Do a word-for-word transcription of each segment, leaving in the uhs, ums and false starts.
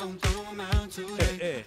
Eh, eh.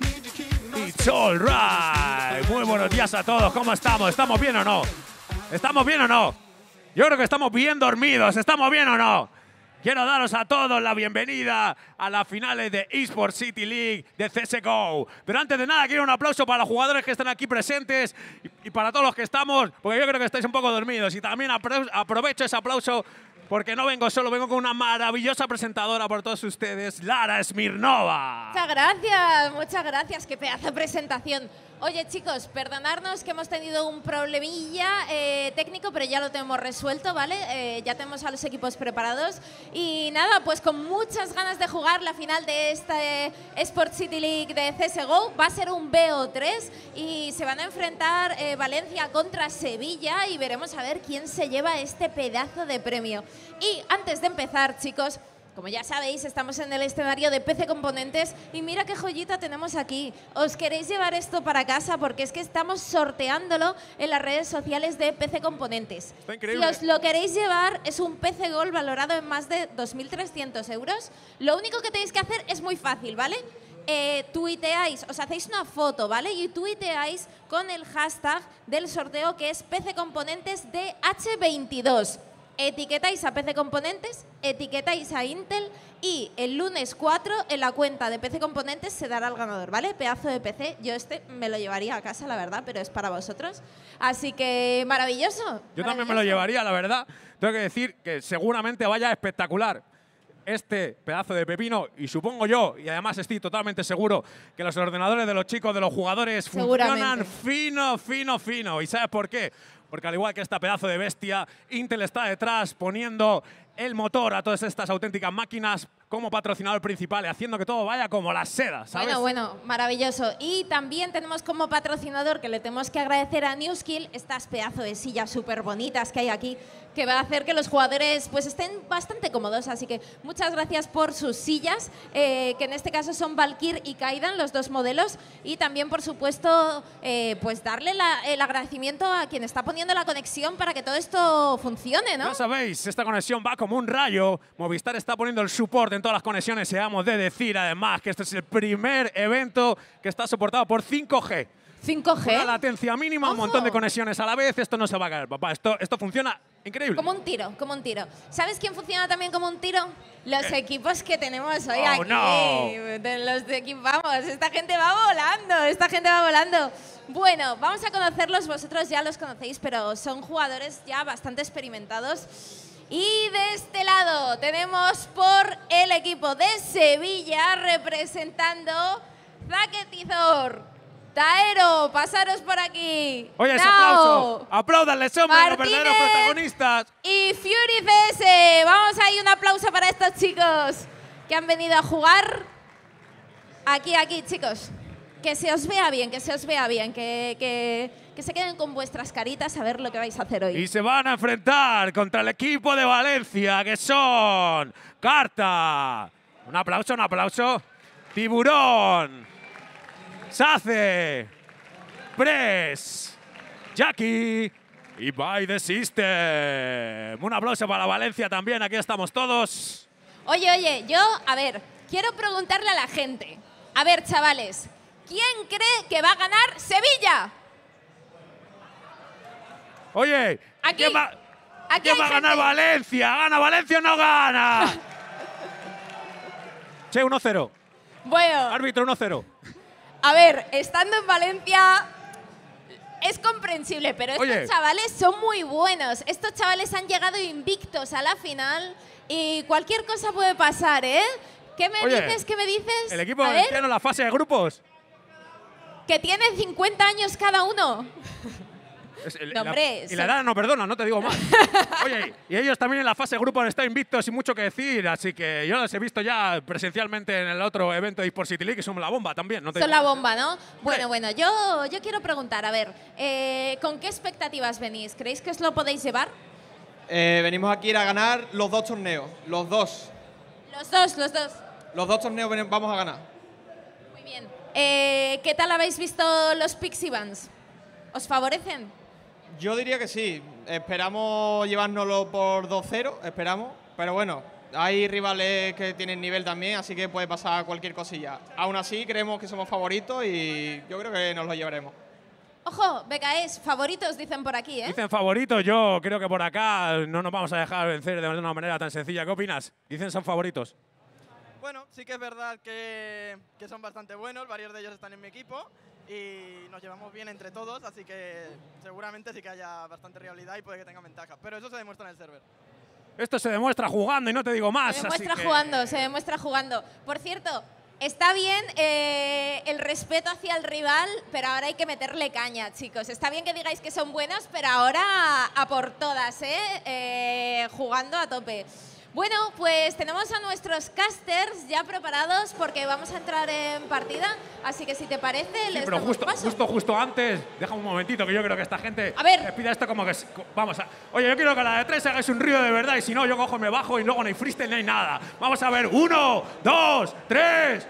It's all right. Muy buenos días a todos. ¿Cómo estamos? ¿Estamos bien o no? ¿Estamos bien o no? Yo creo que estamos bien dormidos. ¿Estamos bien o no? Quiero daros a todos la bienvenida a las finales de eSports City League de C S G O. Pero antes de nada, quiero un aplauso para los jugadores que están aquí presentes y, y para todos los que estamos, porque yo creo que estáis un poco dormidos. Y también apro aprovecho ese aplauso porque no vengo solo, vengo con una maravillosa presentadora por todos ustedes, Lara Smirnova. Muchas gracias, muchas gracias. Qué pedazo de presentación. Oye, chicos, perdonadnos que hemos tenido un problemilla eh, técnico, pero ya lo tenemos resuelto, ¿vale? Eh, ya tenemos a los equipos preparados. Y nada, pues con muchas ganas de jugar la final de esta eh, eSports City League de C S G O. Va a ser un B O tres y se van a enfrentar eh, Valencia contra Sevilla y veremos a ver quién se lleva este pedazo de premio. Y antes de empezar, chicos, como ya sabéis, estamos en el escenario de P C Componentes y mira qué joyita tenemos aquí. ¿Os queréis llevar esto para casa? Porque es que estamos sorteándolo en las redes sociales de P C Componentes. Está increíble. Si os lo queréis llevar, es un P C Gold valorado en más de dos mil trescientos euros. Lo único que tenéis que hacer es muy fácil, ¿vale? Eh, tuiteáis, os hacéis una foto, ¿vale? Y tuiteáis con el hashtag del sorteo que es P C Componentes D H veintidós. Etiquetáis a P C Componentes, etiquetáis a Intel y el lunes cuatro en la cuenta de P C Componentes se dará al ganador, ¿vale? Pedazo de P C. Yo este me lo llevaría a casa, la verdad, pero es para vosotros. Así que maravilloso. Yo maravilloso. también me lo llevaría, la verdad. Tengo que decir que seguramente vaya espectacular este pedazo de pepino y supongo yo, y además estoy totalmente seguro, que los ordenadores de los chicos, de los jugadores funcionan fino, fino, fino. ¿Y sabes por qué? Porque al igual que esta pedazo de bestia, Intel está detrás poniendo el motor a todas estas auténticas máquinas como patrocinador principal y haciendo que todo vaya como la seda, ¿sabes? Bueno, bueno, maravilloso. Y también tenemos como patrocinador que le tenemos que agradecer a Newskill estas pedazos de sillas súper bonitas que hay aquí, que va a hacer que los jugadores pues estén bastante cómodos. Así que muchas gracias por sus sillas, eh, que en este caso son Valkyr y Kaidan, los dos modelos. Y también, por supuesto, eh, pues darle la, el agradecimiento a quien está poniendo la conexión para que todo esto funcione, ¿no? Ya sabéis, esta conexión va como un rayo. Movistar está poniendo el support en todas las conexiones. Se hemos de decir, además, que este es el primer evento que está soportado por cinco G. cinco G. Una latencia mínima, Ojo. un montón de conexiones a la vez. Esto no se va a caer, papá. Esto, esto funciona increíble. Como un tiro, como un tiro. ¿Sabes quién funciona también como un tiro? Los ¿Qué? equipos que tenemos hoy Oh, aquí. no. De los de equipos, vamos, esta gente va volando, esta gente va volando. Bueno, vamos a conocerlos, vosotros ya los conocéis, pero son jugadores ya bastante experimentados. Y de este lado tenemos por el equipo de Sevilla representando Zaquetizor. Taero, pasaros por aquí. Oye, ese Nao, aplauso. Apláudanle, hombre, los Martínez verdaderos protagonistas. Y Fury C S. Vamos ahí, un aplauso para estos chicos que han venido a jugar. Aquí, aquí, chicos. Que se os vea bien, que se os vea bien, que, que, que se queden con vuestras caritas a ver lo que vais a hacer hoy. Y se van a enfrentar contra el equipo de Valencia, que son Carta. Un aplauso, un aplauso. Tiburón. Sace. Press. Jackie. Y By the System. Un aplauso para Valencia también, aquí estamos todos. Oye, oye, yo, a ver, quiero preguntarle a la gente. A ver, chavales, ¿quién cree que va a ganar Sevilla? Oye, Aquí, ¿quién va, aquí ¿quién hay va a ganar gente. Valencia? ¿Gana Valencia o no gana? Che, uno cero. Bueno, Árbitro uno cero. a ver, estando en Valencia es comprensible, pero estos Oye. chavales son muy buenos. Estos chavales han llegado invictos a la final y cualquier cosa puede pasar, ¿eh? ¿Qué me Oye, dices? ¿Qué me dices? El equipo A ver, valenciano en la fase de grupos. que tienen cincuenta años cada uno. Es el- No, la- hombre, y son- la edad no perdona, no te digo más. Oye, y ellos también en la fase de grupos están invictos y mucho que decir, así que yo los he visto ya presencialmente en el otro evento de eSports City League, que son la bomba también. No te Son digo la más. bomba, ¿no? Bueno, bueno, yo, yo quiero preguntar, a ver, eh, ¿con qué expectativas venís? ¿Creéis que os lo podéis llevar? Eh, venimos aquí a ganar los dos torneos. Los dos. Los dos, los dos. Los dos torneos ven- vamos a ganar. Muy bien. Eh, ¿Qué tal habéis visto los Pixie Bands? ¿Os favorecen? Yo diría que sí. Esperamos llevárnoslo por dos cero, esperamos. Pero bueno, hay rivales que tienen nivel también, así que puede pasar cualquier cosilla. Aún así, creemos que somos favoritos y yo creo que nos lo llevaremos. Ojo, B K S, favoritos dicen por aquí, ¿eh? Dicen favoritos, yo creo que por acá no nos vamos a dejar vencer de una manera tan sencilla. ¿Qué opinas? Dicen son favoritos. Bueno, sí que es verdad que, que son bastante buenos, varios de ellos están en mi equipo y nos llevamos bien entre todos, así que seguramente sí que haya bastante rivalidad y puede que tenga ventaja, pero eso se demuestra en el server. Esto se demuestra jugando y no te digo más. Se demuestra así que... jugando, se demuestra jugando. Por cierto, está bien eh, el respeto hacia el rival, pero ahora hay que meterle caña, chicos. Está bien que digáis que son buenos, pero ahora a por todas, ¿eh? Eh, jugando a tope. Bueno, pues tenemos a nuestros casters ya preparados porque vamos a entrar en partida, así que si te parece, Sí, les pero damos justo, paso. justo, justo antes, deja un momentito que yo creo que esta gente A ver. me pida esto como que… es- Vamos a… Oye, yo quiero que a la de tres hagáis un río de verdad y si no, yo cojo y me bajo y luego no hay freestyle ni hay nada. Vamos a ver, uno, dos, tres…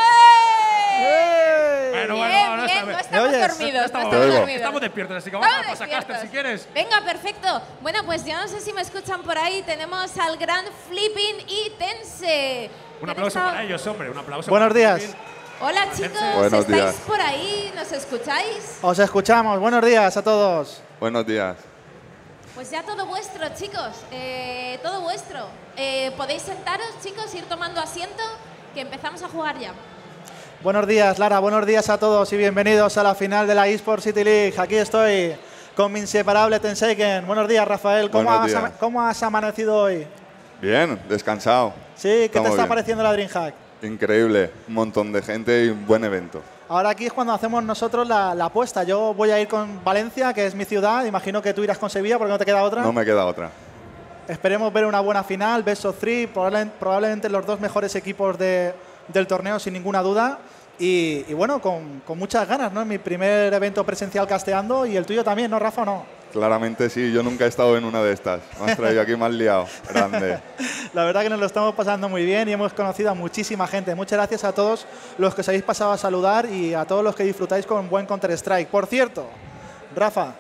¡Eh! Bueno, bueno, Bien, no, no bien, está- no estamos oyes? dormidos, no Estamos, estamos oigo. dormidos. estamos despiertos, así que vamos Estamos a pasar caster si despiertos. quieres. Venga, perfecto. Bueno, pues yo no sé si me escuchan por ahí. Tenemos al gran Flipping y Tense. Un ¿Quién aplauso está? para ellos, hombre, un aplauso. Buenos para días. ellos. Hola, chicos. Buenos ¿Estáis días. por ahí? ¿Nos escucháis? Os escuchamos. Buenos días a todos. Buenos días. Pues ya todo vuestro, chicos. Eh, todo vuestro. Eh, Podéis sentaros, chicos, ir tomando asiento, que empezamos a jugar ya. Buenos días, Lara. Buenos días a todos y bienvenidos a la final de la eSport City League. Aquí estoy con mi inseparable Tenseiken. Buenos días, Rafael. ¿Cómo, Buenos has, días. ama- ¿Cómo has amanecido hoy? Bien, descansado. Sí, ¿qué Estamos te está bien. pareciendo la DreamHack? Increíble. Un montón de gente y un buen evento. Ahora aquí es cuando hacemos nosotros la, la apuesta. Yo voy a ir con Valencia, que es mi ciudad. Imagino que tú irás con Sevilla porque no te queda otra. No me queda otra. Esperemos ver una buena final, best of three, probablemente, probablemente los dos mejores equipos de- del torneo sin ninguna duda. Y, y bueno, con, con muchas ganas, ¿no? Es mi primer evento presencial casteando y el tuyo también, ¿no, Rafa, o no? Claramente sí, yo nunca he estado en una de estas. Me has traído aquí más liado. Grande. La verdad que nos lo estamos pasando muy bien y hemos conocido a muchísima gente. Muchas gracias a todos los que os habéis pasado a saludar y a todos los que disfrutáis con buen Counter-Strike. Por cierto, Rafa,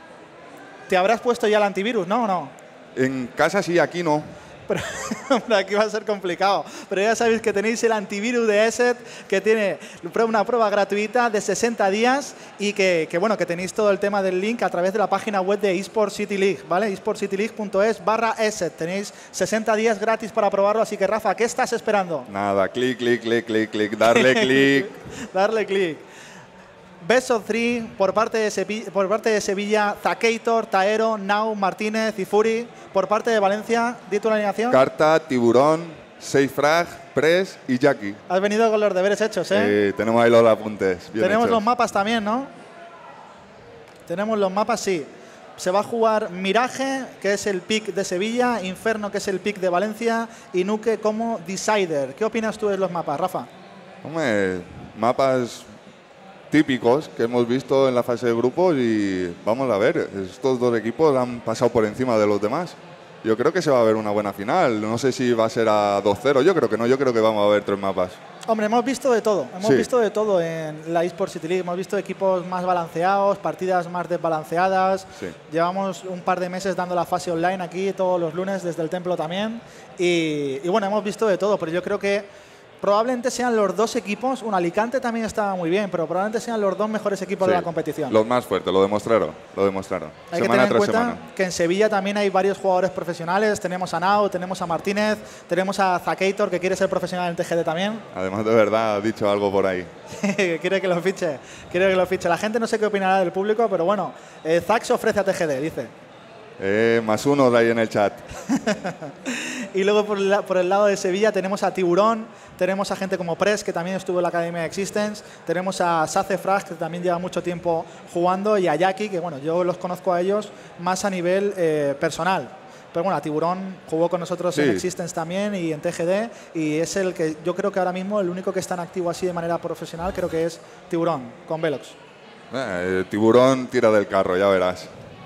¿te habrás puesto ya el antivirus, no o no? En casa sí, aquí no. Pero, hombre, aquí va a ser complicado. Pero ya sabéis que tenéis el antivirus de ESET, que tiene una prueba gratuita de sesenta días y que, que, bueno, que tenéis todo el tema del link a través de la página web de eSport City League, ¿vale? esportcityleague.es barra ESET. Tenéis sesenta días gratis para probarlo, así que, Rafa, ¿qué estás esperando? Nada, clic, clic, clic, clic, clic, darle clic. Darle clic. Best of three por parte de, Sevi- por parte de Sevilla, Zacator, Taero, Nau, Martínez y Fury. Por parte de Valencia, di tu alineación. Carta, tiburón, seis frag, press y Jackie. Has venido con los deberes hechos, ¿eh? Eh, tenemos ahí los apuntes. bien Tenemos hechos. los mapas también, ¿no? Tenemos los mapas, sí. Se va a jugar Mirage, que es el pick de Sevilla, Inferno, que es el pick de Valencia, y Nuke como Decider. ¿Qué opinas tú de los mapas, Rafa? Hombre, mapas típicos que hemos visto en la fase de grupos y vamos a ver, estos dos equipos han pasado por encima de los demás. Yo creo que se va a ver una buena final. No sé si va a ser a dos cero, yo creo que no, yo creo que vamos a ver tres mapas. Hombre, hemos visto de todo. Hemos Sí. visto de todo en la eSport City League. Hemos visto equipos más balanceados, partidas más desbalanceadas. Sí. Llevamos un par de meses dando la fase online aquí todos los lunes desde el templo también. Y, y bueno, hemos visto de todo, pero yo creo que probablemente sean los dos equipos. Un Alicante también estaba muy bien, pero probablemente sean los dos mejores equipos de Sí, la competición. Los más fuertes, lo demostraron, lo demostraron. Hay que semana tener en tras cuenta semana. que en Sevilla también hay varios jugadores profesionales. Tenemos a Nau, tenemos a Martínez, tenemos a Zacator, que quiere ser profesional en T G D también. Además, de verdad, ha dicho algo por ahí. quiere que lo fiche, quiere que lo fiche. La gente no sé qué opinará del público, pero bueno, eh, Zack se ofrece a T G D, dice. Eh, más uno de ahí en el chat. Y luego por el, la- por el lado de Sevilla tenemos a Tiburón, tenemos a gente como Press, que también estuvo en la Academia de Existence, tenemos a Sace Frag, que también lleva mucho tiempo jugando, y a Jackie, que bueno, yo los conozco a ellos más a nivel eh, personal. Pero bueno, a Tiburón jugó con nosotros en Sí. Existence también y en T G D, y es el que yo creo que ahora mismo el único que está en activo así de manera profesional creo que es Tiburón, con Velox. Eh, el tiburón tira del carro, ya verás.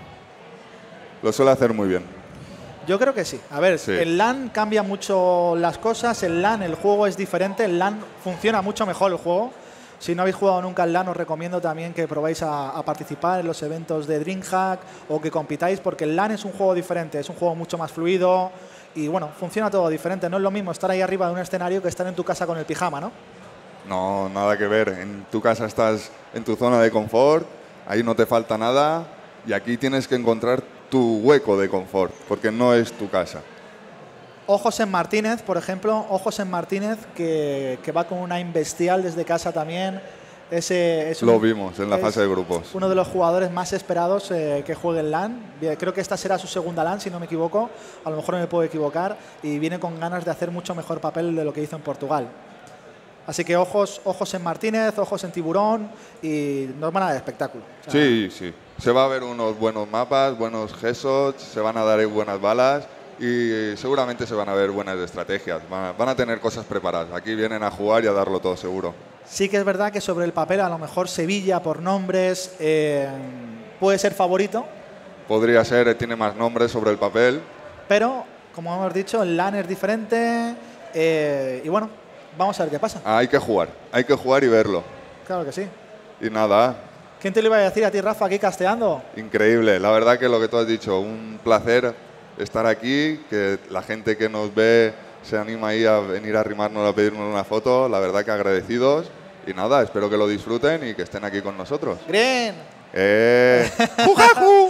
Lo suele hacer muy bien. Yo creo que sí. A ver, Sí. el LAN cambia mucho las cosas. El LAN, el juego es diferente. El LAN funciona mucho mejor el juego. Si no habéis jugado nunca el LAN, os recomiendo también que probéis a, a participar en los eventos de DreamHack o que compitáis, porque el LAN es un juego diferente. Es un juego mucho más fluido y bueno, funciona todo diferente. No es lo mismo estar ahí arriba de un escenario que estar en tu casa con el pijama, ¿no? No, nada que ver. En tu casa estás en tu zona de confort, ahí no te falta nada y aquí tienes que encontrar tu hueco de confort, porque no es tu casa. Ojos en Martínez, por ejemplo, ojos en Martínez, que, que va con una aim bestial desde casa también. Ese, es un, Lo vimos en la fase de grupos. Uno de los jugadores más esperados eh, que juegue en LAN. Creo que esta será su segunda LAN, si no me equivoco. A lo mejor me puedo equivocar. Y viene con ganas de hacer mucho mejor papel de lo que hizo en Portugal. Así que ojos, ojos en Martínez, ojos en Tiburón y nos van a dar espectáculo. O sea, Sí, sí. Se va a ver unos buenos mapas, buenos headshots, se van a dar buenas balas y seguramente se van a ver buenas estrategias. Van, van a tener cosas preparadas. Aquí vienen a jugar y a darlo todo seguro. Sí que es verdad que sobre el papel a lo mejor Sevilla por nombres eh, puede ser favorito, Podría ser, tiene más nombres sobre el papel. pero como hemos dicho, el LAN es diferente eh, y bueno, vamos a ver qué pasa. Hay que jugar, hay que jugar y verlo. Claro que sí. Y nada, ¿Quién te lo iba a decir a ti, Rafa, aquí casteando? increíble. La verdad que lo que tú has dicho, un placer estar aquí, que la gente que nos ve se anima ahí a venir a arrimarnos a pedirnos una foto. La verdad que agradecidos. Y nada, espero que lo disfruten y que estén aquí con nosotros. ¡Green! ¡Eh! ¡Jujaju!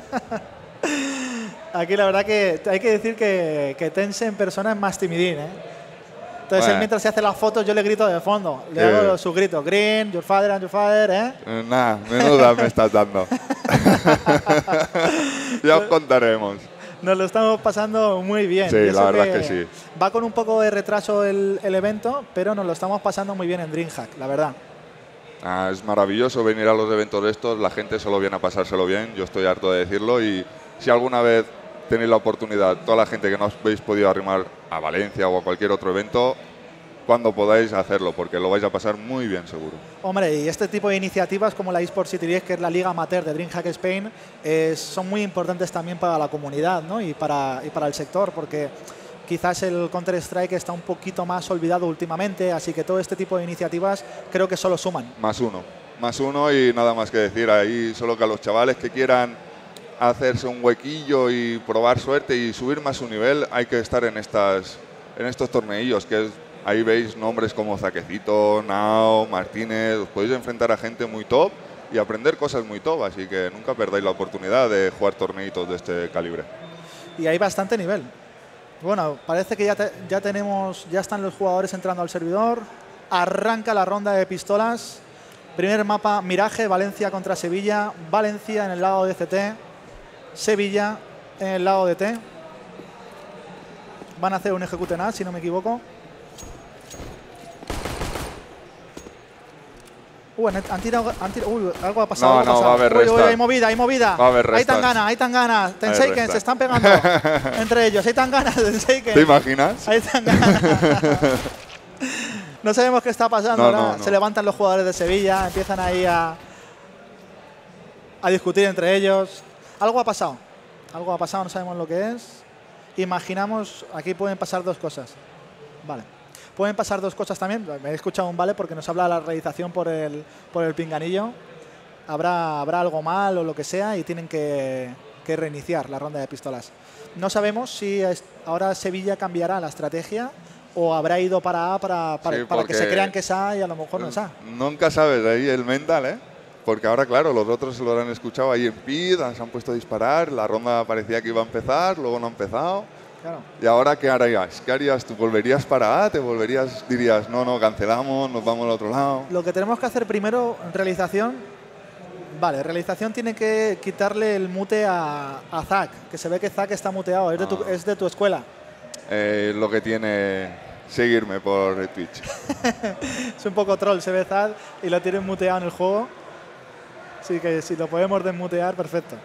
Aquí la verdad que hay que decir que, que Tense en persona es más timidín, ¿eh? Entonces Bueno. él mientras se hace las fotos yo le grito de fondo. Le Eh. hago sus gritos. Green, your father and your father, ¿eh? Eh, Nada, menuda me estás dando. Ya os contaremos. Nos lo estamos pasando muy bien. Sí, Y eso la verdad es que sí. Va con un poco de retraso el, el evento, pero nos lo estamos pasando muy bien en DreamHack, la verdad. Ah, es maravilloso venir a los eventos de estos, la gente solo viene a pasárselo bien, yo estoy harto de decirlo y si alguna vez tenéis la oportunidad, toda la gente que no os habéis podido arrimar a Valencia o a cualquier otro evento, cuando podáis hacerlo, porque lo vais a pasar muy bien seguro. Hombre, y este tipo de iniciativas como la eSports City diez, que es la liga amateur de DreamHack Spain, es- son muy importantes también para la comunidad, ¿no? y, para, y para el sector, porque quizás el Counter-Strike está un poquito más olvidado últimamente, así que todo este tipo de iniciativas creo que solo suman. Más uno, más uno y nada más que decir, ahí solo que a los chavales que quieran hacerse un huequillo y probar suerte y subir más su nivel, hay que estar en, estas, en estos torneillos, que es, ahí veis nombres como Zaquecito, Nao, Martínez, os podéis enfrentar a gente muy top y aprender cosas muy top, así que nunca perdáis la oportunidad de jugar torneitos de este calibre. Y hay bastante nivel. Bueno, parece que ya, te- ya tenemos, ya están los jugadores entrando al servidor. Arranca la ronda de pistolas. Primer mapa, Miraje, Valencia contra Sevilla. Valencia en el lado de C T. Sevilla en el lado de T. Van a hacer un ejecute nada, si no me equivoco. Uh, han, han tirado, han tirado- uy, algo ha pasado. No, algo ha no, pasado. va a haber Uy, uy, restart. hay movida, hay movida. Va a haber Hay tan restart. gana, hay tan gana. Tenseiken, restart. se están pegando entre ellos. Hay tan ganas, Tenseiken. ¿Te imaginas? Ahí están ganas. No sabemos qué está pasando. No, ahora no, no. Se levantan los jugadores de Sevilla, empiezan ahí a, a discutir entre ellos. Algo ha pasado. Algo ha pasado, no sabemos lo que es. Imaginamos, aquí pueden pasar dos cosas. Vale. Pueden pasar dos cosas también. Me he escuchado un vale porque nos habla la realización por el, por el pinganillo. Habrá, habrá algo mal o lo que sea y tienen que, que reiniciar la ronda de pistolas. No sabemos si es- ahora Sevilla cambiará la estrategia o habrá ido para A para, para, Sí, para que se porque- crean que es A y a lo mejor no es A. Nunca sabes ahí el mental, ¿eh? Porque ahora, claro, los otros se lo han escuchado ahí en P I D, se han puesto a disparar, la ronda parecía que iba a empezar, luego no ha empezado. Claro. ¿Y ahora qué harías? ¿Qué harías? ¿Tú volverías para A? ¿Te volverías, dirías, no, no, cancelamos, nos vamos al otro lado? Lo que tenemos que hacer primero en realización, vale, realización tiene que quitarle el mute a, a Zack, que se ve que Zack está muteado, es de tu, Ah. es de tu escuela. Eh, lo que tiene seguirme por Twitch. Es un poco troll, se ve Zack y lo tienen muteado en el juego. Así que si lo podemos desmutear, perfecto.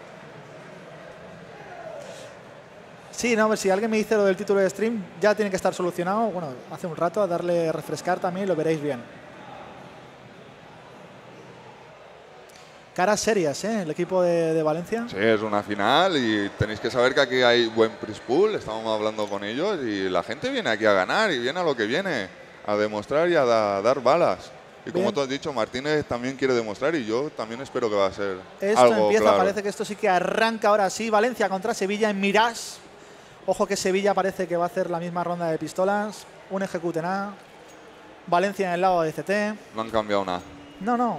Sí, no, si alguien me dice lo del título de stream, ya tiene que estar solucionado. Bueno, hace un rato, a darle a refrescar también y lo veréis bien. Caras serias, ¿eh? El equipo de, de Valencia. Sí, es una final y tenéis que saber que aquí hay buen prize pool, estamos hablando con ellos y la gente viene aquí a ganar y viene a lo que viene, a demostrar y a da- dar balas. Y como Bien. tú has dicho, Martínez también quiere demostrar y yo también espero que va a ser Esto algo empieza, claro. parece que esto sí que arranca ahora sí. Valencia contra Sevilla en Mirage. Ojo que Sevilla parece que va a hacer la misma ronda de pistolas. Un ejecuten A. Valencia en el lado de C T. No han cambiado nada. No, no.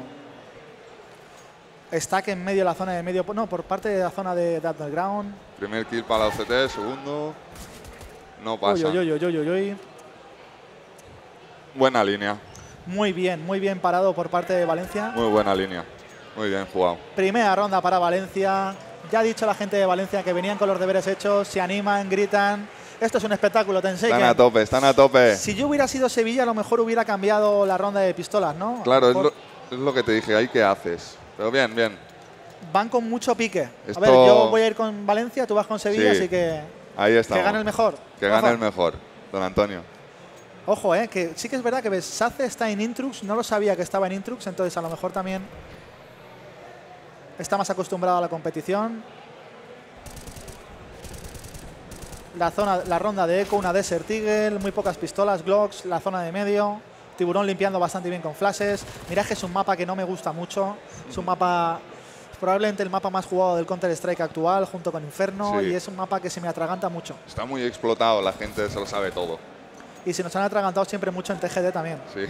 Stack en medio de la zona de medio. No, por parte de la zona de, de Underground. Primer kill para la O C T, segundo. No pasa. Uy, uy, uy, uy, uy, uy. Buena línea. Muy bien, muy bien parado por parte de Valencia. Muy buena línea. Muy bien jugado. Primera ronda para Valencia. Ya ha dicho la gente de Valencia que venían con los deberes hechos, se animan, gritan. Esto es un espectáculo, Tensei. Están a tope, están a tope. Si yo hubiera sido Sevilla, a lo mejor hubiera cambiado la ronda de pistolas, ¿no? Claro, es Por... lo, es lo que te dije, ahí qué haces. Pero bien, bien. Van con mucho pique. Esto... A ver, yo voy a ir con Valencia, tú vas con Sevilla, Sí. así que... Ahí estamos. Que gane el mejor. Que Ojo. gane el mejor, don Antonio. Ojo, eh, que sí que es verdad que ves, Sace está en Intrux, no lo sabía que estaba en Intrux, entonces a lo mejor también está más acostumbrado a la competición. La zona, la ronda de Echo, una Desert Eagle, muy pocas pistolas, Glocks, la zona de medio. Tiburón limpiando bastante bien con flashes. Mirage es un mapa que no me gusta mucho. Es un mapa, probablemente el mapa más jugado del Counter-Strike actual, junto con Inferno, Sí. y es un mapa que se me atraganta mucho. Está muy explotado, la gente se lo sabe todo. Y se nos han atragantado siempre mucho en T G D también. Sí.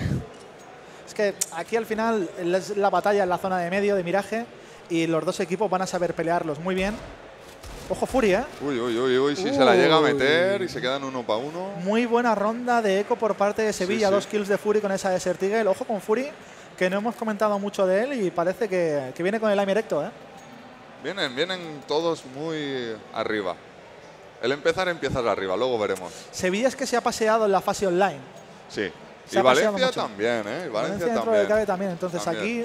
Es que aquí al final es la batalla en la zona de medio de Mirage y los dos equipos van a saber pelearlos muy bien. Ojo Fury, ¿eh? Uy, uy, uy, uy, si se la llega a Uy. meter y se quedan uno para uno. Muy buena ronda de Echo por parte de Sevilla. sí. Dos kills de Fury con esa Desert Eagle. Ojo con Fury, que no hemos comentado mucho de él y parece que, que viene con el aim erecto, ¿eh? Vienen, vienen todos muy arriba. El empezar empiezas arriba, luego veremos. Sevilla es que se ha paseado en la fase online. Sí. Se Y ha paseado Valencia mucho. también, ¿eh? Y Valencia, Valencia dentro también. de cabe también. Entonces También. aquí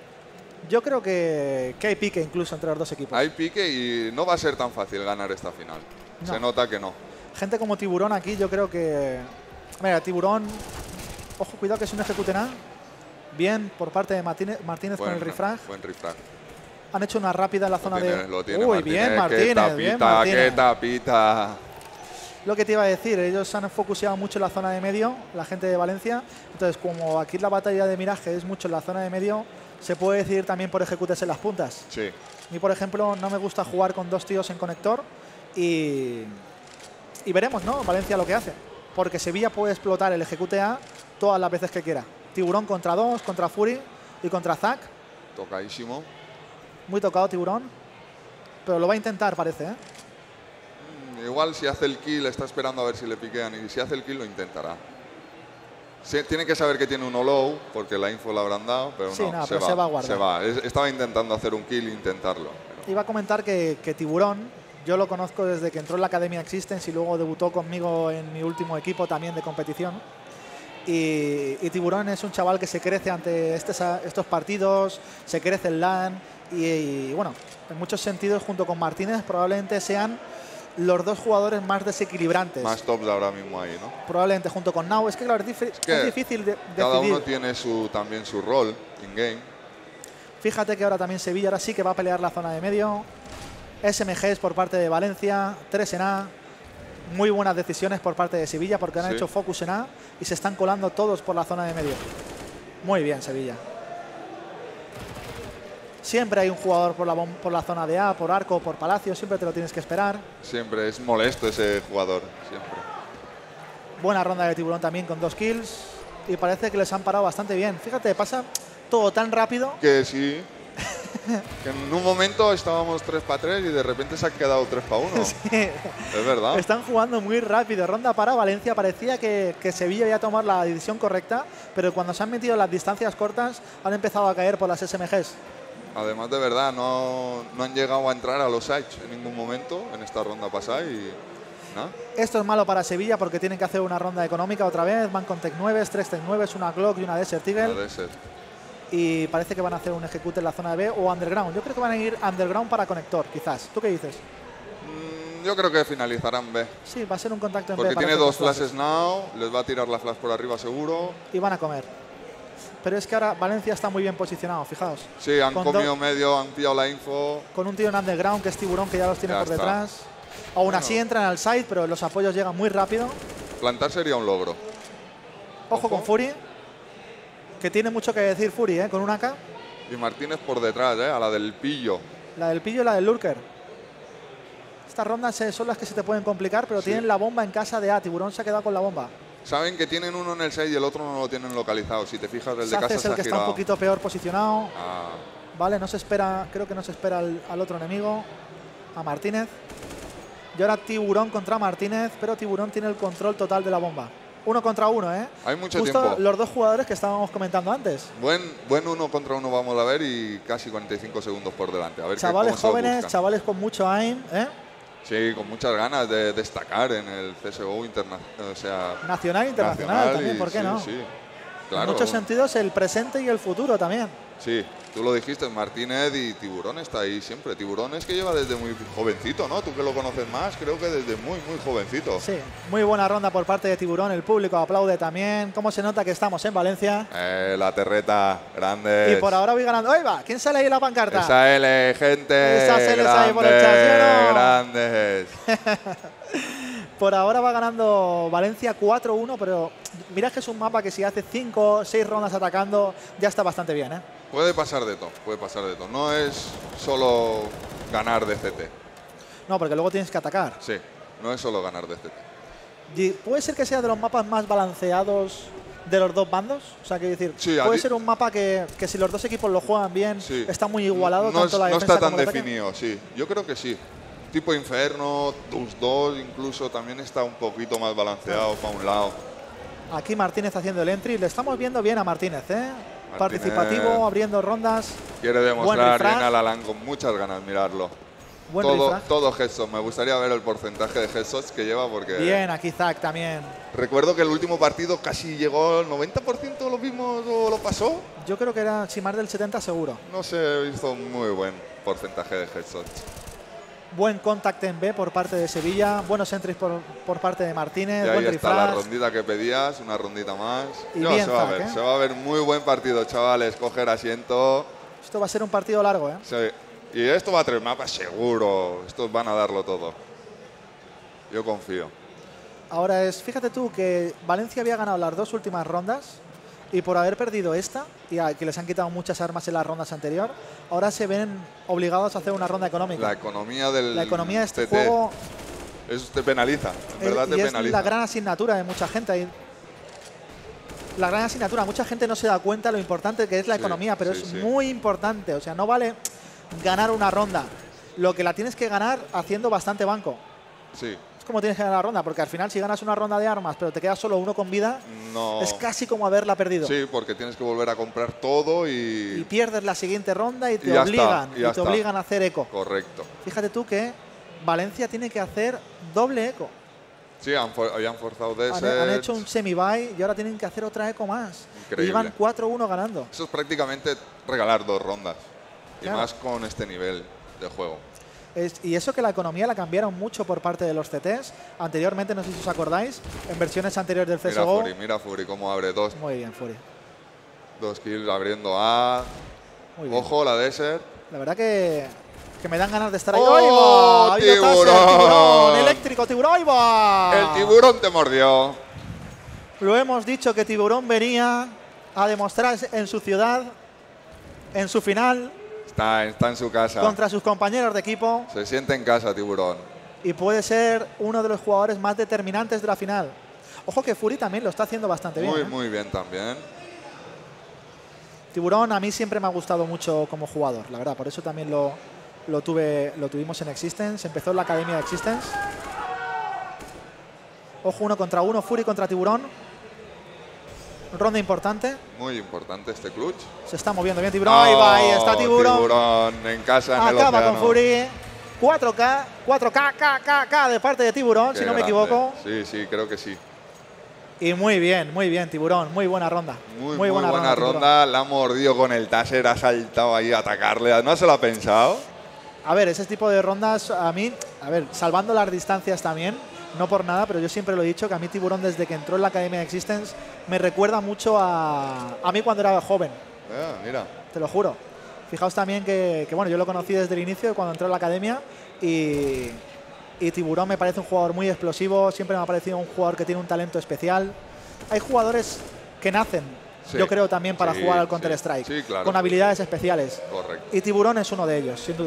yo creo que, que hay pique incluso entre los dos equipos. Hay pique y no va a ser tan fácil ganar esta final. No. Se nota que no. Gente como Tiburón aquí, yo creo que... Mira, Tiburón... Ojo, cuidado que es un ejecuten A. Bien por parte de Martínez, Martínez con el refrag. Buen refrag. Han hecho una rápida en la zona Lo tiene, de... lo tiene Uy, Martínez. bien Qué Martínez, tapita, bien Martínez. qué tapita. Lo que te iba a decir, ellos han focuseado mucho en la zona de medio, la gente de Valencia. Entonces, como aquí la batalla de Mirage es mucho en la zona de medio, se puede decidir también por ejecutes en las puntas. Sí. A mí, por ejemplo, no me gusta jugar con dos tíos en conector y, y veremos, ¿no? Valencia lo que hace. Porque Sevilla puede explotar el ejecute A todas las veces que quiera. Tiburón contra dos, contra Fury y contra Zack. Tocadísimo. Muy tocado Tiburón. Pero lo va a intentar, parece, ¿eh? Mm, Igual si hace el kill está esperando a ver si le piquean y si hace el kill lo intentará. Sí, tiene que saber que tiene un low porque la info la habrán dado, pero Sí, no, nada, se, pero va, se va a guardar. se va. Es- Estaba intentando hacer un kill e intentarlo. pero- Iba a comentar que, que Tiburón, yo lo conozco desde que entró en la Academia Existence y luego debutó conmigo en mi último equipo también de competición. Y, y Tiburón es un chaval que se crece ante estes- estos partidos, se crece en LAN y, y, bueno, en muchos sentidos junto con Martínez probablemente sean los dos jugadores más desequilibrantes. Más tops ahora mismo ahí, ¿no? Probablemente junto con Nau. Es que claro, es, dif- que es difícil de Cada decidir. uno tiene su, también su rol in-game. Fíjate que ahora también Sevilla, ahora sí que va a pelear la zona de medio. S M Gs por parte de Valencia, tres en A. Muy buenas decisiones por parte de Sevilla porque han Sí. hecho focus en A y se están colando todos por la zona de medio. Muy bien, Sevilla. Siempre hay un jugador por la, bom- por la zona de A, por arco, por palacio, siempre te lo tienes que esperar. Siempre es molesto ese jugador, siempre. Buena ronda de Tiburón también con dos kills y parece que les han parado bastante bien. Fíjate, pasa todo tan rápido. Que sí. Que en un momento estábamos tres para tres y de repente se ha quedado tres para uno. Es verdad. Están jugando muy rápido. Ronda para Valencia. Parecía que, que Sevilla iba a tomar la decisión correcta, pero cuando se han metido en las distancias cortas han empezado a caer por las S M Gs. Además, de verdad, no, no han llegado a entrar a los sites en ningún momento en esta ronda pasada y nada. Esto es malo para Sevilla porque tienen que hacer una ronda económica otra vez. Van con Tech nueve, tres Tech nueve, una Glock y una Desert Eagle. Puede ser. Y parece que van a hacer un ejecute en la zona de B o underground. Yo creo que van a ir underground para conector, quizás. ¿Tú qué dices? Mm, Yo creo que finalizarán B. Sí, va a ser un contacto en Porque B. para tiene hacer dos los flashes now, les va a tirar la flash por arriba seguro. y van a comer. Pero es que ahora Valencia está muy bien posicionado, fijaos. Sí, han Con comido do- medio, han pillado la info. Con un tío en underground que es Tiburón, que ya los tiene Ya por está. detrás. Aún Bueno. así entran al side, pero los apoyos llegan muy rápido. Plantar sería un logro. Ojo, Ojo. con Fury, que tiene mucho que decir Fury, ¿eh? Con una K. Y Martínez por detrás, ¿eh? A la del pillo. La del pillo y la del lurker. estas rondas eh, son las que se te pueden complicar, pero Sí. tienen la bomba en casa de A. Tiburón se ha quedado con la bomba. Saben que tienen uno en el seis y el otro no lo tienen localizado. Si te fijas, el de Sace casa es se el ha que está girado. un poquito peor posicionado. Ah, Vale, no se espera, creo que no se espera al, al otro enemigo, a Martínez. Y ahora Tiburón contra Martínez, pero Tiburón tiene el control total de la bomba. Uno contra uno, ¿eh? hay mucho Justo tiempo. los dos jugadores que estábamos comentando antes. Buen, buen uno contra uno vamos a ver y casi cuarenta y cinco segundos por delante. A ver qué- Chavales cómo se lo jóvenes, buscan. chavales con mucho aim, ¿eh? Sí, con muchas ganas de destacar en el C S G O internacional. O sea, Nacional e internacional nacional también, y- ¿por qué sí, no? Sí, En claro. muchos sentidos el presente y el futuro también. Sí, tú lo dijiste, Martínez y Tiburón está ahí siempre. Tiburón es que lleva desde muy jovencito, ¿no? Tú que lo conoces más, creo que desde muy, muy jovencito. Sí, muy buena ronda por parte de Tiburón, el público aplaude también. ¿Cómo se nota que estamos en Valencia? Eh, la terreta, grande. Y por ahora voy ganando. ¡Ahí va! ¿Quién sale ahí en la pancarta? Esa L, gente. Esas Ls grandes, ahí por el chat, ¿sí o no? grandes. Por ahora va ganando Valencia cuatro uno, pero mira que es un mapa que si hace cinco o seis rondas atacando ya está bastante bien, ¿eh? Puede pasar de todo, puede pasar de todo. No es solo ganar de C T. No, porque luego tienes que atacar. Sí, no es solo ganar de C T. Y puede ser que sea de los mapas más balanceados de los dos bandos. O sea, que decir, Sí, a puede ti- ser un mapa que, que si los dos equipos lo juegan bien, Sí. está muy igualado No, tanto es- la no defensa está tan como el ataque. definido, sí. Yo creo que sí. Tipo Inferno, Tus dos incluso también está un poquito más balanceado para un lado. Aquí Martínez haciendo el entry. Le estamos viendo bien a Martínez, ¿eh? Martínez. Participativo, abriendo rondas. Quiere Buen demostrar refrag. bien al Alan con muchas ganas, mirarlo. Buen todo, refrag. todo headshots. Me gustaría ver el porcentaje de headshots que lleva porque Bien, aquí Zack también. recuerdo que el último partido casi llegó al noventa por ciento lo vimos o lo pasó. Yo creo que era, si más del setenta seguro. No sé, hizo muy buen porcentaje de headshots. Buen contact en B por parte de Sevilla. Buenos entries por, por parte de Martínez. Y ahí buen está la refrag. rondita que pedías, una rondita más. Y No, bien, se va a Zack, ver, ¿eh? se va a ver muy buen partido, chavales. Coger asiento. Esto va a ser un partido largo, ¿eh? Sí. Y esto va a tres mapas seguro. Estos van a darlo todo. Yo confío. Ahora es, fíjate tú que Valencia había ganado las dos últimas rondas y por haber perdido esta y a, que les han quitado muchas armas en las rondas anteriores, ahora se ven obligados a hacer una ronda económica. La economía del La economía de este T T, juego eso te penaliza. En es, verdad y te es penaliza. la gran asignatura de mucha gente. Hay- La gran asignatura, mucha gente no se da cuenta lo importante que es la Sí, economía, pero sí, es sí. muy importante. O sea, no vale ganar una ronda. Lo que la tienes que ganar haciendo bastante banco. Sí. Es como tienes que ganar la ronda, porque al final si ganas una ronda de armas pero te quedas solo uno con vida, No. es casi como haberla perdido. Sí, porque tienes que volver a comprar todo y. Y pierdes la siguiente ronda y te Y ya obligan, está, y y ya te está. obligan a hacer eco. Correcto. Fíjate tú que Valencia tiene que hacer doble eco. Sí, han for- habían forzado de Han, han hecho un semi-buy y ahora tienen que hacer otra eco más. Increíble. Y van cuatro uno ganando. Eso es prácticamente regalar dos rondas. Claro. Y más con este nivel de juego. Es- y eso que la economía la cambiaron mucho por parte de los C Ts. Anteriormente, no sé si os acordáis, en versiones anteriores del Mira C S G O. Fury, mira Fury cómo abre dos, Muy bien, Fury. dos kills abriendo A. Muy bien. Ojo, la Desert. La verdad que, que me dan ganas de estar ahí. ¡Oh, ¡Ahí va! Ahí está ese tiburón! tiburón eléctrico, tiburón. ¡Ahí va! El tiburón te mordió. Lo hemos dicho que Tiburón venía a demostrar en su ciudad, en su final, Está, está en su casa. contra sus compañeros de equipo Se siente en casa, tiburón. y puede ser uno de los jugadores más determinantes de la final. Ojo que Fury también lo está haciendo bastante bien. Muy, ¿eh? muy bien también. Tiburón a mí siempre me ha gustado mucho como jugador, la verdad. Por eso también lo, lo, tuve, lo tuvimos en Existence. Empezó en la academia de Existence. Ojo, uno contra uno, Fury contra Tiburón. Ronda importante. Muy importante este clutch. Se está moviendo bien Tiburón. Ahí va, ahí está Oh, Tiburón. Tiburón en casa, en el Acaba océano. con Fury. cuatro K, cuatro K, K, K, K de parte de Tiburón, Qué si no me grande. equivoco. Sí, sí, creo que sí. Y muy bien, muy bien, Tiburón. Muy buena ronda. Muy, muy buena, Tiburón. ronda. La ha mordido con el taser, ha saltado ahí a atacarle. No se lo ha pensado. A ver, ese tipo de rondas, a mí, a ver, salvando las distancias también, no por nada, pero yo siempre lo he dicho, que a mí Tiburón desde que entró en la Academia de Existence me recuerda mucho a, a mí cuando era joven, Ah, mira. te lo juro. Fijaos también que, que, bueno, yo lo conocí desde el inicio, cuando entró en la Academia, y, y Tiburón me parece un jugador muy explosivo, siempre me ha parecido un jugador que tiene un talento especial. Hay jugadores que nacen, Sí. yo creo, también para Sí, jugar al sí. Counter-Strike, Sí, claro. con habilidades especiales. Correcto. Y Tiburón es uno de ellos, sin duda.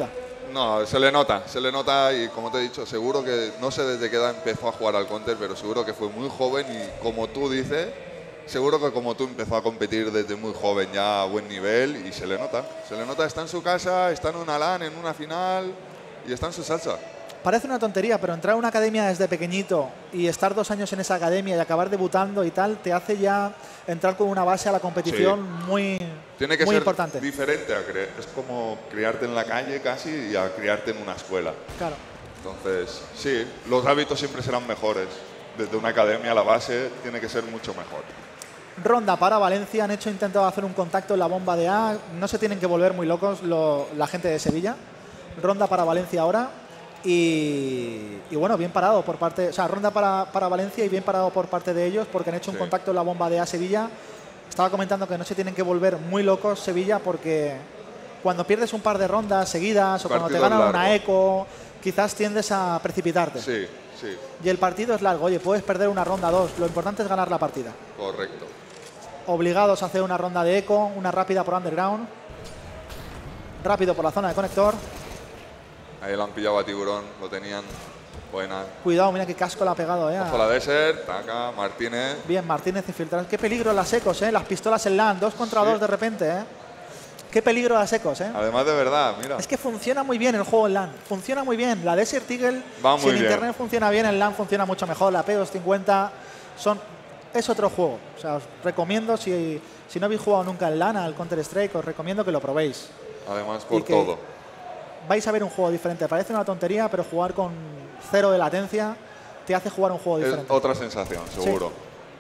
No, se le nota, se le nota y como te he dicho, seguro que, no sé desde qué edad empezó a jugar al Counter, pero seguro que fue muy joven y como tú dices, seguro que como tú empezó a competir desde muy joven ya a buen nivel y se le nota. Se le nota, está en su casa, está en una LAN, en una final y está en su salsa. Parece una tontería, pero entrar a una academia desde pequeñito y estar dos años en esa academia y acabar debutando y tal, te hace ya entrar con una base a la competición Sí. muy, Tiene que muy ser importante. diferente, a cre- es como criarte en la calle casi y a criarte en una escuela. Claro. Entonces, sí, los hábitos siempre serán mejores. Desde una academia la base tiene que ser mucho mejor. Ronda para Valencia, han hecho intentado hacer un contacto en la bomba de A, no se tienen que volver muy locos lo- la gente de Sevilla. Ronda para Valencia ahora y, y bueno, bien parado por parte, o sea, ronda para, para Valencia y bien parado por parte de ellos porque han hecho un Sí. contacto en la bomba de A Sevilla. Estaba comentando que no se tienen que volver muy locos Sevilla porque cuando pierdes un par de rondas seguidas o cuando te Partido ganan una largo. eco, quizás tiendes a precipitarte. Sí, sí, Y el partido es largo, oye, puedes perder una ronda dos, lo importante es ganar la partida. correcto. Obligados a hacer una ronda de eco, una rápida por underground, rápido por la zona de conector. Ahí lo han pillado a Tiburón, lo tenían. Buena. Cuidado, mira qué casco le ha pegado, eh. Ojo la Desert, taca, Martínez. Bien, Martínez infiltrado. Qué peligro las ecos, eh. Las pistolas en LAN, dos contra Sí. dos de repente, eh. Qué peligro las ecos, eh. Además de verdad, mira. Es que funciona muy bien el juego en LAN. Funciona muy bien. La Desert Eagle, Va si muy en bien. internet funciona bien, en LAN funciona mucho mejor. La P doscientos cincuenta son, es otro juego. O sea, os recomiendo, si, si no habéis jugado nunca en LAN al Counter-Strike, os recomiendo que lo probéis. Además por y que- todo. Vais a ver un juego diferente. Parece una tontería, pero jugar con cero de latencia te hace jugar un juego Es diferente. otra sensación, seguro.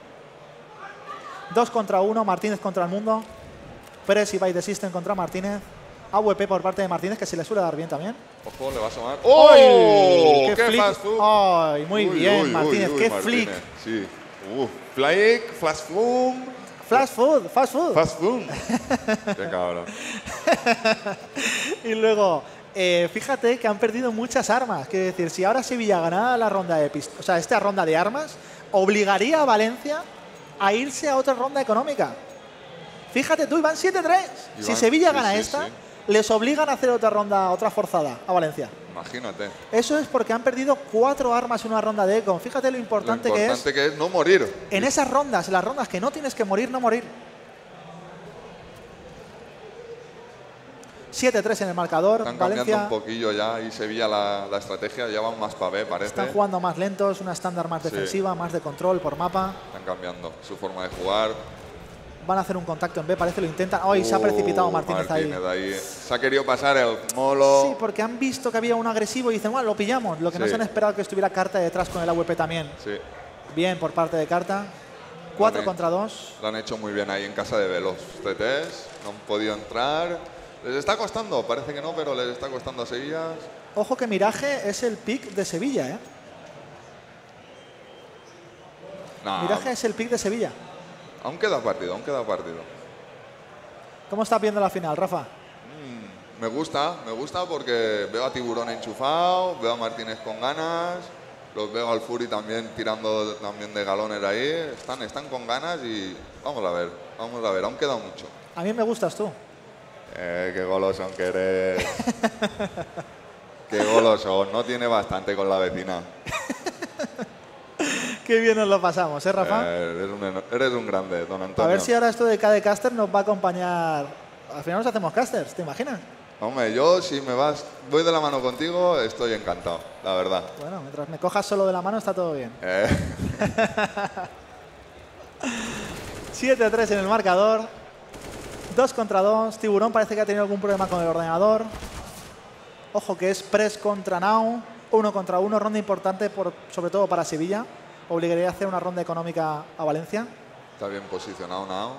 Dos contra uno, Martínez contra el mundo. Pérez y By the System contra Martínez. A W P por parte de Martínez, que se le suele dar bien también. Ojo, le va a asomar. ¡Oh! ¡Qué ¡Qué flick! fast food! ¡Ay, muy Uy, bien, uy, Martínez! uy, uy, ¡Qué Martínez. flick! Sí. Uh, flick, flash boom. Flash food, fast food. Fast boom. Qué cabrón. Y luego, eh, fíjate que han perdido muchas armas. Quiero decir, si ahora Sevilla ganara la ronda de pist- o sea, esta ronda de armas, obligaría a Valencia a irse a otra ronda económica. Fíjate tú, Iván, siete tres. Si Iván, Sevilla sí, gana sí, esta, sí. les obligan a hacer otra ronda, otra forzada a Valencia. Imagínate. Eso es porque han perdido cuatro armas en una ronda de Econ. Fíjate lo Lo importante, importante que que es no morir. es en esas rondas, en las rondas que no tienes que morir, no morir. siete tres en el marcador. Están cambiando Valencia un poquillo ya y Sevilla la, la estrategia ya van más para B, parece. están jugando más lentos, una estándar más Sí. defensiva, más de control por mapa. Están cambiando su forma de jugar. Van a hacer un contacto en B, parece lo intentan. ¡Ay! Se ha Uh, precipitado Martínez, ahí. ahí. Se ha querido pasar el molo. Sí, porque han visto que había un agresivo y dicen, bueno, lo pillamos. Lo que no Sí. se han esperado que estuviera Carta detrás con el A W P también. Sí, Bien por parte de Carta. cuatro Vale. contra dos. lo han hecho muy bien ahí en casa de B. Los T Ts no han podido entrar. Les está costando, parece que no, pero les está costando a Sevilla. Ojo que Miraje es el pick de Sevilla, ¿eh? Nah, Miraje es el pick de Sevilla. aún queda partido, aún queda partido. ¿Cómo estás viendo la final, Rafa? Me gusta, me gusta porque veo a Tiburón enchufado, veo a Martínez con ganas, los veo al Fury también tirando también de galones ahí. Están, están con ganas y vamos a ver, vamos a ver, aún queda mucho. A mí me gustas tú. Eh, qué golosón que eres. Qué golosón, no tiene bastante con la vecina. Qué bien nos lo pasamos, ¿eh, Rafa? Eh, eres, un, eno- eres un grande, don Antonio. A ver si ahora esto de K D Caster nos va a acompañar. Al final nos hacemos casters, ¿te imaginas? Hombre, yo si me vas, voy de la mano contigo, estoy encantado, la verdad. Bueno, mientras me cojas solo de la mano está todo bien. Eh, siete a tres en el marcador. dos contra dos. Tiburón parece que ha tenido algún problema con el ordenador. Ojo que es Press contra Now. uno contra uno. Ronda importante, por, sobre todo para Sevilla. Obligaría a hacer una ronda económica a Valencia. está bien posicionado Nao.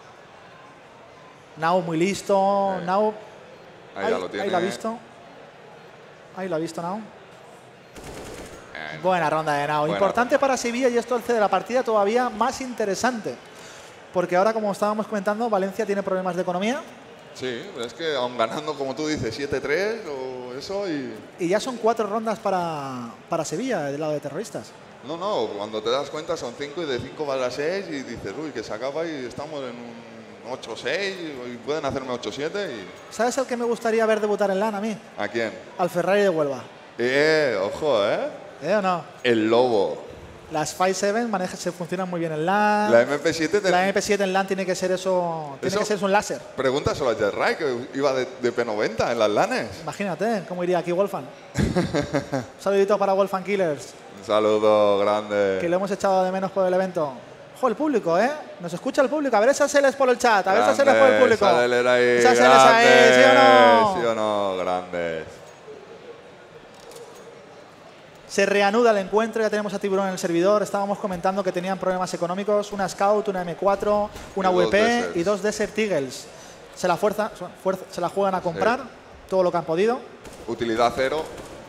Now muy listo. Eh, Now. Ahí, ya lo tiene. Ahí lo ha visto. Ahí lo ha visto Now. Eh, Buena ronda de Now. Buena Importante para Sevilla y esto hace de la partida todavía más interesante. Porque ahora, como estábamos comentando, Valencia tiene problemas de economía. Sí, es que aún ganando, como tú dices, siete tres o eso y... Y ya son cuatro rondas para, para Sevilla, del lado de terroristas. No, no, cuando te das cuenta son cinco y de cinco vas a seis y dices, uy, que se acaba y estamos en un ocho seis y pueden hacerme ocho siete. Y... ¿Sabes el que me gustaría ver debutar en LAN a mí? ¿A quién? Al Ferrari de Huelva. Eh, ojo, ¿eh? ¿Eh o no? El lobo. Las Five seven maneja, se funcionan muy bien en LAN. La M P siete... Te... La M P siete en LAN tiene que ser eso, tiene Eso- que ser un láser. Pregúntaselo a Jerry, que iba de, de P noventa en las LANes. Imagínate cómo iría aquí Wolfan. Un saludito para Wolfan Killers, Un saludo grande. que lo hemos echado de menos por el evento. Ojo, el público, ¿eh? Nos escucha el público. A ver esas Ls por el chat, a ver esas Ls por el público. Esas Ls ahí, Esas Ls ahí, grandes, ¿sí o no? ¿Sí o no? Grandes. Se reanuda el encuentro, ya tenemos a Tiburón en el servidor. Estábamos comentando que tenían problemas económicos, una Scout, una M cuatro, una Y dos V P Deserts. y dos Desert Eagles. Se la, fuerza, fuerza- se la juegan a comprar todo lo que han podido Utilidad cero.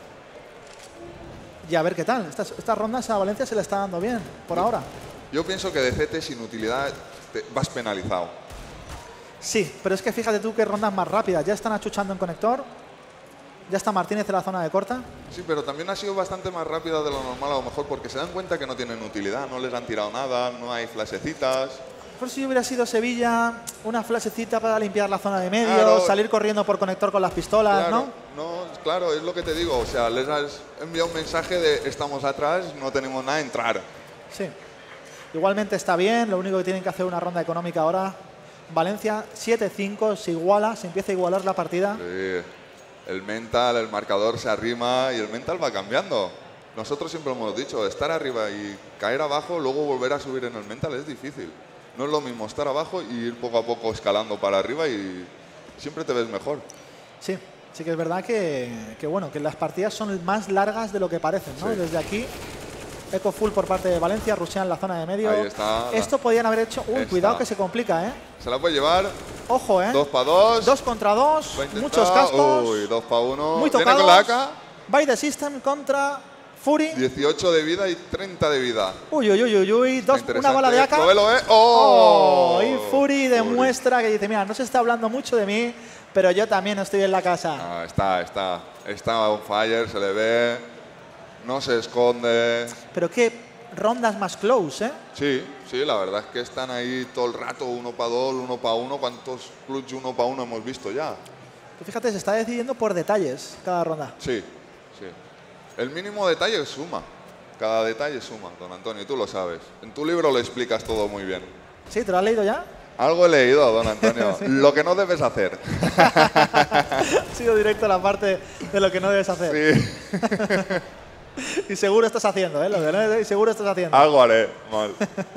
y a ver qué tal. Estas, estas rondas a Valencia se le está dando bien, por ahora. Yo pienso que de C T sin utilidad te vas penalizado. Sí, pero es que fíjate tú qué rondas más rápidas. Ya están achuchando en conector, ya está Martínez en la zona de corta. Sí, pero también ha sido bastante más rápida de lo normal a lo mejor porque se dan cuenta que no tienen utilidad, no les han tirado nada, no hay flashecitas. Por si hubiera sido Sevilla, una flashecita para limpiar la zona de medio, Claro. salir corriendo por conector con las pistolas, Claro, ¿no? no, claro, es lo que te digo. O sea, les has enviado un mensaje de estamos atrás, no tenemos nada, entrar. Sí. Igualmente está bien, lo único que tienen que hacer es una ronda económica ahora. Valencia siete cinco, se iguala, se empieza a igualar la partida. Sí. El mental, el marcador se arrima y el mental va cambiando. Nosotros siempre hemos dicho, estar arriba y caer abajo, luego volver a subir en el mental es difícil. No es lo mismo estar abajo y ir poco a poco escalando para arriba y siempre te ves mejor. Sí, sí que es verdad que, que, bueno, que las partidas son más largas de lo que parecen, ¿no? Sí. Desde aquí, eco full por parte de Valencia, rushean la zona de medio. Ahí está. Esto podían haber hecho... Uy, Está. cuidado que se complica, ¿eh? Se la puede llevar, Ojo, ¿eh? dos para dos. Dos contra dos, Va a intentar- muchos cascos, Uy, dos para uno. muy Viene tocados. con la A K, By the System contra Fury. dieciocho de vida y treinta de vida. Uy, uy, uy, uy, uy. Dos, Está una bala de A K. interesante. Lo ve, lo ve. ¡Oh! Oh, y Fury demuestra que dice, mira, no se está hablando mucho de mí, pero yo también estoy en la casa. Ah, está, está. Está on fire, se le ve. No se esconde. Pero qué rondas más close, ¿eh? Sí, sí, la verdad es que están ahí todo el rato, uno para dos, uno para uno. ¿Cuántos clutch uno para uno hemos visto ya? Tú fíjate, se está decidiendo por detalles cada ronda. Sí, sí. El mínimo detalle suma. Cada detalle suma, don Antonio, y tú lo sabes. En tu libro lo explicas todo muy bien. ¿Sí? ¿Te lo has leído ya? Algo he leído, don Antonio. Lo que no debes hacer. Ha sido directo a la parte de lo que no debes hacer. Sí, Y seguro estás haciendo, ¿eh? Lo que no debes- seguro estás haciendo. algo haré mal.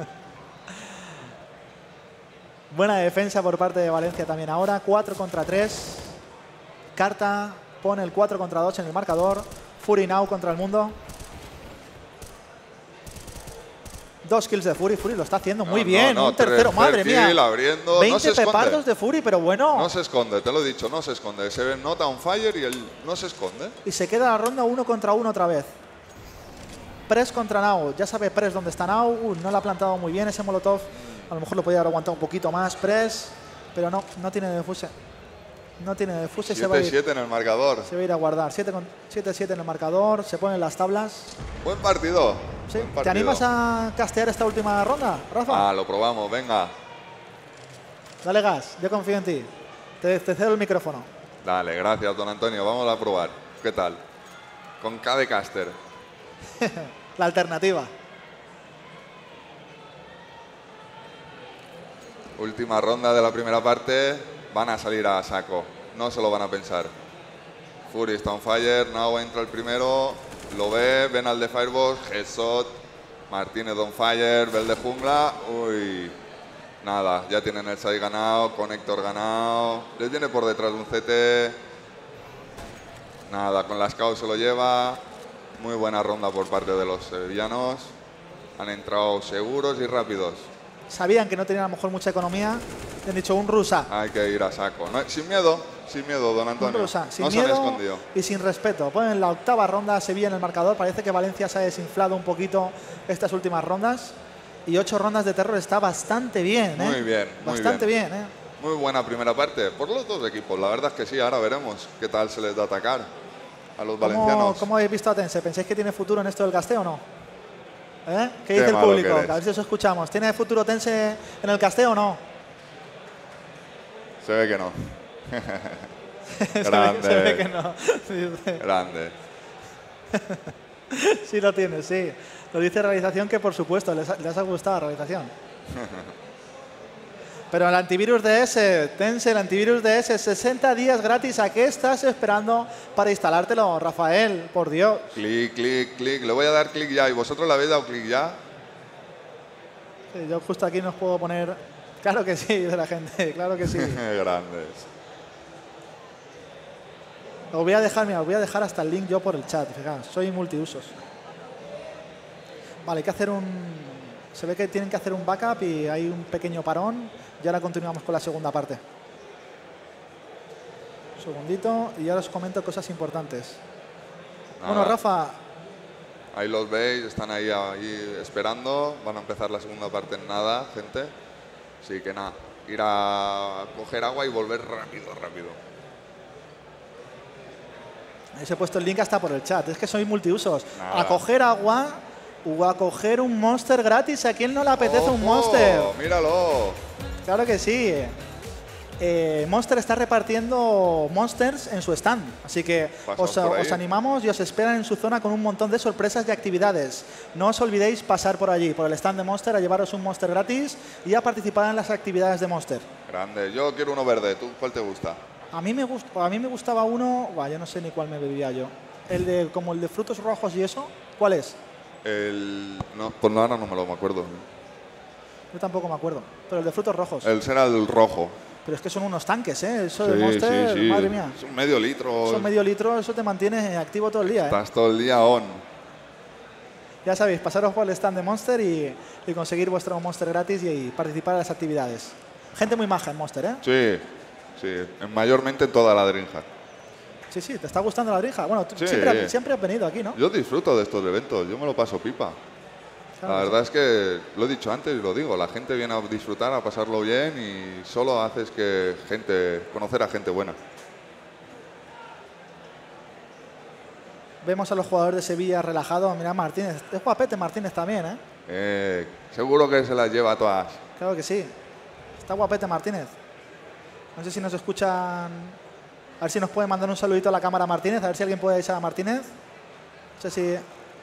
Buena defensa por parte de Valencia también ahora. cuatro contra tres. Carta pone el cuatro contra dos en el marcador. Fury now contra el mundo. Dos kills de Fury. Fury lo está haciendo muy No, bien. no, no, Un tercero, tercer madre mía. kill, abriendo. No veinte se esconde. pepardos de Fury, pero bueno. No se esconde, te lo he dicho, no se esconde. Se ve nota on fire y él no se esconde. Y se queda la ronda uno contra uno otra vez. Press contra Nau. Ya sabe Press dónde está Nau. Uh, no le ha plantado muy bien ese Molotov. A lo mejor lo podía haber aguantado un poquito más Press. Pero no, no tiene defuse. No tiene defuse. Se va a siete ir, siete en el marcador. se va a ir a guardar. siete siete en el marcador. Se ponen las tablas. Buen partido. Sí. buen ¿Te partido. animas a castear esta última ronda, Rafa? Ah, lo probamos, venga. Dale gas. Yo confío en ti. Te, te cedo el micrófono. Dale, gracias, don Antonio. Vamos a probar. ¿Qué tal? Con K de caster. La alternativa. Última ronda de la primera parte. Van a salir a saco. No se lo van a pensar. Fury está on fire. Now entra el primero. Lo ve. Ven al de Firebox. Headshot. Martínez on fire. Ve el de jungla. Uy. Nada. Ya tienen el side ganado. Connector ganado. Les viene por detrás un C T. Nada. Con la Scout se lo lleva. Muy buena ronda por parte de los sevillanos. Han entrado seguros y rápidos. Sabían que no tenían a lo mejor mucha economía. Le han dicho un rusa. Hay que ir a saco. No, sin miedo, sin miedo, don Un Antonio. rusa. Sin no se han miedo escondido. y sin respeto. Ponen la octava ronda Sevilla en el marcador. Parece que Valencia se ha desinflado un poquito estas últimas rondas. Y ocho rondas de terror está bastante bien, ¿eh? Muy bien, muy Bastante bien. bien, ¿eh? Muy buena primera parte por los dos equipos. La verdad es que sí, ahora veremos qué tal se les da atacar a los ¿Cómo, valencianos. ¿Cómo habéis visto a Tense? ¿Pensáis que tiene futuro en esto del casteo o no? ¿Eh? ¿Qué Qué dice el malo público? que eres. A ver si os escuchamos. ¿Tiene futuro Tense en el casteo o no? Se ve que no. Grande. Se ve que no. Grande. Sí lo tienes, sí. Lo dice realización que por supuesto les, les ha gustado la realización. Pero el antivirus D S, tense el antivirus D S, sesenta días gratis. ¿A qué estás esperando para instalártelo, Rafael? Por Dios. Clic, clic, clic. Le voy a dar clic ya. ¿Y vosotros le habéis dado clic ya? Sí, yo justo aquí nos puedo poner... Claro que sí, de la gente, claro que sí. Grandes. Os voy a dejar, mira, os voy a dejar hasta el link yo por el chat, fijaos, soy multiusos. Vale, hay que hacer un... Se ve que tienen que hacer un backup y hay un pequeño parón. Y ahora continuamos con la segunda parte. Un segundito y ahora os comento cosas importantes. Nada. Bueno, Rafa... Ahí los veis, están ahí, ahí esperando. Van a empezar la segunda parte en nada, gente. Así que nada, ir a coger agua y volver rápido, rápido. Ahí os he puesto el link hasta por el chat. Es que soy multiusos. Nada. A coger agua o a coger un Monster gratis. ¿A quién no le apetece ¡Ojo! un Monster? ¡Míralo! Claro que sí. Eh, Monster está repartiendo Monsters en su stand. Así que os, os animamos y os esperan en su zona con un montón de sorpresas y actividades. No os olvidéis pasar por allí, por el stand de Monster, a llevaros un Monster gratis y a participar en las actividades de Monster. Grande. Yo quiero uno verde. ¿Tú cuál te gusta? A mí me, gust a mí me gustaba uno... Buah, yo no sé ni cuál me bebía yo. El de, como el de frutos rojos y eso. ¿Cuál es? El... No, pues no, ahora no me lo me acuerdo. Yo tampoco me acuerdo. Pero el de frutos rojos. El será el rojo. Pero es que son unos tanques, ¿eh? Eso sí, de Monster, sí, sí. madre mía. Es un medio litro. Son medio litro, eso te mantiene activo todo el día, ¿eh? Estás todo el día on. Ya sabéis, pasaros por el stand de Monster y, y conseguir vuestro Monster gratis y, y participar en las actividades. Gente muy maja en Monster, ¿eh? Sí, sí. Mayormente en toda la Dreamhack. Sí, sí, ¿te está gustando la Dreamhack? Bueno, tú Sí. siempre, siempre has venido aquí, ¿no? Yo disfruto de estos eventos. Yo me lo paso pipa. Claro, la sí. verdad es que lo he dicho antes y lo digo, la gente viene a disfrutar, a pasarlo bien y solo haces que gente, conocer a gente buena. Vemos a los jugadores de Sevilla relajados. Mira, Martínez, es guapete Martínez también, ¿eh? Eh, seguro que se las lleva a todas. Claro que sí. Está guapete Martínez. No sé si nos escuchan. A ver si nos puede mandar un saludito a la cámara Martínez, a ver si alguien puede echar a Martínez. No sé si...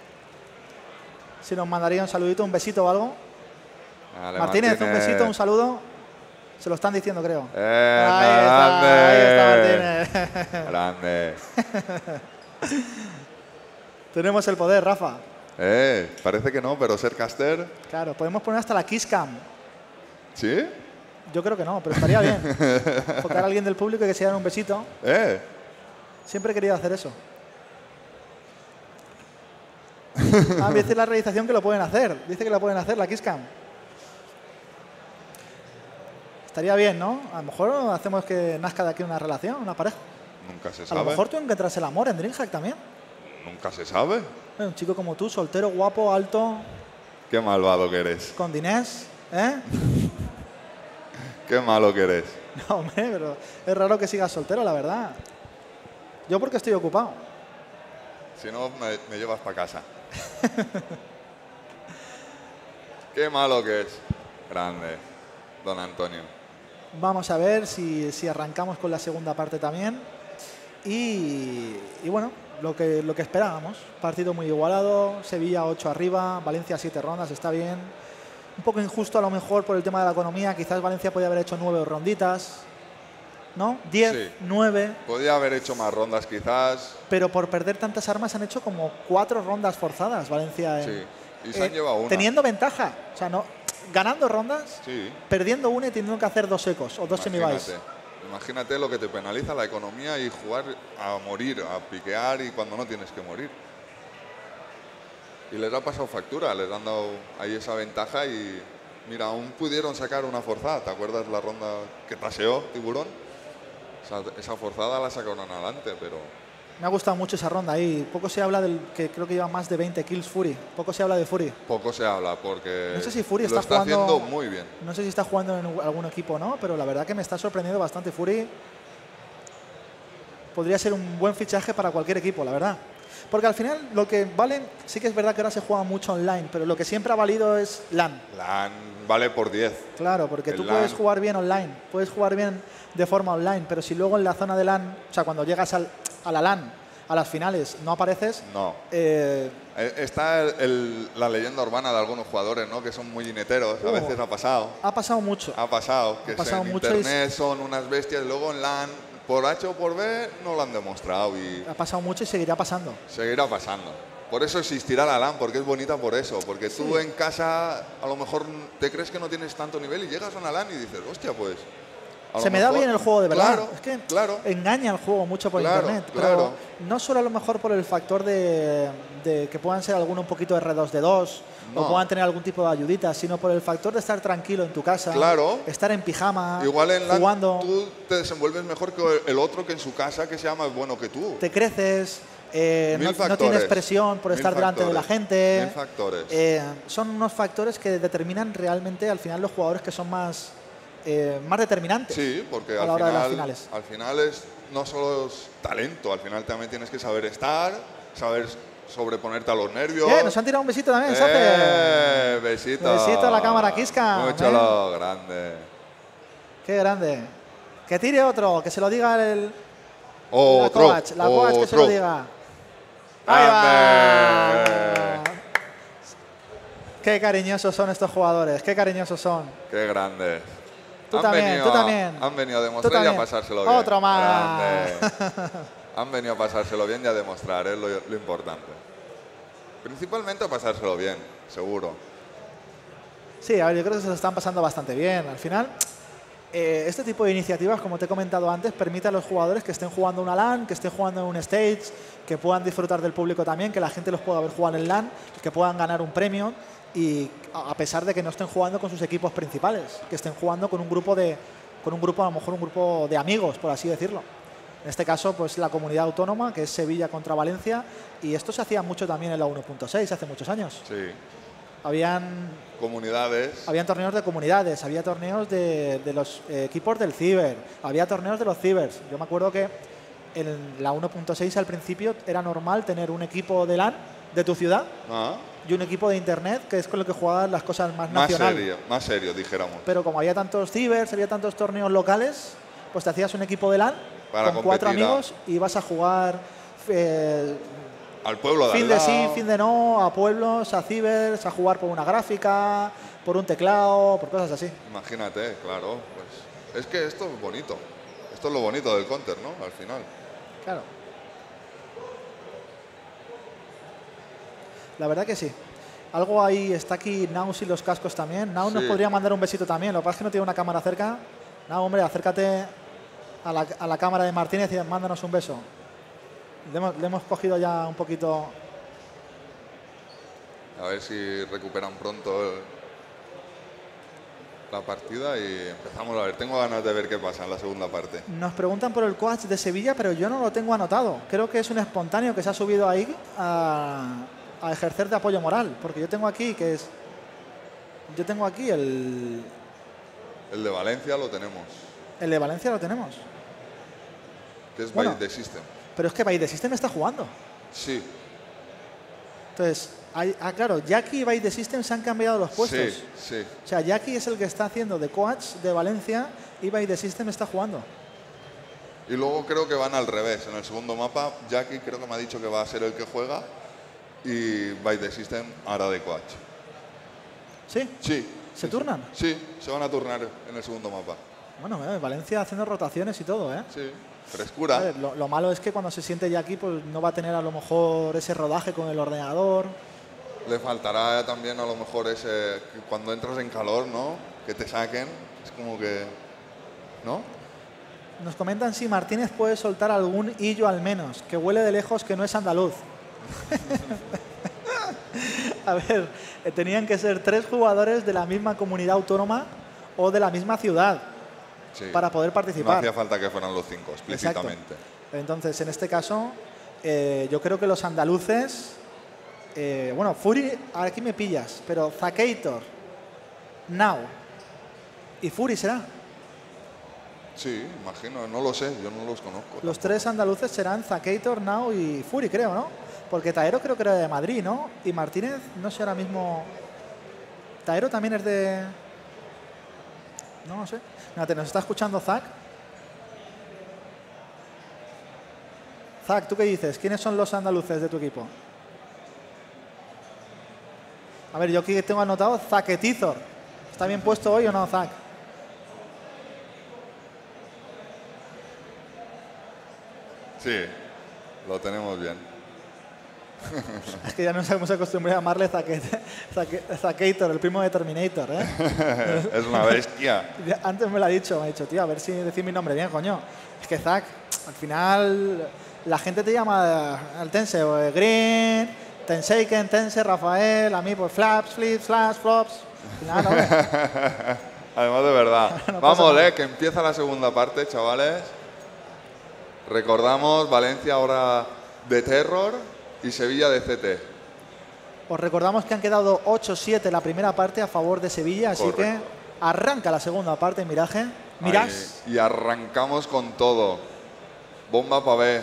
Si nos mandaría un saludito, un besito o algo. Vale, Martínez, Martínez, un besito, un saludo. Se lo están diciendo, creo. Eh, ahí, está, ahí está Martínez. Grande. Tenemos el poder, Rafa. Eh, parece que no, pero ser caster. Claro, podemos poner hasta la Kiss Cam. ¿Sí? Yo creo que no, pero estaría bien. Tocar a alguien del público y que se diera un besito. Eh. Siempre he querido hacer eso. Ah, dice la realización que lo pueden hacer. Dice que lo pueden hacer, la Kiss Cam. Estaría bien, ¿no? A lo mejor hacemos que nazca de aquí una relación, una pareja. Nunca se A sabe. lo mejor tú encuentras el amor en Dreamhack también. Nunca se sabe. Eh, Un chico como tú, soltero, guapo, alto, Qué malvado que eres. con dinés, ¿eh? Qué malo que eres. No, hombre, pero es raro que sigas soltero, la verdad. Yo porque estoy ocupado. Si no, me, me llevas para casa. Qué malo que es. Grande, don Antonio. Vamos a ver si, si arrancamos con la segunda parte también. Y, y bueno, lo que, lo que esperábamos. Partido muy igualado, Sevilla ocho arriba, Valencia siete rondas, está bien. Un poco injusto a lo mejor por el tema de la economía. Quizás Valencia podía haber hecho nueve ronditas, ¿no? diez, Sí. nueve. Podía haber hecho más rondas quizás. Pero por perder tantas armas han hecho como cuatro rondas forzadas Valencia. En, Sí. Y se han llevado una. Teniendo ventaja. O sea, no, ganando rondas, Sí. perdiendo una y teniendo que hacer dos ecos o dos semi-buys. Imagínate. Imagínate lo que te penaliza la economía y jugar a morir, a piquear y cuando no tienes que morir. Y les ha pasado factura, les han dado ahí esa ventaja y mira, aún pudieron sacar una forzada. ¿Te acuerdas la ronda que taseó Tiburón? Esa, esa forzada la sacaron adelante, pero Me ha gustado mucho esa ronda ahí. Poco se habla del que creo que lleva más de veinte kills Fury. Poco se habla de Fury. poco se habla porque No sé si Fury lo está está jugando- haciendo muy bien. No sé si está jugando en algún equipo o no, pero la verdad que me está sorprendiendo bastante Fury. Podría ser un buen fichaje para cualquier equipo, la verdad. Porque al final lo que vale, sí que es verdad que ahora se juega mucho online, pero lo que siempre ha valido es LAN. LAN vale por diez. Claro, porque El tú LAN. puedes jugar bien online, puedes jugar bien de forma online, pero si luego en la zona de LAN, o sea, cuando llegas al, a la LAN, a las finales, no apareces, No. eh, Eh, Está el- el- la leyenda urbana de algunos jugadores, ¿no? Que son muy jineteros. A Uh. veces ha pasado. ha pasado mucho. Ha pasado. Que Ha pasado en mucho y- internet son unas bestias. Luego en LAN, por H o por B, no lo han demostrado. Y Ha pasado mucho y seguirá pasando. seguirá pasando. Por eso existirá la LAN, porque es bonita por eso. Porque tú en casa a lo mejor te crees que no tienes tanto nivel y llegas a una LAN y dices, hostia, pues... a lo Se me da mejor- bien el juego de verdad. Claro, es que claro. engaña el juego mucho por Claro, internet. claro. Pero no solo a lo mejor por el factor de, de que puedan ser alguno un poquito R dos D dos o No. puedan tener algún tipo de ayuditas, sino por el factor de estar tranquilo en tu casa, Claro. estar en pijama, Igual en LAN jugando, tú te desenvuelves mejor que el otro que en su casa, que sea más bueno que tú. te creces, eh, Mil no, no factores. tienes presión por Mil estar delante de la factores. gente. Mil factores. Eh, son unos factores que determinan realmente al final los jugadores que son más, eh, más determinantes. Sí, porque a al la hora de las final, finales. al final es, no solo es talento, al final también tienes que saber estar, saber sobreponerte a los nervios. Eh, nos han tirado un besito también, Sacer. Eh, besito. Besito a la cámara, Kiska. Mucho ¿eh? lo grande. Qué grande. Que tire otro, que se lo diga el, Otro, la coach, la coach que se lo otro. diga. Ahí va. Grande. Qué cariñosos son estos jugadores, qué cariñosos son. Qué grande. Tú Han también, venido tú a- también. Han venido a Tú demostrar y a también. pasárselo bien. Otro más. Grande. Han venido a pasárselo bien y a demostrar, es lo, lo importante. Principalmente a pasárselo bien, seguro. Sí, a ver, yo creo que se lo están pasando bastante bien. Al final, eh, este tipo de iniciativas, como te he comentado antes, permite a los jugadores que estén jugando una LAN, que estén jugando en un stage, que puedan disfrutar del público también, que la gente los pueda ver jugar en LAN, que puedan ganar un premio y a a pesar de que no estén jugando con sus equipos principales, que estén jugando con un grupo de, con un grupo a lo mejor un grupo de amigos, por así decirlo. En este caso, pues la comunidad autónoma, que es Sevilla contra Valencia, y esto se hacía mucho también en la uno punto seis hace muchos años. Sí. Habían Comunidades. Habían torneos de comunidades, había torneos de, de los eh, equipos del ciber, había torneos de los cibers. Yo me acuerdo que en la uno punto seis al principio era normal tener un equipo de LAN de tu ciudad Ah, y un equipo de internet, que es con lo que jugaban las cosas más más nacionales. serio, más serio, dijéramos. Pero como había tantos cibers, había tantos torneos locales, pues te hacías un equipo de LAN Para con cuatro competir a- amigos y ibas a jugar eh, Al pueblo de fin al de lado. sí, fin de no, a pueblos, a cibers, a jugar por una gráfica, por un teclado, por cosas así. Imagínate, claro. Pues, es que esto es bonito. Esto es lo bonito del counter, ¿no? Al final. Claro. La verdad que sí. Algo ahí está aquí Naus y los cascos también. Naus nos Sí. podría mandar un besito también. Lo que pasa es que no tiene una cámara cerca. Naus, hombre, acércate a la, a la cámara de Martínez y mándanos un beso. Le hemos, le hemos cogido ya un poquito. A ver si recuperan pronto el- la partida y empezamos a ver. Tengo ganas de ver qué pasa en la segunda parte. Nos preguntan por el coach de Sevilla, pero yo no lo tengo anotado. Creo que es un espontáneo que se ha subido ahí a, a ejercer de apoyo moral. Porque yo tengo aquí que es. Yo tengo aquí el. El de Valencia lo tenemos, El de Valencia lo tenemos. que es Bueno. By the System. Pero es que By the System está jugando. Sí, Entonces, hay- ah, claro, Jackie y By the System se han cambiado los puestos. sí, sí. O sea, Jackie es el que está haciendo de coach de Valencia y By the System está jugando. Y luego creo que van al revés. En el segundo mapa, Jackie creo que me ha dicho que va a ser el que juega y By the System hará de coach. ¿Sí? Sí. ¿Se sí, turnan? Sí, se van a turnar en el segundo mapa. Bueno, eh, Valencia haciendo rotaciones y todo, ¿eh? Sí, A frescura. ver, lo, lo malo es que cuando se siente Jackie, pues no va a tener a lo mejor ese rodaje con el ordenador. Le faltará también a lo mejor ese, que cuando entras en calor, ¿no? Que te saquen, es como que, ¿no? Nos comentan si Martínez puede soltar algún hillo al menos, que huele de lejos que no es andaluz. A ver, eh, tenían que ser tres jugadores de la misma comunidad autónoma o de la misma ciudad Sí. para poder No participar. hacía falta que fueran los cinco, Exacto. explícitamente. Entonces, en este caso, eh, yo creo que los andaluces, eh, bueno, Fury, aquí me pillas, pero Zacator, Now y Fury será. Sí, imagino, no lo sé, yo no los conozco. Los tampoco. tres andaluces serán Zacator, Now y Fury, creo, ¿no? Porque Taero creo que era de Madrid, ¿no? Y Martínez, no sé ahora mismo... Taero también es de... No, no sé. Fíjate, ¿nos está escuchando Zac? Zac, ¿tú qué dices? ¿Quiénes son los andaluces de tu equipo? A ver, yo aquí tengo anotado Zaquetizor. ¿Está bien puesto hoy o no, Zac? Sí, lo tenemos bien. Es que ya nos hemos acostumbrado a llamarle Zaquator, el primo de Terminator, ¿eh? Es una bestia. Antes me lo ha dicho, me ha dicho, tío, a ver si decís mi nombre bien, coño. Es que Zac, al final, la gente te llama al Tense, o Green, Tenseiken, Tense, Rafael, a mí pues Flaps, Flips, Flash, Flops. Al final, ¿no? Además de verdad. No pasa Vamos, nada. eh, que empieza la segunda parte, chavales. Recordamos Valencia ahora de Terror y Sevilla de C T. Os recordamos que han quedado ocho siete la primera parte a favor de Sevilla, así Correcto. que arranca la segunda parte, Miraje. Mirás. Ahí. Y arrancamos con todo. Bomba para B.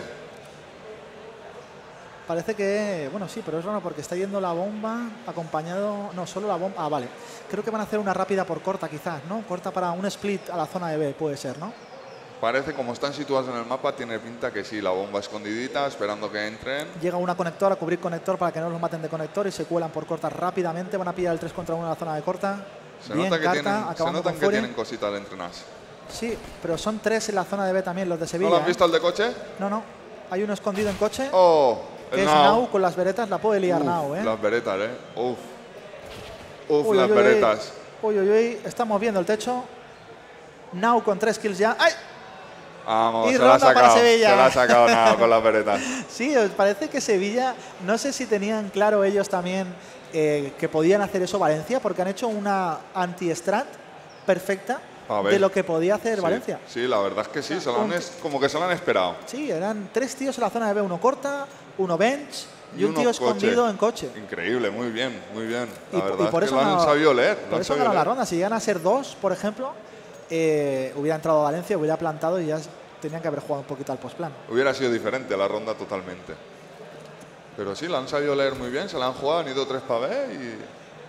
Parece que, bueno, sí, pero es raro porque está yendo la bomba acompañado, no, solo la bomba, ah, vale. Creo que van a hacer una rápida por corta quizás, ¿no? Corta para un split a la zona de B, puede ser, ¿no? Parece, como están situados en el mapa, tiene pinta que sí, la bomba escondidita, esperando que entren. Llega una conector a cubrir conector para que no los maten de conector y se cuelan por corta rápidamente. Van a pillar el tres contra uno en la zona de corta. Se Bien, nota que Carta, tienen, se acabando notan con que Fury. tienen cositas de entrenas. Sí, pero son tres en la zona de B también, los de Sevilla. ¿No lo has ¿eh? visto el de coche? No, no. Hay uno escondido en coche, Oh, que el es Now. Now con las veretas. La puede liar Uf, Now, ¿eh? Las veretas, ¿eh? Uf. Uf, Uy, las uy, uy. veretas. Uy, uy, uy. Estamos viendo el techo. Now con tres kills ya. ¡Ay! Vamos, Y se la ha ronda para sacado. Sevilla. Se la ha sacado nada con las veretas. Sí, os parece que Sevilla, no sé si tenían claro ellos también eh, que podían hacer eso Valencia, porque han hecho una anti-strat perfecta A ver. de lo que podía hacer Sí, Valencia. Sí, la verdad es que sí, se lo han Un- es- como que se lo han esperado. Sí, eran tres tíos en la zona de B, uno corta, uno bench y, un uno tío coche. escondido en coche. Increíble, muy bien, muy bien. La Y, po- verdad y por es eso que lo han ganado- sabido leer. lo Por han eso sabido ganó la leer. ronda. Si llegan a ser dos, por ejemplo, eh, hubiera entrado Valencia, hubiera plantado y ya s- tenían que haber jugado un poquito al postplan. Hubiera sido diferente la ronda totalmente. Pero sí, la han sabido leer muy bien, se la han jugado, han ido tres para B y...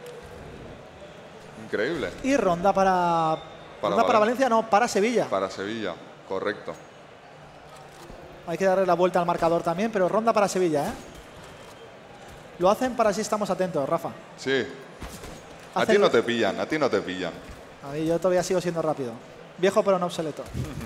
Increíble. Y ronda para, Para ronda para Valencia. Valencia, no, para Sevilla. Para Sevilla, correcto. Hay que darle la vuelta al marcador también, pero ronda para Sevilla, ¿eh? Lo hacen para si estamos atentos, Rafa. Sí. A Hacen- ti no te pillan, a ti no te pillan. A mí yo todavía sigo siendo rápido. Viejo pero no obsoleto.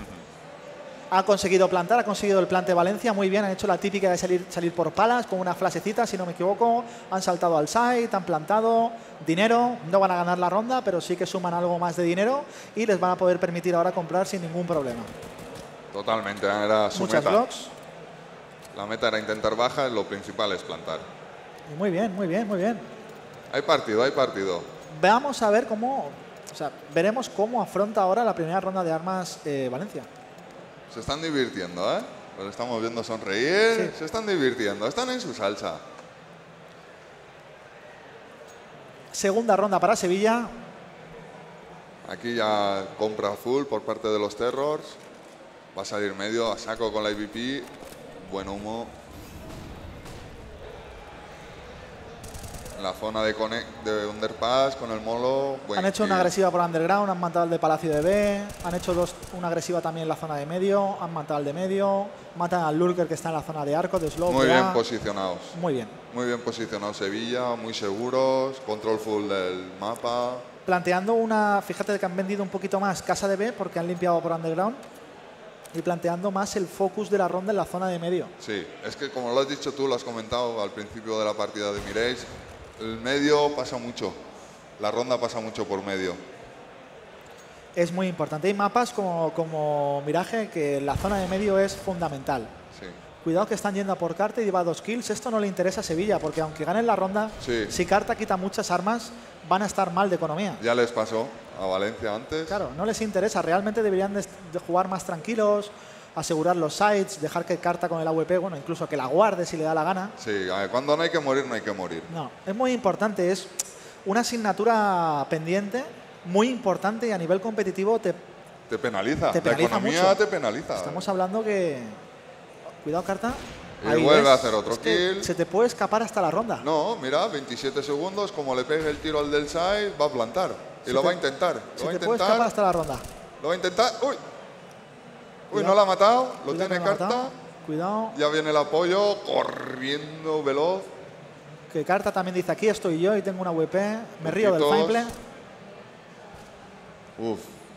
Ha conseguido plantar, ha conseguido el plante Valencia, muy bien. Han hecho la típica de salir, salir por palas con una flashecita, si no me equivoco. Han saltado al site, han plantado dinero. No van a ganar la ronda, pero sí que suman algo más de dinero y les van a poder permitir ahora comprar sin ningún problema. Totalmente, era su Muchas meta. blocks. La meta era intentar bajas, lo principal es plantar. Y muy bien, muy bien, muy bien. Hay partido, hay partido. Veamos a ver cómo, o sea, veremos cómo afronta ahora la primera ronda de armas eh, Valencia. Se están divirtiendo, ¿eh? Los estamos viendo sonreír, Sí. se están divirtiendo, están en su salsa. Segunda ronda para Sevilla. Aquí ya compra full por parte de los Terrors. Va a salir medio a saco con la I V P. Buen humo. En la zona de, connect, de Underpass con el Molo. Buen Han hecho una kill. agresiva por Underground, han matado al de Palacio de B, han hecho dos, una agresiva también en la zona de medio, han matado al de medio, matan al Lurker que está en la zona de arco, de slow. Muy de bien A. posicionados. Muy bien. Muy bien posicionados Sevilla, muy seguros. Control full del mapa. Planteando una, fíjate que han vendido un poquito más Casa de B porque han limpiado por Underground y planteando más el focus de la ronda en la zona de medio. Sí, es que como lo has dicho tú, lo has comentado al principio de la partida de Mireis, el medio pasa mucho, la ronda pasa mucho por medio. Es muy importante. Hay mapas como, como Miraje que la zona de medio es fundamental. Sí, Cuidado que están yendo a por Carta y lleva dos kills. Esto no le interesa a Sevilla porque aunque ganen la ronda, Sí. si Carta quita muchas armas, van a estar mal de economía. ya les pasó a Valencia antes. Claro, no les interesa. Realmente deberían de, de jugar más tranquilos, asegurar los sites, dejar que Carta con el A W P, bueno, incluso que la guarde si le da la gana. Sí, a ver, cuando no hay que morir, no hay que morir. No, es muy importante. Es una asignatura pendiente, muy importante y a nivel competitivo te, Te penaliza, Te penaliza la economía mucho. te penaliza. estamos hablando que... Cuidado, Carta. Y Ahí vuelve ves, a hacer otro es que kill. se te puede escapar hasta la ronda. No, mira, veintisiete segundos, como le pegue el tiro al del side, va a plantar. Y Se lo te- va a intentar. Lo Se va a te puede escapar intentar. hasta la ronda. Lo va a intentar. ¡Uy! Uy, Cuidado. no la ha matado. Lo Cuidado tiene que no la ha carta. matado. Cuidado, Ya viene el apoyo, corriendo veloz. que Carta también dice, aquí estoy yo y tengo una W P. Me río del Puntitos. fine play. Uf.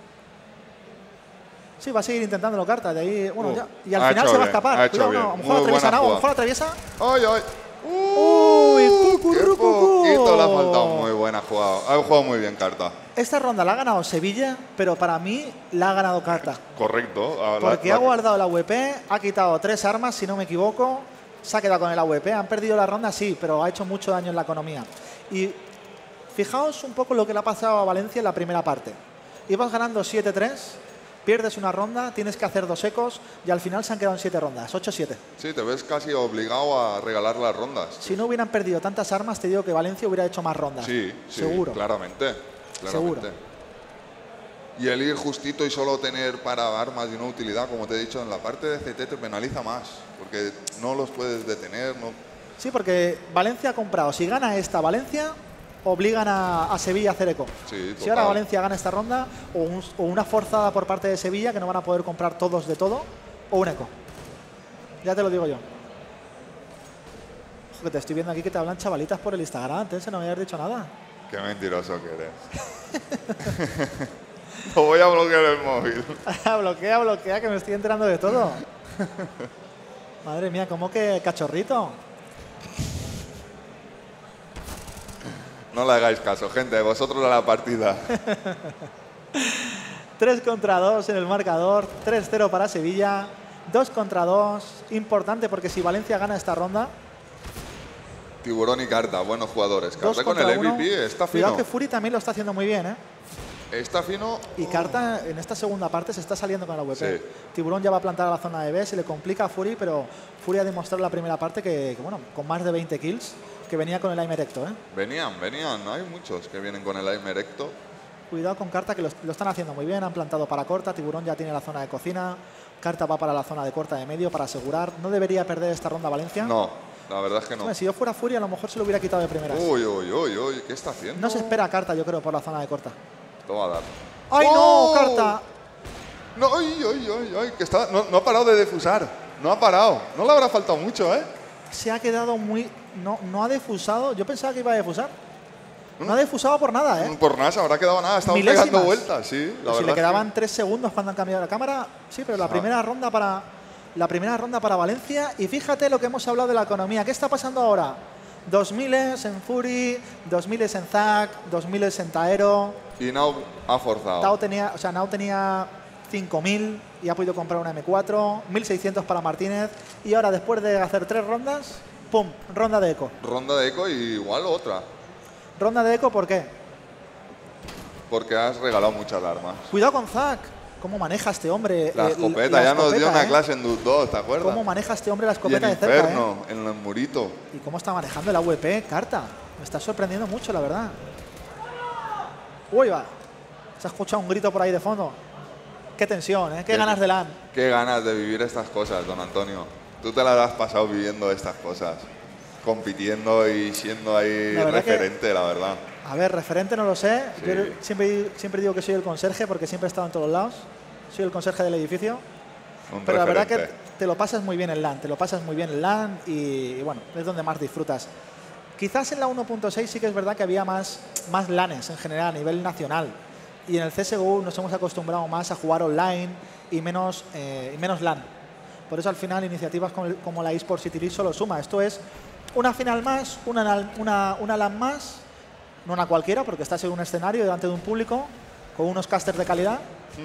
Sí, va a seguir intentándolo Carta. De ahí, bueno, Uh, ya, y al ha final hecho se va a bien, escapar. ha hecho Cuidado, bien. no, a lo mejor Muy atraviesa, buena no, a lo jugada. mejor atraviesa. ¡Ay, ay! Uy, ¡Uh! cucu, ¡Qué cucu. poquito le ha faltado! Muy buena jugada. Ha jugado muy bien Carta. Esta ronda la ha ganado Sevilla, pero para mí la ha ganado Carta. Correcto. A la- Porque la- ha guardado la A W P, ha quitado tres armas, si no me equivoco, se ha quedado con el A W P. Han perdido la ronda, sí, pero ha hecho mucho daño en la economía. Y fijaos un poco lo que le ha pasado a Valencia en la primera parte. Ibas ganando siete tres, pierdes una ronda, tienes que hacer dos ecos y al final se han quedado en siete rondas, ocho siete. Sí, te ves casi obligado a regalar las rondas. Si no hubieran perdido tantas armas, te digo que Valencia hubiera hecho más rondas. Sí, sí, seguro. claramente. claramente. Seguro. Y el ir justito y solo tener para armas y no utilidad, como te he dicho, en la parte de C T te penaliza más, porque no los puedes detener. No... Sí, porque Valencia ha comprado. Si gana esta Valencia, obligan a, a Sevilla a hacer eco. Sí, Si ahora total. Valencia gana esta ronda, o, un- o una forzada por parte de Sevilla, que no van a poder comprar todos de todo, o un eco. Ya te lo digo yo. Ojo, que te estoy viendo aquí que te hablan chavalitas por el Instagram. Antes no me habías dicho nada. Qué mentiroso que eres. No voy a bloquear el móvil. bloquea, bloquea, que me estoy enterando de todo. Madre mía, ¿cómo que cachorrito? No le hagáis caso, gente, vosotros a la partida. tres contra dos en el marcador, tres cero para Sevilla, dos contra dos. Importante porque si Valencia gana esta ronda, Tiburón y Carta, buenos jugadores. dos Carta con contra el uno. M V P, está Cuidado fino. que Fury también lo está haciendo muy bien, ¿eh? Está fino. Y Carta en esta segunda parte se está saliendo con la W P. Sí. Tiburón ya va a plantar a la zona de B, se le complica a Fury, pero Fury ha demostrado en la primera parte que, que, bueno, con más de veinte kills, que venía con el aim erecto, ¿eh? Venían, venían. Hay muchos que vienen con el aim erecto. Cuidado con Carta, que lo, lo están haciendo muy bien, han plantado para corta, Tiburón ya tiene la zona de cocina, Carta va para la zona de corta de medio para asegurar. No debería perder esta ronda Valencia. No, la verdad es que no. Hombre, si yo fuera Fury a lo mejor se lo hubiera quitado de primeras. Uy, uy, uy, uy, ¿qué está haciendo? No se espera Carta, yo creo, por la zona de corta. Esto va a dar. ¡Ay, ¡Oh! no, Carta! No, ay, ay, ay, ay, que está, no, no ha parado de defusar. No ha parado. No le habrá faltado mucho, ¿eh? Se ha quedado muy... No, no ha defusado. Yo pensaba que iba a defusar. No ha defusado por nada, ¿eh? Por nada, se habrá quedado nada. Estaban Milésimas. pegando vueltas, sí. La Pues si verdad le es quedaban tres segundos cuando han cambiado la cámara. Sí, pero la Ah. primera ronda para... La primera ronda para Valencia. Y fíjate lo que hemos hablado de la economía. ¿Qué está pasando ahora? dos mil en Fury, dos mil en Zac, dos mil en Taero. que- Y Nau ha forzado. Tao tenía, o sea, Nao tenía cinco mil y ha podido comprar una M cuatro, mil seiscientos para Martínez. Y ahora, después de hacer tres rondas, ¡pum! Ronda de eco. Ronda de eco y igual otra. Ronda de eco, ¿por qué? Porque has regalado muchas armas. Cuidado con Zac. ¿Cómo maneja este hombre? La eh, escopeta, la ya nos dio escopeta, una eh? clase en Dust dos, ¿te acuerdas? ¿Cómo maneja este hombre la Y en escopeta de cerca? Inferno, en el murito. ¿Eh? ¿Y cómo está manejando el A W P? Carta. Me está sorprendiendo mucho, la verdad. Uy, va. Se ha escuchado un grito por ahí de fondo. Qué tensión, ¿eh? Qué Qué- ganas de LAN. Qué ganas de vivir estas cosas, don Antonio. Tú te las has pasado viviendo estas cosas. Compitiendo y siendo ahí La verdad que- referente, la verdad. A ver, referente no lo sé. Sí. Yo siempre, siempre digo que soy el conserje porque siempre he estado en todos lados. Soy el conserje del edificio. Un Pero la verdad que referente. te lo pasas muy bien en LAN. Te lo pasas muy bien en LAN y, y bueno, es donde más disfrutas. Quizás en la uno punto seis sí que es verdad que había más, más LANes en general a nivel nacional. Y en el C S G O nos hemos acostumbrado más a jugar online y menos, eh, y menos LAN. Por eso al final iniciativas como, el- como la eSports City League solo suma. Esto es una final más, una, una, una LAN más, no una cualquiera porque estás en un escenario delante de un público con unos casters de calidad.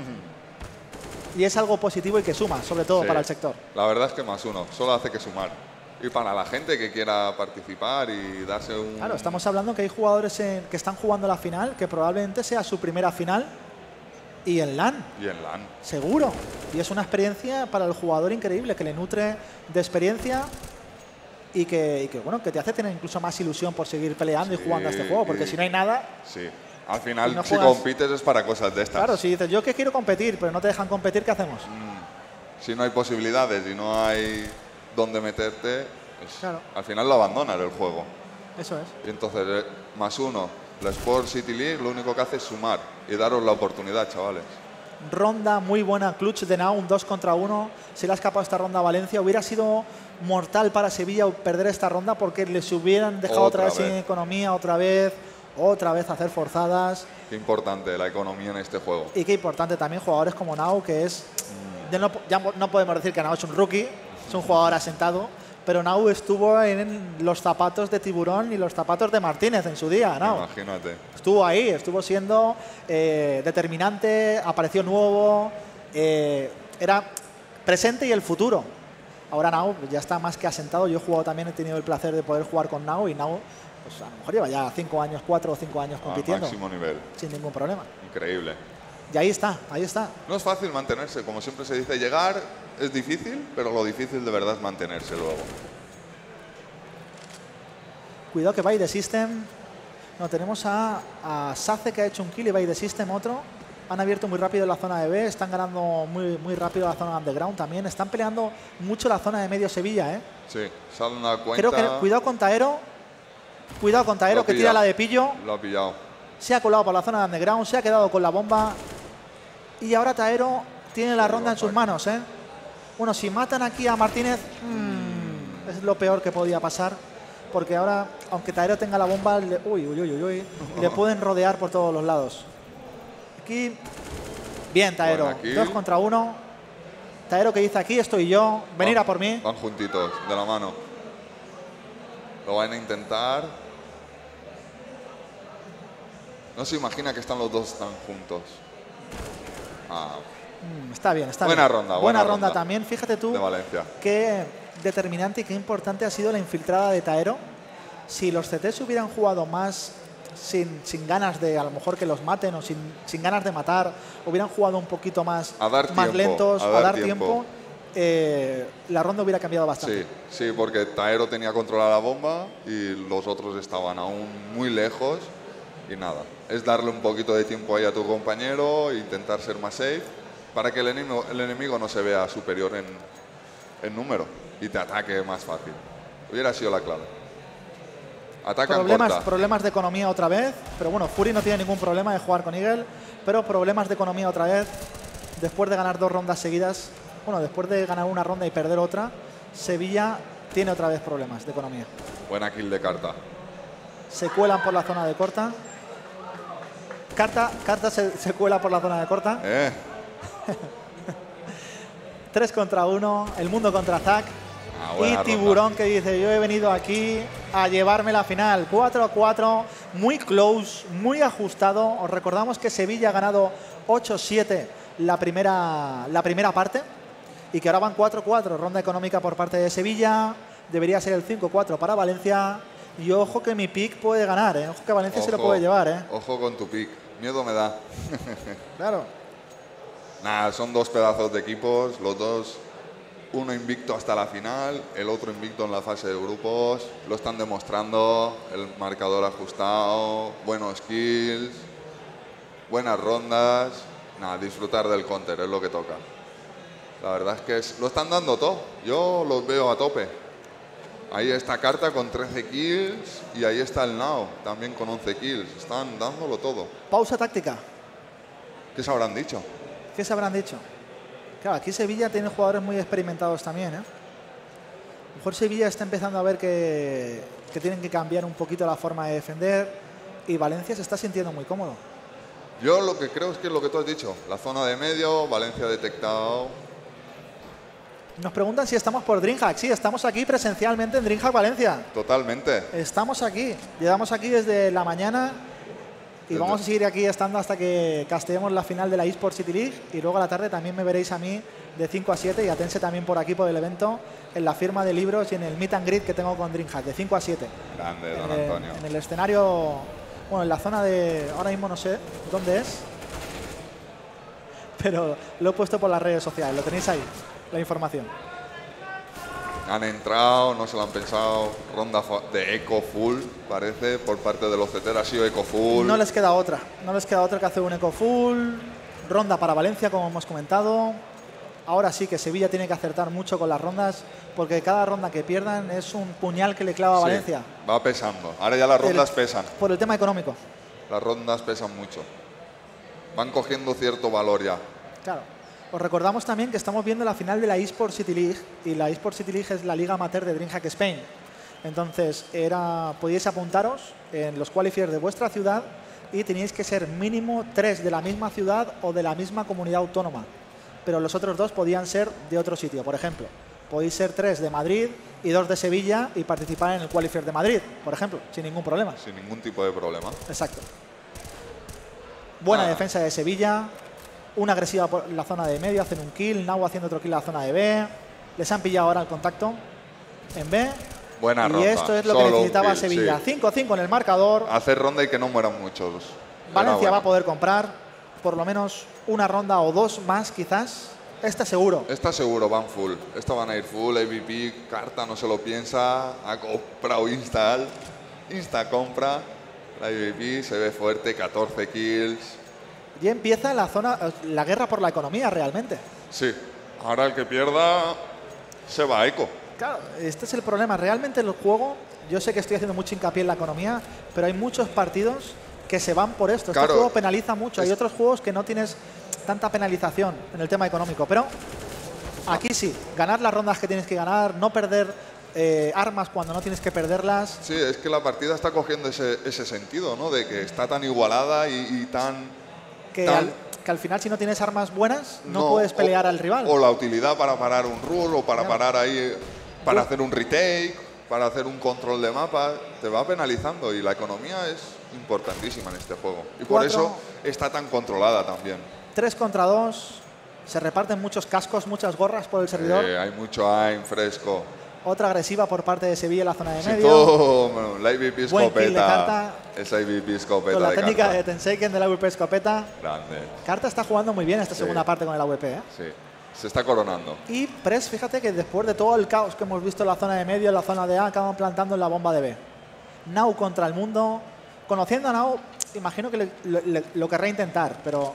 Y es algo positivo y que suma, sobre todo Sí. para el sector. La verdad es que más uno, solo hace que sumar. Y para la gente que quiera participar y darse un... Claro, estamos hablando que hay jugadores en- que están jugando la final, que probablemente sea su primera final y en LAN, Y en LAN. seguro. Y es una experiencia para el jugador increíble, que le nutre de experiencia y que, y que, bueno, que te hace tener incluso más ilusión por seguir peleando Sí, y jugando a este juego, porque y- si no hay nada, Sí. Al final, Y no si juegas- compites es para cosas de estas. claro, si dices yo que quiero competir, pero no te dejan competir, ¿qué hacemos? Si no hay posibilidades y no hay dónde meterte, pues, Claro. al final lo abandonas el juego. Eso es. Y entonces, eh, más uno, la Sport City League lo único que hace es sumar y daros la oportunidad, chavales. Ronda muy buena, clutch de Nau, un dos contra uno. Se le ha escapado esta ronda a Valencia. Hubiera sido mortal para Sevilla perder esta ronda porque les hubieran dejado otra, Otra vez sin vez. economía, otra vez, otra vez hacer forzadas. Qué importante la economía en este juego. Y qué importante también jugadores como Nau, que es... Ya no, ya no podemos decir que Nau es un rookie, es un jugador asentado, pero Nau estuvo en los zapatos de Tiburón y los zapatos de Martínez en su día, Nau. Imagínate. Estuvo ahí, estuvo siendo eh, determinante, apareció nuevo, eh, era presente y el futuro. Ahora Nau ya está más que asentado. Yo he jugado también, he tenido el placer de poder jugar con Nau y Nau, pues a lo mejor lleva ya cinco años, cuatro o cinco años compitiendo. Al máximo nivel. Sin ningún problema. Increíble. Y ahí está, ahí está. No es fácil mantenerse, como siempre se dice, llegar es difícil, pero lo difícil de verdad es mantenerse luego. Cuidado que By the System. No, tenemos a, a Sace que ha hecho un kill y By the System otro. Han abierto muy rápido la zona de B, están ganando muy, muy rápido la zona de underground también. Están peleando mucho la zona de medio Sevilla, ¿eh? Sí, se han dado cuenta. Creo que cuidado con Taero. Cuidado con Taero Lo ha que tira pillado. la de pillo. Lo ha pillado. Se ha colado por la zona de underground, se ha quedado con la bomba. Y ahora Taero tiene la Sí, ronda en sus ataque. manos, ¿eh? Bueno, si matan aquí a Martínez, mmm, es lo peor que podía pasar. Porque ahora, aunque Taero tenga la bomba, le, uy, uy, uy, uy, uy, le pueden rodear por todos los lados. Aquí, bien Taero, Buena kill. dos contra uno. Taero que dice aquí, estoy yo, venir Van- a por mí. Van juntitos, de la mano. Lo van a intentar. No se imagina que están los dos tan juntos. Ah, Mm, está bien, está Buena bien. ronda, Buena, buena ronda ronda. también. Fíjate tú de Valencia. qué determinante y qué importante ha sido la infiltrada de Taero. Si los C T se hubieran jugado más sin, sin ganas de a lo mejor que los maten o sin, sin ganas de matar, hubieran jugado un poquito más, A dar más tiempo, lentos, a a dar dar tiempo. tiempo, eh, la ronda hubiera cambiado bastante. Sí, sí, porque Taero tenía controlada la bomba y los otros estaban aún muy lejos. Y nada, es darle un poquito de tiempo ahí a tu compañero e intentar ser más safe para que el enemigo, el enemigo no se vea superior en, en número y te ataque más fácil. Hubiera sido la clave. Atacan Problemas, corta. problemas de economía otra vez, pero bueno, Fury no tiene ningún problema de jugar con Eagle, pero problemas de economía otra vez, después de ganar dos rondas seguidas, bueno, después de ganar una ronda y perder otra, Sevilla tiene otra vez problemas de economía. Buena kill de carta. Se cuelan por la zona de corta. Carta, carta se, se cuela por la zona de corta. Eh, tres contra uno, el mundo contra Zack. Ah, Y buena Tiburón ronda. que dice, yo he venido aquí a llevarme la final. cuatro a cuatro, muy close, muy ajustado. Os recordamos que Sevilla ha ganado ocho siete la primera, la primera parte y que ahora van cuatro cuatro. Ronda económica por parte de Sevilla. Debería ser el cinco cuatro para Valencia. Y ojo que mi pick puede ganar, ¿eh? Ojo que Valencia se lo Ojo, puede llevar, ¿eh? Ojo con tu pick. Miedo me da. Claro. Nada, son dos pedazos de equipos, los dos, uno invicto hasta la final, el otro invicto en la fase de grupos, lo están demostrando, el marcador ajustado, buenos kills, buenas rondas, nada, disfrutar del counter es lo que toca. La verdad es que es- lo están dando todo, yo los veo a tope. Ahí está Carta con trece kills y ahí está el Nao también con once kills, están dándolo todo. Pausa táctica. ¿Qué se habrán dicho? ¿Qué se habrán dicho? Claro, aquí Sevilla tiene jugadores muy experimentados también, ¿eh? A lo mejor Sevilla está empezando a ver que, que tienen que cambiar un poquito la forma de defender y Valencia se está sintiendo muy cómodo. Yo lo que creo es que es lo que tú has dicho, la zona de medio, Valencia detectado. Nos preguntan si estamos por DreamHack. Sí, estamos aquí presencialmente en DreamHack Valencia. Totalmente. Estamos aquí. Llevamos aquí desde la mañana y Desde- vamos a seguir aquí estando hasta que casteemos la final de la eSport City League y luego a la tarde también me veréis a mí de cinco a siete y a Tense también por aquí por el evento en la firma de libros y en el meet and greet que tengo con DreamHack de cinco a siete. Grande, don En el, Antonio. en el escenario, bueno, en la zona de, ahora mismo no sé dónde es, pero lo he puesto por las redes sociales, lo tenéis ahí, la información. Han entrado, no se lo han pensado. Ronda fa- de eco full, parece, por parte de los C T. Ha sido eco full. No les queda otra, no les queda otra que hacer un eco full, ronda para Valencia como hemos comentado. ahora sí que Sevilla tiene que acertar mucho con las rondas, porque cada ronda que pierdan es un puñal que le clava a Sí, Valencia. va pesando. Ahora ya las rondas El- pesan. Por el tema económico. Las rondas pesan mucho. Van cogiendo cierto valor ya. Claro. Os recordamos también que estamos viendo la final de la eSport City League, y la eSport City League es la liga amateur de DreamHack Spain. Entonces, era, podíais apuntaros en los qualifiers de vuestra ciudad y teníais que ser mínimo tres de la misma ciudad o de la misma comunidad autónoma. Pero los otros dos podían ser de otro sitio. Por ejemplo, podéis ser tres de Madrid y dos de Sevilla y participar en el qualifier de Madrid, por ejemplo, sin ningún problema. Sin ningún tipo de problema. Exacto. Buena Ah. defensa de Sevilla. Una agresiva por la zona de medio, hacen un kill. Nau haciendo otro kill en la zona de B. Les han pillado ahora el contacto en B. Buena y ronda. esto es lo Solo que un necesitaba kill, Sevilla. sí. cinco a cinco en el marcador. Hacer ronda y que no mueran muchos. Valencia Enhorabuena. va a poder comprar por lo menos una ronda o dos más, quizás. Esta seguro. Esta seguro van full. Esta van a ir full. A V P, carta no se lo piensa. Ha comprado Install. Insta compra. La A V P se ve fuerte. catorce kills. Y empieza la zona, la guerra por la economía realmente. Sí. Ahora el que pierda se va a Eco. Claro, este es el problema. Realmente el juego, yo sé que estoy haciendo mucho hincapié en la economía, pero hay muchos partidos que se van por esto. Este Claro. juego penaliza mucho. Hay Es- otros juegos que no tienes tanta penalización en el tema económico. Pero aquí sí, ganar las rondas que tienes que ganar, no perder eh, armas cuando no tienes que perderlas. Sí, es que la partida está cogiendo ese, ese sentido, ¿no? De que está tan igualada y, y tan... Que Tal- al, que al final, si no tienes armas buenas, no, puedes pelear o- al rival. O la utilidad para parar un rule o para Claro. parar ahí, eh, para Tú- hacer un retake, para hacer un control de mapa, te va penalizando y la economía es importantísima en este juego. Y por Cuatro. eso está tan controlada también. Tres contra dos. Se reparten muchos cascos, muchas gorras por el servidor. Eh, hay mucho aim fresco. Otra agresiva por parte de Sevilla en la zona de Sí, medio. todo, la I V P Buen kill de escopeta. Carta. Esa I V P escopeta Con la de técnica Carta. de Tenseiken de la A W P escopeta. Grande, Carta está jugando muy bien esta Sí. segunda parte con el A W P. ¿eh? sí. Se está coronando. Y Press, fíjate que después de todo el caos que hemos visto en la zona de medio, en la zona de A, acaban plantando en la bomba de B. Nau contra el mundo. Conociendo a Nau, imagino que le- le- le- lo querrá intentar, pero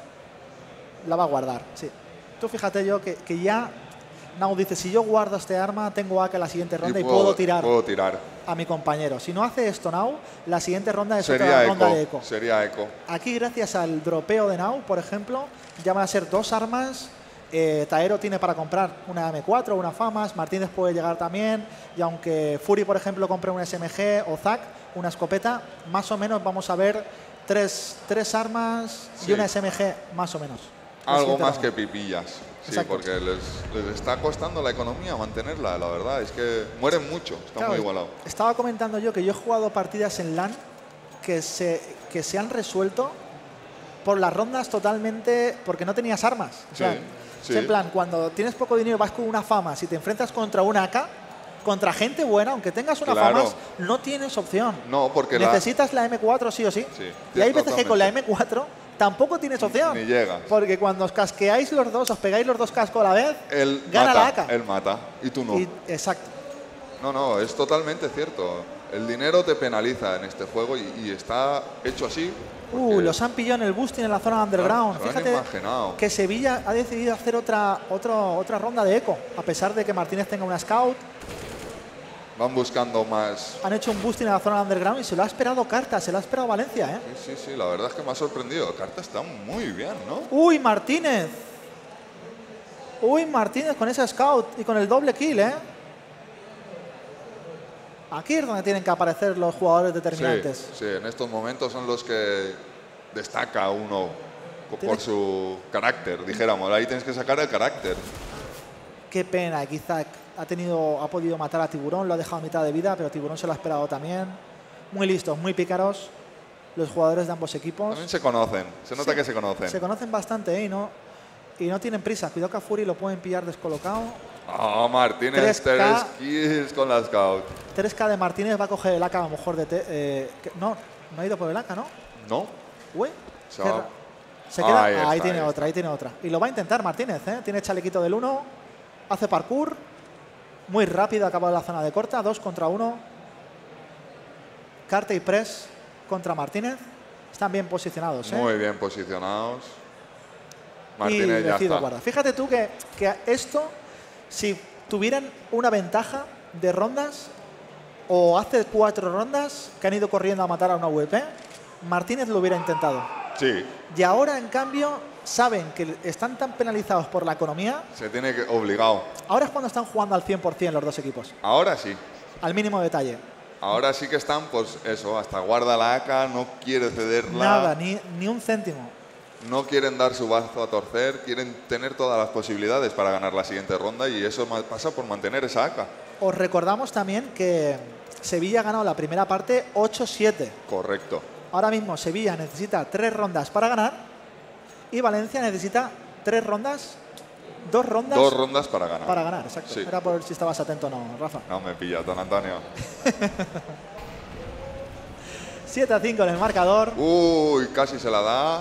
la va a guardar. Sí. Tú fíjate yo que, que ya Nau dice, si yo guardo este arma, tengo A que la siguiente ronda y, puedo, tirar Puedo tirar. a mi compañero. Si no hace esto Nau, la siguiente ronda es Sería otra eco. ronda de eco. Sería eco. Aquí, gracias al dropeo de Nau, por ejemplo, ya van a ser dos armas. Eh, Taero tiene para comprar una M cuatro, una FAMAS. Martínez puede llegar también. Y aunque Fury, por ejemplo, compre una S M G o Zack, una escopeta, más o menos vamos a ver tres, tres armas Sí. y una S M G, más o menos. La Algo siguiente más que ronda. pipillas. Sí, Exacto. porque les, les está costando la economía mantenerla, la verdad. Es que mueren mucho, está Claro, muy igualado. Estaba comentando yo que yo he jugado partidas en LAN que se, que se han resuelto por las rondas totalmente porque no tenías armas. O sea, Sí, es sí. en plan, cuando tienes poco dinero vas con una fama, si te enfrentas contra una A K, contra gente buena, aunque tengas una Claro. FAMAS, no tienes opción. No, porque la- necesitas la, M cuatro sí o sí. Sí, y hay veces que totalmente. con la M cuatro tampoco tienes opción. Ni llegas. Porque cuando os casqueáis los dos, os pegáis los dos cascos a la vez, Él gana mata, la A K. él mata y tú no. Y- exacto. No, no, es totalmente cierto. El dinero te penaliza en este juego y, y está hecho así. Uh, porque- los han pillado en el boosting en la zona underground. se lo han Fíjate imaginado. que Sevilla ha decidido hacer otra, otra, otra ronda de eco. A pesar de que Martínez tenga una scout, Van buscando más. han hecho un boosting en la zona underground y se lo ha esperado Carta, se lo ha esperado Valencia. ¿eh? Sí, sí, sí, la verdad es que me ha sorprendido. Carta está muy bien, ¿no? Uy, Martínez. Uy, Martínez con ese scout y con el doble kill. ¿eh? Aquí es donde tienen que aparecer los jugadores determinantes. Sí, sí, en estos momentos son los que destaca uno co- Tiene- por su carácter, dijéramos. Ahí tienes que sacar el carácter. Qué pena, quizá ha tenido, ha podido matar a Tiburón, lo ha dejado a mitad de vida, pero Tiburón se lo ha esperado también. Muy listos, muy pícaros los jugadores de ambos equipos. También se conocen, se nota Sí, que se conocen. Se conocen bastante, ¿eh? y, no, y no tienen prisa. Cuidado que a Fury lo pueden pillar descolocado. Ah, Martínez, tres K. tres kills con la scout. tres K de Martínez va a coger el A K a lo mejor de... te- eh, que- no, no ha ido por el A K, ¿no? ¿No? Uy, Se qué va- ra- se queda, Ahí ahí, está, tiene ahí otra, ahí tiene otra. Y lo va a intentar Martínez, ¿eh? Tiene chalequito del uno, hace parkour, muy rápido, acaba la zona de corta, dos contra uno. Carta y Press contra Martínez. Están bien posicionados, ¿eh? Muy bien posicionados. Martínez y ya decido está. guardar. Fíjate tú que, que esto, si tuvieran una ventaja de rondas, o hace cuatro rondas que han ido corriendo a matar a una V P, Martínez lo hubiera intentado. Sí, Y ahora, en cambio, saben que están tan penalizados por la economía. se tiene que obligado. Ahora es cuando están jugando al cien por cien los dos equipos, Ahora sí. al mínimo detalle. Ahora sí que están, pues eso, hasta guarda la A K, no quiere cederla. Nada, ni, ni un céntimo. No quieren dar su brazo a torcer, quieren tener todas las posibilidades para ganar la siguiente ronda y eso ma- pasa por mantener esa A K. Os recordamos también que Sevilla ha ganado la primera parte ocho siete. Correcto. Ahora mismo Sevilla necesita tres rondas para ganar y Valencia necesita tres rondas, dos rondas Dos rondas para ganar. para ganar. Exacto. Sí. Era por ver si estabas atento o no, Rafa. No me pillas, don Antonio. siete a cinco en el marcador. Uy, casi se la da.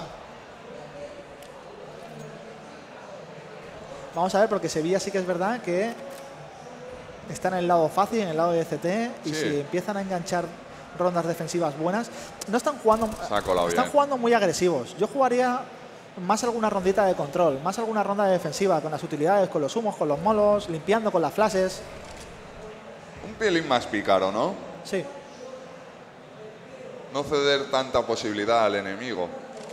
Vamos a ver, porque Sevilla sí que es verdad que está en el lado fácil, en el lado de E C T, y Sí. si empiezan a enganchar rondas defensivas buenas, no están jugando, Se ha colado están bien. jugando muy agresivos. Yo jugaría más alguna rondita de control, más alguna ronda de defensiva, con las utilidades, con los humos, con los molos, limpiando con las flashes. Un pelín más pícaro, ¿no? Sí. No ceder tanta posibilidad al enemigo.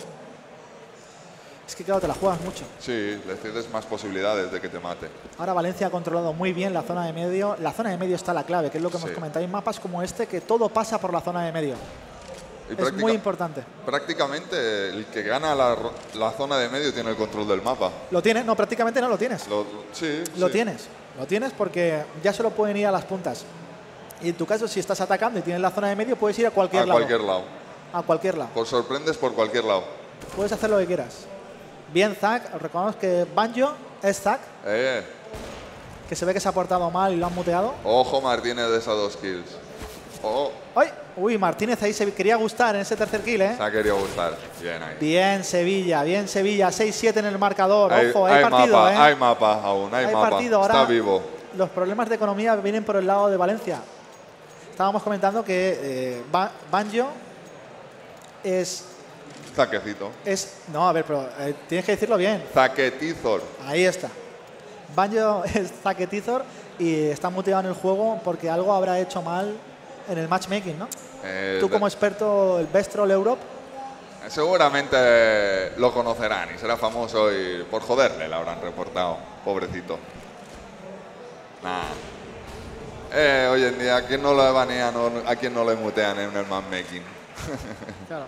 Es que claro, te la juegas mucho. Sí, le cedes más posibilidades de que te mate. Ahora Valencia ha controlado muy bien la zona de medio. La zona de medio está la clave, que es lo que hemos Sí. comentado. Hay mapas como este que todo pasa por la zona de medio. Y Es práctica- muy importante. Prácticamente el que gana la, ro- la zona de medio tiene el control del mapa. ¿Lo tienes? No, prácticamente no lo tienes. Lo, sí, Lo sí. tienes. Lo tienes porque ya solo pueden ir a las puntas. Y en tu caso, si estás atacando y tienes la zona de medio, puedes ir a cualquier A lado. cualquier lado. A cualquier lado. Por sorprendes por cualquier lado. Puedes hacer lo que quieras. Bien, Zack. Recordamos que Banjo es Zack, Eh, que se ve que se ha portado mal y lo han muteado. ojo Martínez de esas dos kills. Oh, ¡Ay! Uy, Martínez ahí se quería gustar en ese tercer kill, ¿eh? se ha querido gustar. Bien ahí. Bien, Sevilla, bien, Sevilla. seis siete en el marcador. Hay, Ojo, hay, hay partido, mapa, ¿eh? hay mapa aún, hay, Hay mapa. partido. Ahora Está vivo. los problemas de economía vienen por el lado de Valencia. Estábamos comentando que eh, Ba- Banjo es, Zaquecito. es... No, a ver, pero eh, tienes que decirlo bien. Zaquetizor. Ahí está. Banjo es Zaquetizor y está muteado en el juego porque algo habrá hecho mal en el matchmaking, ¿no? Eh, Tú de- como experto, el Best Troll Europe, Seguramente lo conocerán y será famoso y por joderle la habrán reportado. Pobrecito. Nah. Eh, hoy en día, ¿a quién no lo banean o a quién no le mutean en el matchmaking? claro.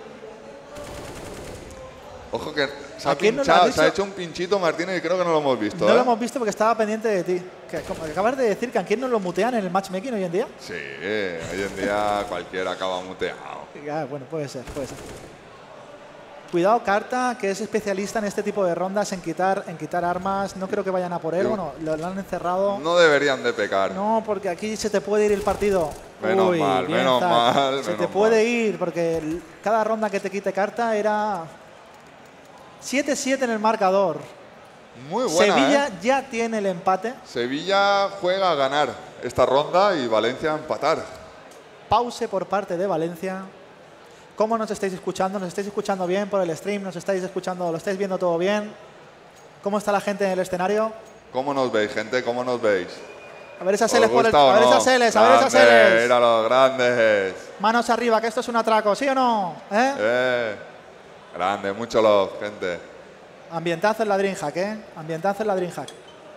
Ojo que se ha, ¿A quién no lo pinchado, has se ha dicho? hecho un pinchito Martínez y creo que no lo hemos visto. No ¿eh? lo hemos visto porque estaba pendiente de ti. Que, como acabas de decir que a quién no lo mutean en el matchmaking hoy en día. Sí, hoy en día cualquiera acaba muteado. Ah, bueno, puede ser, puede ser. Cuidado, Carta, que es especialista en este tipo de rondas, en quitar, en quitar armas. No creo que vayan a por él. Yo- Bueno, lo, lo han encerrado. No deberían de pecar. No, porque aquí se te puede ir el partido. Menos Uy, mal, bien, menos Zack. mal, Se te menos puede mal. ir, porque el- cada ronda que te quite Carta era siete siete en el marcador. Muy buena, Sevilla ¿eh? ya tiene el empate. Sevilla juega a ganar esta ronda y Valencia a empatar. Pause por parte de Valencia. ¿Cómo nos estáis escuchando? ¿Nos estáis escuchando bien por el stream? ¿Nos estáis escuchando? ¿Lo estáis viendo todo bien? ¿Cómo está la gente en el escenario? ¿Cómo nos veis, gente? ¿Cómo nos veis? A ver esas ¿Os L's por el, gusta o a ver no? esas L's, a ver esas Grande, L's. Mira los grandes. Manos arriba, que esto es un atraco, ¿sí o no? ¿Eh? Eh, grande, mucho love, gente. Ambientazo en la Dreamhack, ¿eh? Ambientazo en la Dreamhack.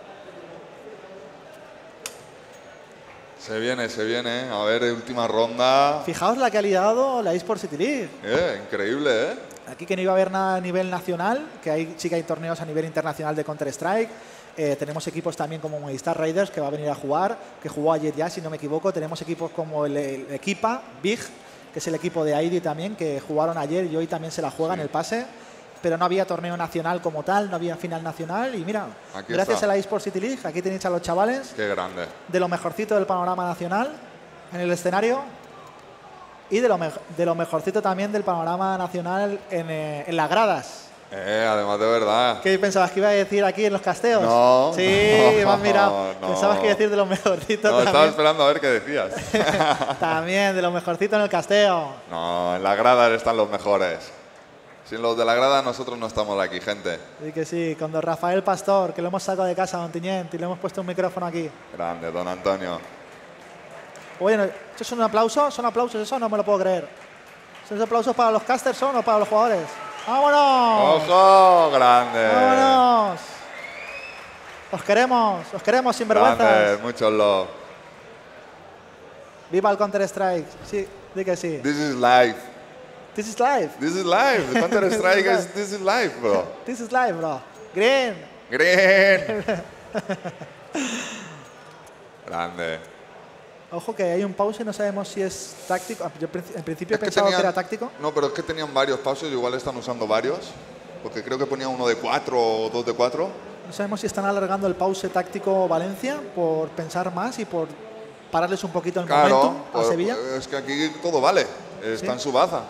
Se viene, se viene. A ver, última ronda. Fijaos la que ha liado la eSport City League. Eh, increíble, ¿eh? Aquí que no iba a haber nada a nivel nacional, que hay, sí que hay torneos a nivel internacional de Counter-Strike. Eh, tenemos equipos también como Movistar Raiders, que va a venir a jugar, que jugó ayer ya, si no me equivoco. Tenemos equipos como el, el Equipa, Big, que es el equipo de I D también, que jugaron ayer y hoy también se la juegan Sí. el pase. Pero no había torneo nacional como tal, no había final nacional. Y mira, Aquí gracias está. a la eSport City League, aquí tenéis a los chavales Qué grande. de lo mejorcito del panorama nacional en el escenario y de lo, me- de lo mejorcito también del panorama nacional en, eh, en las gradas. Eh, además de verdad. ¿Qué pensabas que iba a decir aquí en los casteos? No, Sí, no, me has mirado. no. Pensabas que iba a decir de lo mejorcito No, estaba también. esperando a ver qué decías. También, de lo mejorcito en el casteo. No, en la grada están los mejores. Sin los de la grada nosotros no estamos aquí, gente. Sí que sí, con don Rafael Pastor, que lo hemos sacado de casa, don Tiñent, y le hemos puesto un micrófono aquí. Grande, don Antonio. Oye, ¿eso es un aplauso? ¿Son aplausos eso? No me lo puedo creer. ¿Son aplausos para los casters son o para los jugadores? ¡Vámonos! ¡Ojo! ¡Grande! ¡Vámonos! Os queremos, os queremos sin vergüenzas. Grande, muchos love. Viva el Counter-Strike. Sí, di que sí. This is life. This is life. This is life. The Counter-Strike is this is life, bro. This is life, bro. Green. Green. Grande. Ojo que hay un pause y no sabemos si es táctico. Yo en principio Es que pensaba que, tenían- era táctico. No, pero es que tenían varios pauses, igual están usando varios. Porque creo que ponía uno de cuatro o dos de cuatro. No sabemos si están alargando el pause táctico Valencia por pensar más y por pararles un poquito el Claro, momentum a pues, Sevilla. es que aquí todo vale. Está Sí. en su baza.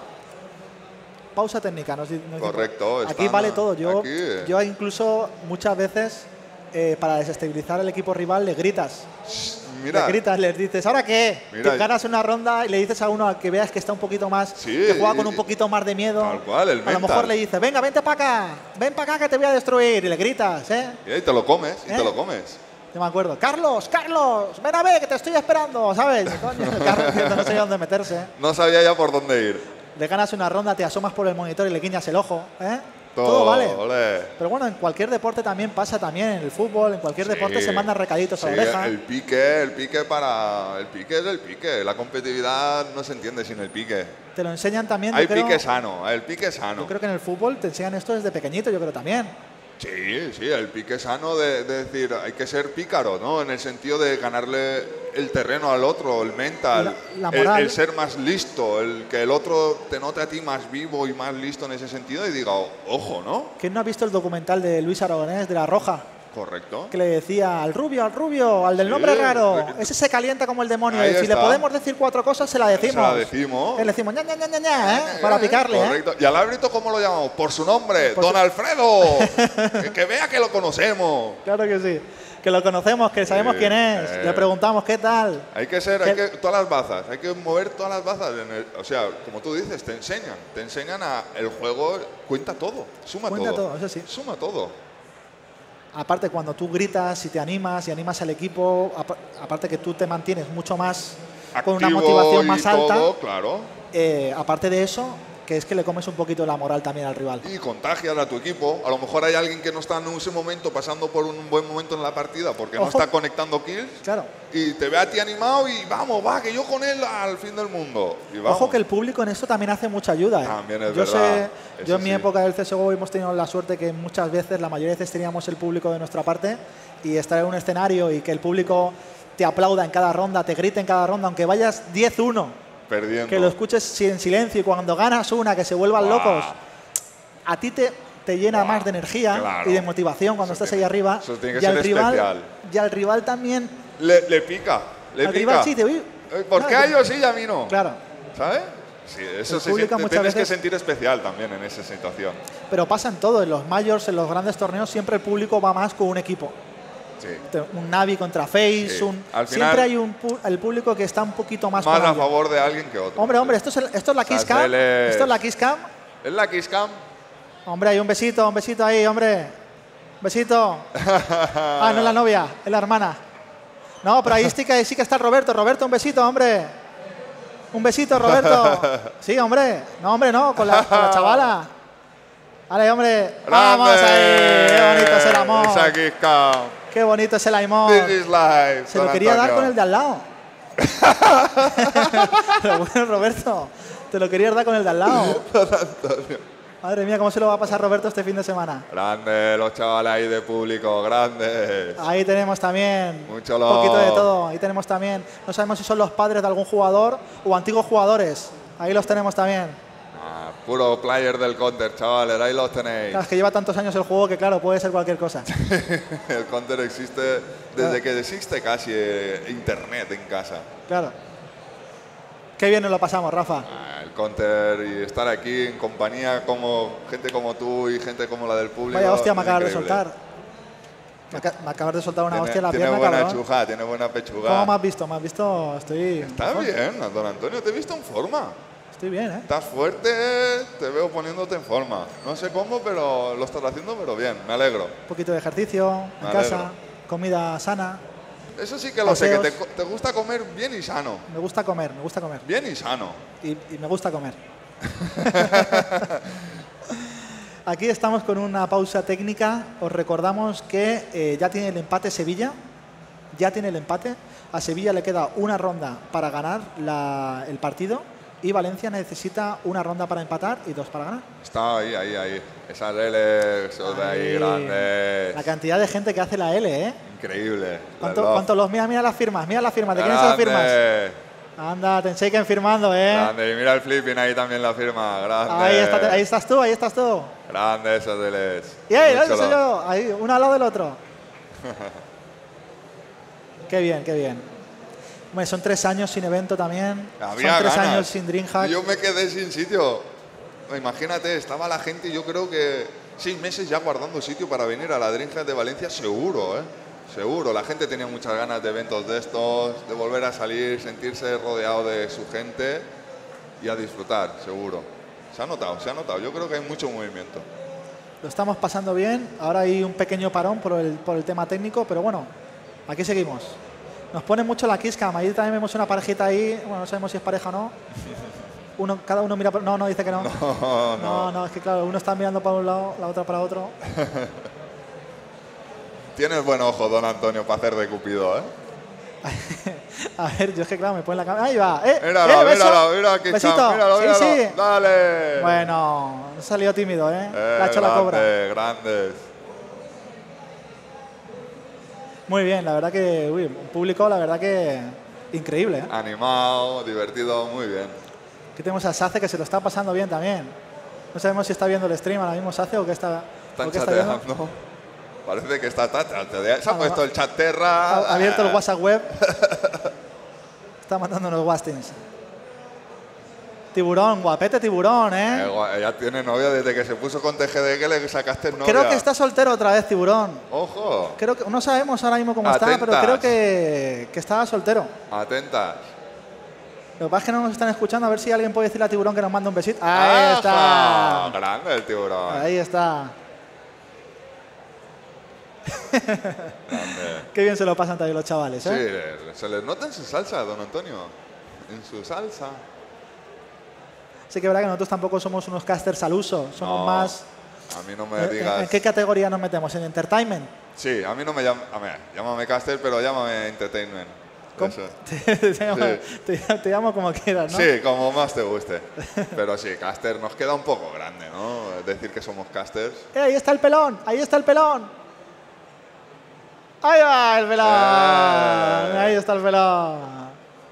Pausa técnica, nos, di- nos Correcto, dijo. Aquí están vale todo. Yo, aquí, eh. yo incluso muchas veces eh, para desestabilizar al equipo rival le gritas. Mira, Le gritas, les dices, ¿ahora qué? Mira, Te ganas una ronda y le dices a uno a que veas que está un poquito más, Sí, que juega con y- un poquito más de miedo. tal cual, el a lo mental. mejor le dices, venga, vente para acá, ven para acá que te voy a destruir. Y le gritas, ¿eh? y ahí te lo comes, y ¿Eh? te lo comes. Yo me acuerdo, Carlos, Carlos, ven a ver que te estoy esperando, ¿sabes? Coño, Carlos no sabía dónde meterse. ¿eh? No sabía ya por dónde ir. Le ganas una ronda, te asomas por el monitor y le guiñas el ojo, ¿eh? Todo vale. Ole. Pero bueno, en cualquier deporte también pasa también, en el fútbol, en cualquier Sí, deporte se mandan recaditos a la sí, oreja. el pique, el pique para... El pique es el pique. La competitividad no se entiende sin el pique. Te lo enseñan también, Hay yo creo, pique sano, el pique sano. yo creo que en el fútbol te enseñan esto desde pequeñito, yo creo también. Sí, sí, el pique sano de, de decir, hay que ser pícaro, ¿no? En el sentido de ganarle el terreno al otro, el mental, La- la el- moral. el, ser más listo, el que el otro te note a ti más vivo y más listo en ese sentido y diga, ojo, ¿no? ¿Quién no ha visto el documental de Luis Aragonés, de La Roja? Correcto. Que le decía al rubio, al rubio, al del Sí. nombre raro. Ese se calienta como el demonio. Ahí Y si le está. podemos decir cuatro cosas, se la decimos. Se la decimos. Que le decimos ña, ña, ña, ña, ña, ¿eh? Para picarle, ¿eh? Correcto. ¿Y al árbitro cómo lo llamamos? Por su nombre, Por Don su- Alfredo. que, que vea que lo conocemos. Claro que sí. Que lo conocemos, que sabemos Sí, quién es. eh. Le preguntamos qué tal. Hay que ser, ¿Qué? hay que, todas las bazas, hay que mover todas las bazas. En el- o sea, como tú dices, te enseñan, te enseñan a el juego, cuenta todo, suma Cuenta todo. todo, eso sí. Suma todo. Aparte, cuando tú gritas y te animas y animas al equipo, apa- aparte que tú te mantienes mucho más con una Activo motivación y más alta, todo, claro. eh, aparte de eso, que es que le comes un poquito la moral también al rival. Y contagias a tu equipo. A lo mejor hay alguien que no está en ese momento pasando por un buen momento en la partida porque no Ojo. está conectando kills Claro. y te ve a ti animado y vamos, va, que yo con él al fin del mundo. Y vamos. Ojo que el público en esto también hace mucha ayuda. ¿eh? También es yo verdad. sé, yo Eso en mi sí. época del C S G O hemos tenido la suerte que muchas veces, la mayoría de veces teníamos el público de nuestra parte y estar en un escenario y que el público te aplauda en cada ronda, te grite en cada ronda, aunque vayas diez uno, Perdiendo. que lo escuches si- en silencio y cuando ganas una, que se vuelvan Buah. locos, a ti te, te llena más de energía Claro. y de motivación cuando Eso estás ahí tiene- arriba. eso tiene que y, al ser rival, especial. y al rival también. Le, le pica, le al pica. rival sí te uy, Eh, ¿Por qué claro, a ellos sí y a mí no? Claro. ¿Sabes? Sí, eso El se público siente, muchas tienes que veces- sentir especial también en esa situación. Pero pasa en todo, en los majors, en los grandes torneos, siempre el público va más con un equipo. Sí. Un Navi contra Face, Sí. un, Al final- siempre hay un pu- el público que está un poquito más, Más con a alguien. favor de alguien que otro. Hombre, hombre, esto es, el- esto es la Kiss Cam. Saceles. Esto es la Kiss Cam. ¿Es la Kiss Cam? Hombre, hay un besito, un besito ahí, hombre. Besito. Ah, no es la novia, es la hermana. No, pero ahí sí que, sí que está el Roberto. Roberto, un besito, hombre. Un besito, Roberto. Sí, hombre. No, hombre, no, con la, con la chavala. Vale, hombre. Vamos ¡Grande! ahí. Qué bonito es el amor. Esa Kiss Cam. Qué bonito es el amor. This is life. Se lo Don quería dar Antonio. con el de al lado. Pero bueno, Roberto, te lo querías dar con el de al lado. Madre mía, ¿cómo se lo va a pasar Roberto este fin de semana? Grande, los chavales ahí de público, grandes. Ahí tenemos también Mucho un love. poquito de todo. Ahí tenemos también, no sabemos si son los padres de algún jugador o antiguos jugadores. Ahí los tenemos también. Ah, puro player del counter, chavales, ahí los tenéis. Claro, es que lleva tantos años el juego que claro, puede ser cualquier cosa. El counter existe desde que existe casi eh, internet en casa. Claro. Qué bien nos lo pasamos, Rafa. Ah, el counter y estar aquí en compañía como gente como tú y gente como la del público. Vaya hostia me es acabas de increíble. soltar. Me, aca- me acabas de soltar una Tiene, hostia en la tiene pierna, buena cabrón. chuja, tiene buena pechuga. ¿Cómo me has visto? ¿Me has visto? Estoy... Está bien, don Antonio, te he visto en forma. Estoy bien, ¿eh? Estás fuerte, te veo poniéndote en forma. No sé cómo, pero lo estás haciendo, pero bien, me alegro. Un poquito de ejercicio en Me casa, alegro. comida sana. Eso sí que lo sé, Paseos. que te, co- te gusta comer bien y sano. Me gusta comer, me gusta comer. Bien y sano. Y, y me gusta comer. Aquí estamos con una pausa técnica. Os recordamos que eh, ya tiene el empate Sevilla. Ya tiene el empate. A Sevilla le queda una ronda para ganar la- el partido. Y Valencia necesita una ronda para empatar y dos para ganar. Está ahí, ahí, ahí. Esas L, esos de ahí Ahí. grandes. La cantidad de gente que hace la L, ¿eh? Increíble. ¿Cuánto, La love. cuánto los mira? Mira las firmas, mira las firmas. ¿De quiénes son las firmas? Grande. Anda, Tenseiken firmando, ¿eh? Grande. Y mira el flipping ahí también la firma. Grande. Ahí, está, ahí estás tú, ahí estás tú. Grande esos Ls. Y ahí, Mucho ahí soy love. yo, ahí, uno al lado del otro. Qué bien, qué bien. Hombre, son tres años sin evento también. Había son tres ganas. años sin Dreamhack. Yo me quedé sin sitio. Imagínate, estaba la gente, yo creo que seis meses ya guardando sitio para venir a la Dreamhack de Valencia, seguro, ¿eh? Seguro. La gente tenía muchas ganas de eventos de estos, de volver a salir, sentirse rodeado de su gente y a disfrutar, seguro. Se ha notado, se ha notado. Yo creo que hay mucho movimiento. Lo estamos pasando bien. Ahora hay un pequeño parón por el, por el tema técnico, pero bueno, aquí seguimos. Nos pone mucho la Kisscam. Ahí también vemos una parejita ahí. Bueno, no sabemos si es pareja o no. Uno, cada uno mira por... No, no, dice que no. No, No, no, es que claro, uno está mirando para un lado, la otra para otro. Tienes buen ojo, don Antonio, para hacer de Cupido, ¿eh? A ver, yo es que claro, me pone la cámara. Ahí va. ¿Eh? Míralo, ¿Eh? ¿Beso? míralo, mira que ¿Besito? cham, míralo, Sí, míralo. sí. Dale. Bueno, ha salido tímido, ¿eh? Eh, Le ha hecho la cobra. grande, grandes. Muy bien, la verdad que, uy, un público, la verdad que increíble, ¿eh? Animado, divertido, muy bien. Aquí tenemos a Sace que se lo está pasando bien también. No sabemos si está viendo el stream ahora mismo Sace o qué está, Están o qué está viendo. chateando. Parece que está, está, está- se ha Ah, puesto no. el chat terra. Ha abierto el WhatsApp web. Está mandando unos wastings. Tiburón, guapete tiburón, Eh, ¿eh? gua- ya tiene novia desde que se puso con T G D que le sacaste novia. Creo que está soltero otra vez, tiburón. Ojo, Creo que no sabemos ahora mismo cómo está, pero Atentas. creo que, que estaba soltero. atentas. Lo que pasa es que no nos están escuchando. A ver si alguien puede decirle a Tiburón que nos mande un besito. Ahí Ajá, está. grande el tiburón. Ahí está. Grande. Qué bien se lo pasan también los chavales, Sí, ¿eh? se les nota en su salsa, don Antonio. En su salsa. Sí que es verdad que nosotros tampoco somos unos casters al uso. Somos No, más... A mí no me ¿En, en- digas. en qué categoría nos metemos? ¿En entertainment? Sí, a mí no me llama. A ver, llámame caster, pero llámame entertainment. ¿Cómo? Eso. Te, te llamo, Sí. te- te llamo como quieras, ¿no? Sí, como más te guste. Pero sí, caster nos queda un poco grande, ¿no? Decir que somos casters. Eh, ahí está el pelón, ahí está el pelón. Ahí va el pelón. Eh. Ahí está el pelón.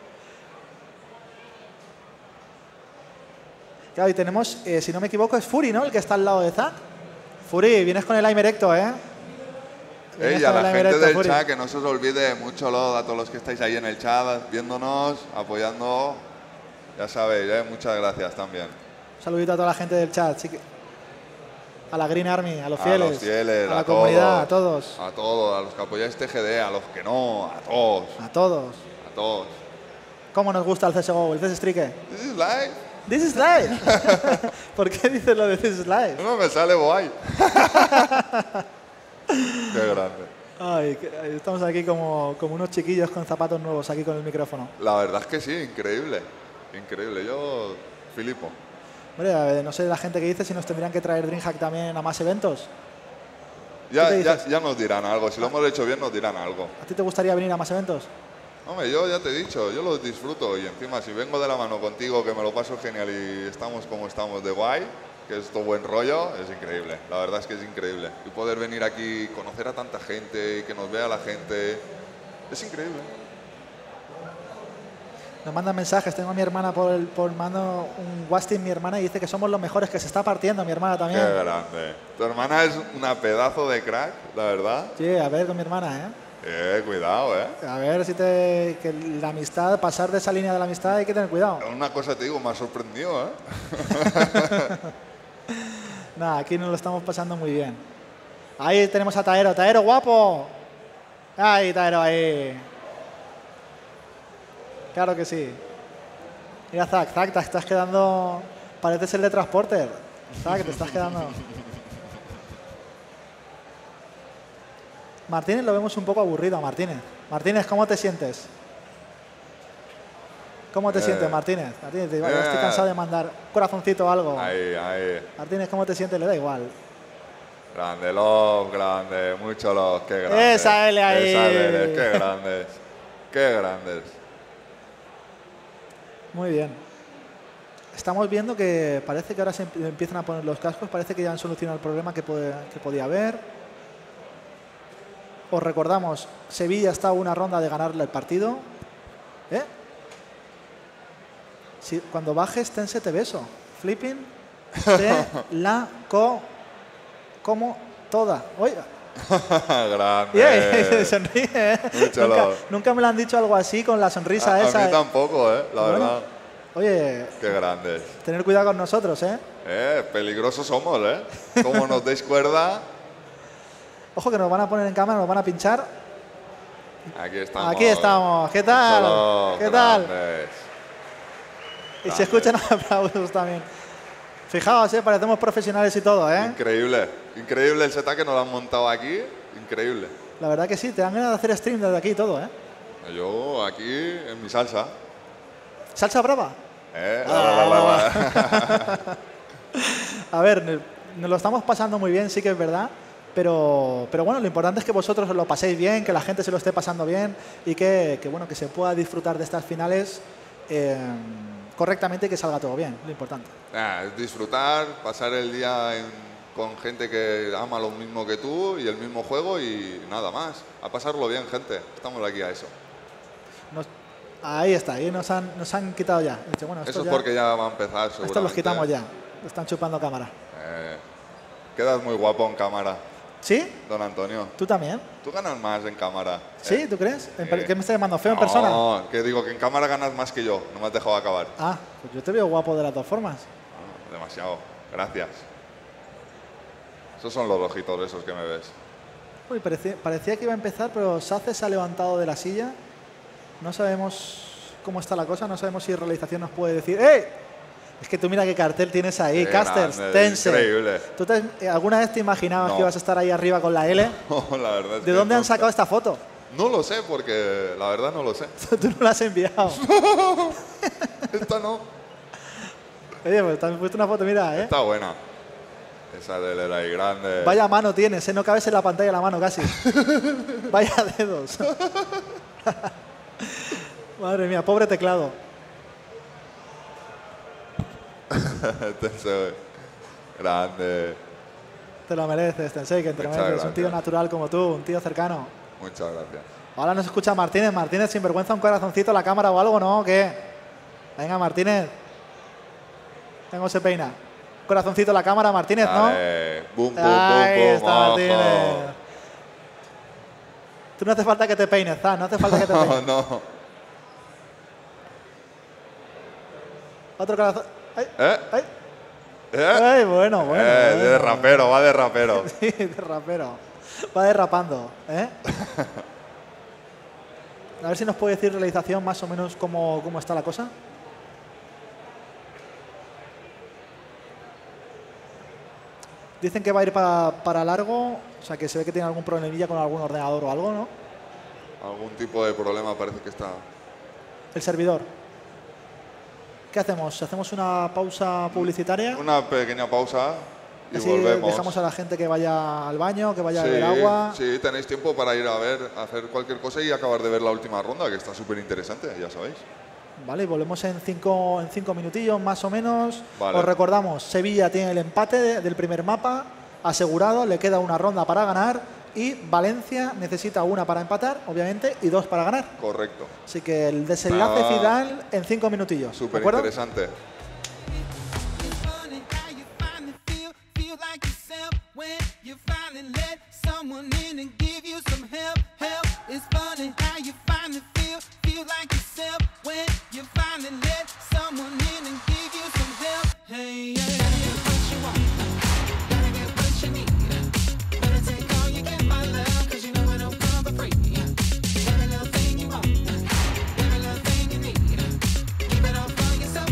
Claro, y tenemos, eh, si no me equivoco, es Fury, ¿no? El que está al lado de Zack. Fury, vienes con el aim erecto, ¿eh? Vienes Ey, a con el la aim gente erecto, del Fury. chat, que no se os olvide mucho lo a todos los que estáis ahí en el chat, viéndonos, apoyando. Ya sabéis, ¿eh? Muchas gracias también. Un saludito a toda la gente del chat. Sí que- a la Green Army, a los A fieles, los fieles, a la a comunidad, a todos. todos. A todos, a los que apoyáis T G D, a los que no, a todos, A todos. a todos. ¿Cómo nos gusta el C S G O, el C S Strike? This is live. This is live. ¿Por qué dices lo de this is live? No me sale guay. Qué grande. Ay, que- estamos aquí como, como unos chiquillos con zapatos nuevos aquí con el micrófono. La verdad es que sí, increíble. Increíble. Yo filipo. Hombre, a ver, no sé la gente que dice si nos tendrían que traer Dreamhack también a más eventos. Ya, te ya, dices? ya nos dirán algo. Si lo hemos hecho bien, nos dirán algo. ¿A ti te gustaría venir a más eventos? Hombre, yo ya te he dicho, yo los disfruto. Y encima, si vengo de la mano contigo, que me lo paso genial y estamos como estamos de guay, que es todo buen rollo, es increíble. La verdad es que es increíble. Y poder venir aquí, conocer a tanta gente y que nos vea la gente, es increíble. Nos mandan mensajes. Tengo a mi hermana por el por mando un wasting, mi hermana, y dice que somos los mejores, que se está partiendo mi hermana también. Qué grande. Tu hermana es una pedazo de crack, la verdad. Sí, a ver con mi hermana, ¿eh? Eh, cuidado, eh. A ver si te... que la amistad, pasar de esa línea de la amistad hay que tener cuidado. Una cosa te digo, me ha sorprendido, ¿eh? Nada, aquí nos lo estamos pasando muy bien. Ahí tenemos a Taero. Taero, guapo. Ahí, Taero, ahí. Claro que sí. Mira, Zack, Zack, te estás quedando... Pareces el de Transporter. Zack, te estás quedando... Martínez lo vemos un poco aburrido, Martínez. Martínez, ¿cómo te sientes? ¿Cómo te Eh, sientes, Martínez? Martínez, te- eh. estoy cansado de mandar corazoncito o algo. Ahí, ahí. Martínez, ¿cómo te sientes? Le da igual. Grande, love, grande, mucho love, qué grande. Esa L ahí. Esa L, qué grandes, qué grandes. Muy bien. Estamos viendo que parece que ahora se emp- empiezan a poner los cascos, parece que ya han solucionado el problema que, puede- que podía haber. Os recordamos, Sevilla está a una ronda de ganarle el partido. ¿Eh? Si, cuando bajes, tense te beso. Flipping, te la co como toda. Oiga. Grande. Yeah, sonríe, ¿eh? Mucho Nunca, love. nunca me lo han dicho algo así con la sonrisa a, esa. a mí tampoco, eh, la Bueno, verdad. Oye, Qué grandes. tener cuidado con nosotros, ¿eh? Eh, peligrosos somos, eh. Como nos deis cuerda, Ojo que nos van a poner en cámara, nos van a pinchar. aquí estamos. Aquí estamos. ¿Qué tal? Mucho love, ¿Qué tal? grandes. Y se escuchan aplausos también. Fijaos, ¿eh? Parecemos profesionales y todo, ¿eh? Increíble, increíble el setup que nos lo han montado aquí, increíble. La verdad que sí, te dan ganas de hacer stream desde aquí y todo, ¿eh? Yo aquí en mi salsa. ¿Salsa brava? Eh, la, la, la, la. A ver, ne- nos lo estamos pasando muy bien, sí que es verdad. Pero, pero bueno, lo importante es que vosotros os lo paséis bien, que la gente se lo esté pasando bien y que, que, bueno, que se pueda disfrutar de estas finales eh, correctamente y que salga todo bien, lo importante. Nah, es disfrutar, pasar el día en- con gente que ama lo mismo que tú y el mismo juego y nada más. A pasarlo bien, gente. Estamos aquí a eso. Nos- ahí está, ahí nos han, nos han quitado ya. Dice, bueno, esto Eso es ya- porque ya va a empezar, seguramente. Estos los quitamos ya, están chupando cámara. Eh, quedas muy guapo en cámara, ¿Sí? don Antonio. ¿Tú también? Tú ganas más en cámara. ¿Sí? eh. ¿Tú crees? ¿En Sí. per- ¿Qué me estás llamando? ¿Feo en persona? No, que digo que en cámara ganas más que yo. No me has dejado acabar. Ah, pues yo te veo guapo de las dos formas. Ah, demasiado. Gracias. Esos son los ojitos esos que me ves. Uy, parecía, parecía que iba a empezar, pero Sace se ha levantado de la silla. No sabemos cómo está la cosa, no sabemos si realización nos puede decir. ¡Ey! Es que tú mira qué cartel tienes ahí, Qué Casters, grande, Tense. increíble. ¿Tú te- eh, alguna vez te imaginabas No. que ibas a estar ahí arriba con la L? No, la verdad es ¿De que dónde no han sé. sacado esta foto? No lo sé, porque la verdad no lo sé. Tú no la has enviado. Esta no. Oye, pues también puesto una foto, mira, ¿eh? Está buena. Esa de la ahí grande. Vaya mano tienes, ¿eh? No cabes en la pantalla la mano casi. Vaya dedos. Madre mía, pobre teclado. Tensei. Grande. Te lo mereces, Tensei, que te lo Muchas mereces. Un tío gracias. natural como tú, un tío cercano. Muchas gracias. Ahora nos escucha Martínez. Martínez, sin vergüenza, un corazoncito a la cámara o algo, ¿no? ¿O qué? Venga, Martínez. Venga, se peina. Corazoncito a la cámara, Martínez, ¿no? Dale. Boom, boom, boom, Ahí boom. está, Ojo. Martínez. Tú no hace falta que te peines, Zan, no hace falta que te No, peines. no. Otro corazón. ¡Ay! ¿Eh? ¡Ay! ¿Eh? ¡Ay, bueno, bueno! Eh, de bueno. rapero, va de rapero. Sí, de rapero. Va derrapando, ¿eh? A ver si nos puede decir realización más o menos cómo, cómo está la cosa. Dicen que va a ir para, para largo, o sea que se ve que tiene algún problemilla con algún ordenador o algo, ¿no? Algún tipo de problema parece que está. El servidor. ¿Qué hacemos? ¿Hacemos una pausa publicitaria? Una pequeña pausa y Así volvemos. dejamos a la gente que vaya al baño, que vaya sí, a beber agua. sí, tenéis tiempo para ir a ver, a hacer cualquier cosa y acabar de ver la última ronda, que está súper interesante, ya sabéis. Vale, y volvemos en cinco, en cinco minutillos más o menos. Vale. Os recordamos, Sevilla tiene el empate de- del primer mapa asegurado, le queda una ronda para ganar y Valencia necesita una para empatar, obviamente, y dos para ganar. Correcto. Así que el desenlace Ah. final en cinco minutillos. ¿de Súper acuerdo? interesante. It's funny how you finally feel, feel like yourself when you finally let someone in and give you some help, help. It's funny how you finally feel, feel like yourself when you finally let someone in and give you some help. Hey, yeah, yeah. Gotta get what you want, gotta get what you need. Better take all you get, my love, 'cause you know it don't come for free. Every little thing you want, every little thing you need. Keep it all for yourself.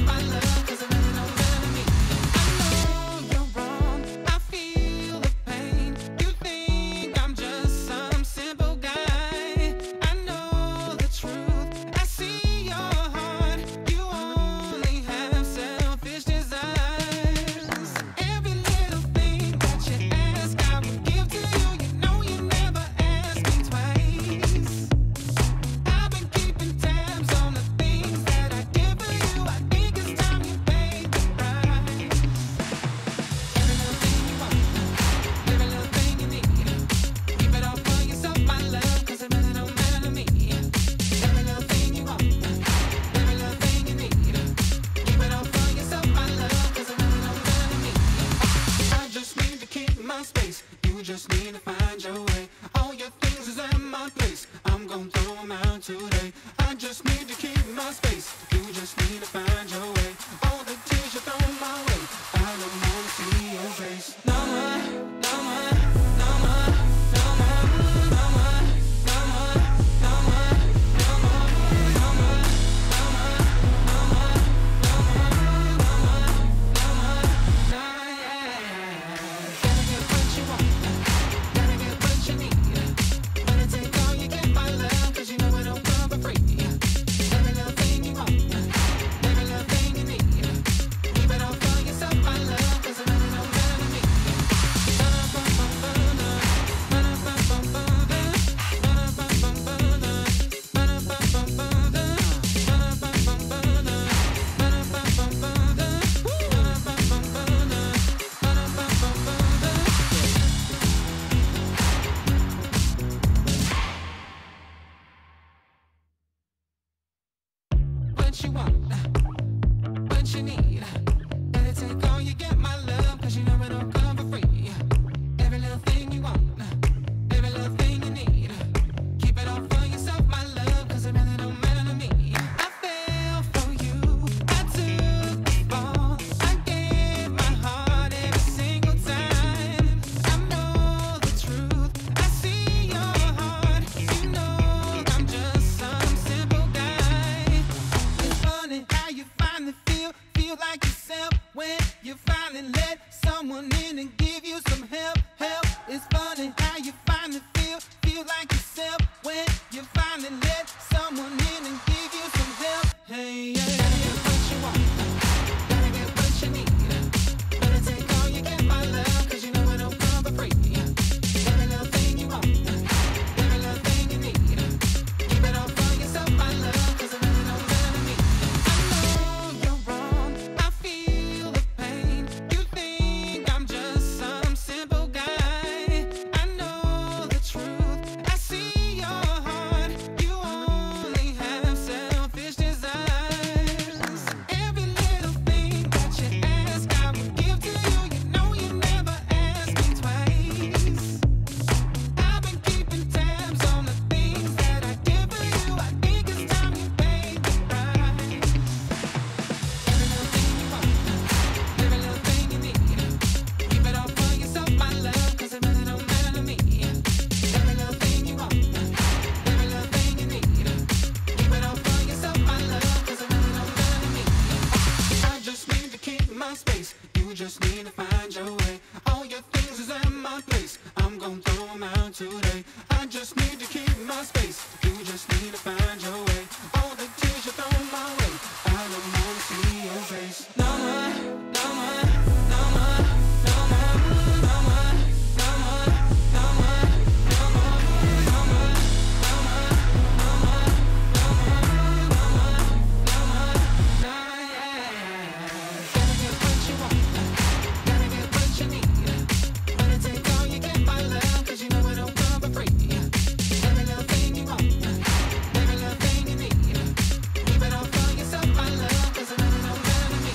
around today. I just need to keep my space. You just need to find your way. All the tears you throw my way, I don't wanna see your face. No more, no more, no more, no more, no more, no more, no more, no more, no more, no more, no more, no more, no more, no more, no, yeah. Gotta get what you want, gotta get what you need. Wanna take all you get, my love, 'cause you know it don't come for free. Every little thing you want, every little thing you need. Keep it all for yourself, my love, 'cause it really don't matter to me. What you want, what you need. Gotta take all you get, my love, 'cause you know it don't come for free. Every little thing you want, every little thing you need. Keep it all for yourself, my love, 'cause it really don't matter to me. I fell for you, I took the fall. I gave my heart every single time. I know the truth, I see your heart. You know I'm just some simple guy. It's funny how you finally feel, feel like yourself when you finally let someone in and give you some help, help. It's funny how you finally feel, feel like yourself when you finally let someone in and give you some help. Hey, yeah. Gotta get what you want, gotta get what you need. Better take all you get, my love, 'cause you know it don't come for free. Every little thing you want, every little thing you need. Keep it all for yourself, my love, 'cause it really don't matter to me. I know you're wrong, I feel the pain. You think I'm just some simple guy. I know the truth, I see your heart. You only have selfish desires. Every little thing that you ask, I will give to you. You know you never ask me twice. I've been keeping tabs on the things that I did for you. I think it's time you paid the price. Every little thing you want, every little thing you need. Keep it all for yourself, my love, 'cause it really don't matter to me. Every little thing you want, every little thing you need. Keep it all for yourself, my love, 'cause it really don't matter to me. I just need to keep my space. You just need to find your way. All your things is at my place. I'm gonna throw them out today. I just need to keep my space. You just need to find your way. All the tears you throw my way, I don't wanna see your face. No more, no more, no more, no more, no more, no more, no more, no more, no more, no more, no more, no more, no more, no more, no, yeah. Gotta get what you want, gotta get what you need. Better take all you get, my love, 'cause you know it don't come for free. Every little thing you want, every little thing you need. Keep it all for yourself, my love, 'cause it really don't matter to me.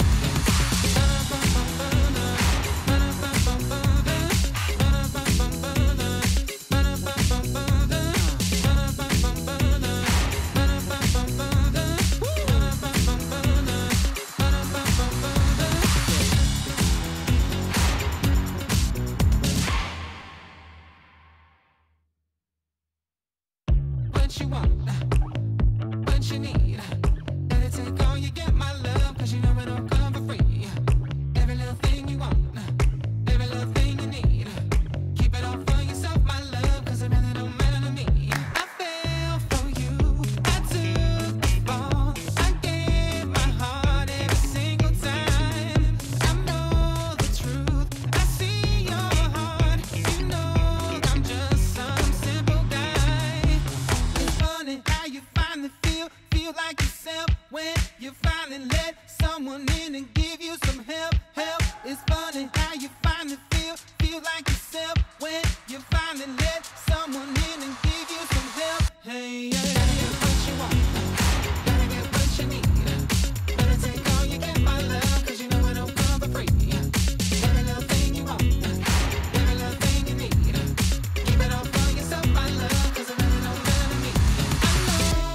What you want, what you need. Gotta take all you get, my love, 'cause you know it don't come for free. Every little thing you want, every little thing you need. Keep it all for yourself, my love, 'cause it really don't matter to me. I fell for you, I took the fall. I gave my heart every single time. I know the truth, I see your heart. You know I'm just some simple guy. It's funny how you finally feel, feel like yourself when you finally let someone in and give you some help, help. It's funny how you finally feel, feel like yourself when you finally let someone in and give you some help. Hey, yeah. Gotta get what you want, gotta get what you need. Better take all you get, my love, 'cause you know it don't come for free. Every little thing you want, every little thing you need. Keep it all for yourself, my love, 'cause it really don't matter to me. I know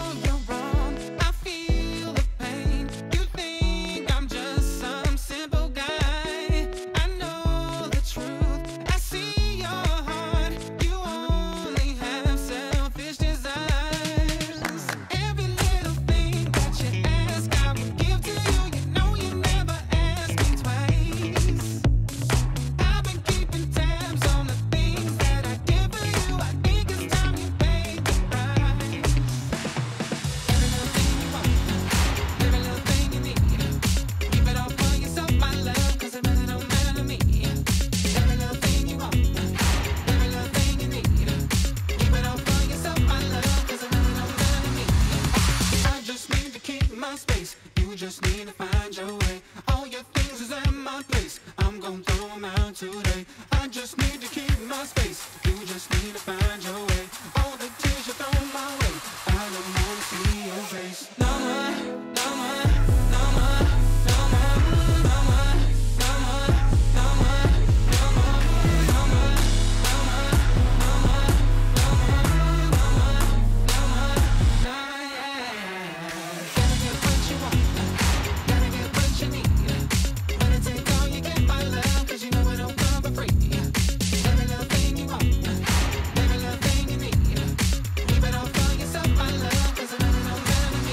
You just need to find your way. All your things is at my place. I'm gonna throw them out today. I just need to keep my space. You just need to find your way. All the tears you throw my way, I don't wanna see your face. No more, no more, no more, no more, no more, no more, no more, no more, no more, no more, no more, no more, no more, no more, no yeah. Gotta get what you want, gotta get what you need. Better take all you get, my love, 'cause you know it don't come for free. Every little thing you want, every little thing you need. Keep it all for yourself, my love, 'cause it really don't matter to me.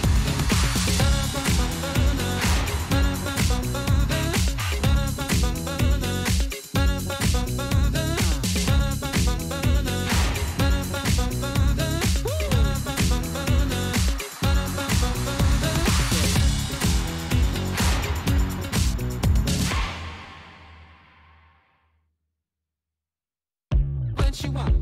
What you want,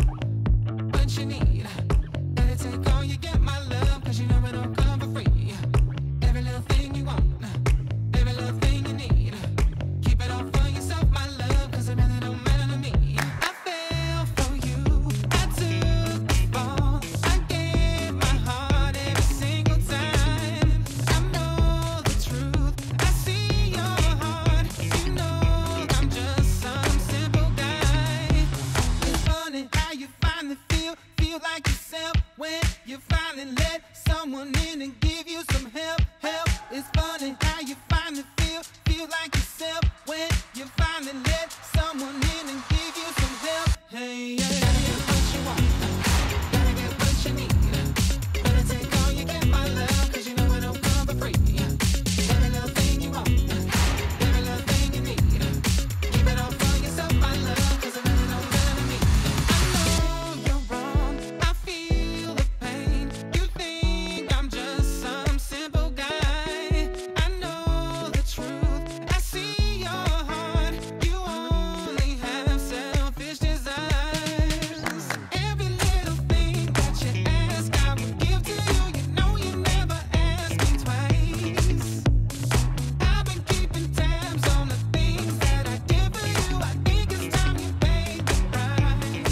what you need. Better take all you get, my love, 'cause you know it don't come for free. Every little thing you want, every little thing you need. Keep it all for yourself, my love, 'cause it really don't matter to me. I fell for you, I took the fall. I gave my heart every single time. I know the truth, I see your heart. You know I'm just some simple guy. It's funny how you finally feel, feel like yourself when you finally let someone in and give you some help, help. It's funny how you finally feel, feel like yourself when you finally let someone in and give you some help. Hey, yeah. Gotta get what you want, gotta get what you need. Better take all you get, my love, 'cause you know it don't come for free. Every little thing you want, every little thing you need. Keep it all for yourself, my love, 'cause it really don't matter to me. I know you're wrong, I feel the pain. You think I'm just some simple guy. I know the truth, I see your heart. You only have selfish desires. Every little thing that you ask, I will give to you. You know you never ask me twice. I've been keeping tabs on the things that I did for you. I think it's time you paid the price.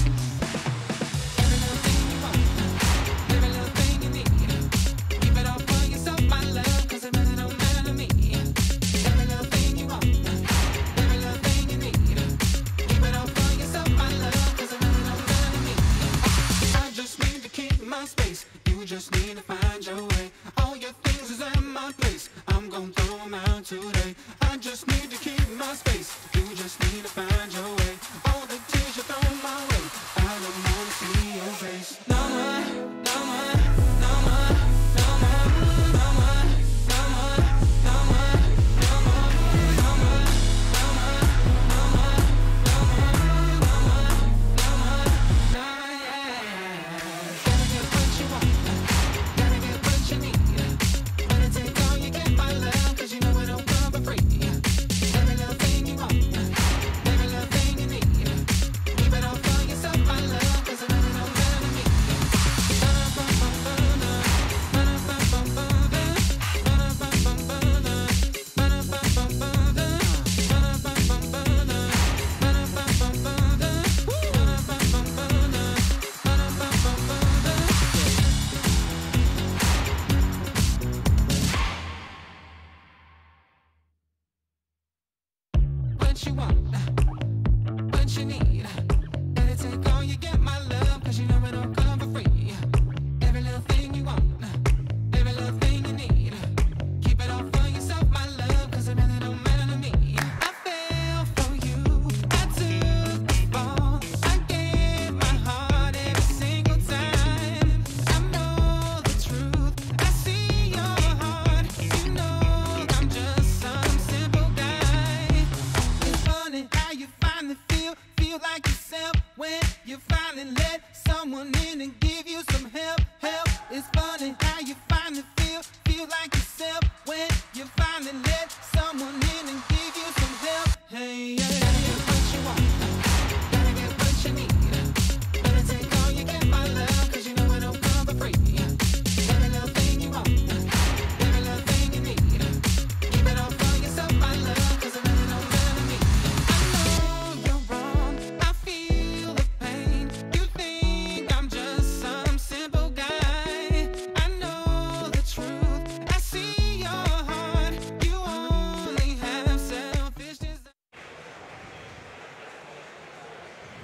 Every little thing you want, every little thing you need. Keep it all for yourself, my love, 'cause it really don't matter to me. Every little thing you want, every little thing you need. Keep it all for yourself, my love, 'cause it really don't matter to me. I just need to keep my space. You just need to find your way. All your things is at my place. I'm gonna throw them out today. I just need to keep my space. You just need to find your way. All the tears you throw my way, I don't wanna see your face. No more, no more, no more, no more, no more, no more, no more, no more, no more, no more, no more, no more, no more, no more, no yeah. Gotta get what you want, gotta get what you need. Better take all you get, my love, 'cause you know it don't come for free. Every little thing you want, every little thing you need. Keep it all for yourself, my love, 'cause it really don't matter to me. What you want, what you need. Better take all you get, my love, 'cause you know it don't come for free. Every little thing you want, every little thing you need. Keep it all for yourself, my love, 'cause it really don't matter to me. I fell for you, I took the fall. I gave my heart every single time. I know the truth, I see your heart. You know I'm just some simple guy. It's funny how you finally feel, feel like yourself when you finally let someone in and give you some help, help. It's funny how you finally feel, feel like yourself when you finally let someone in and give you some help. Hey, yeah. Gotta get what you want, gotta get what you need. Better take all you get, my love, 'cause you know it don't come for free. Every little thing you want, every little thing you need.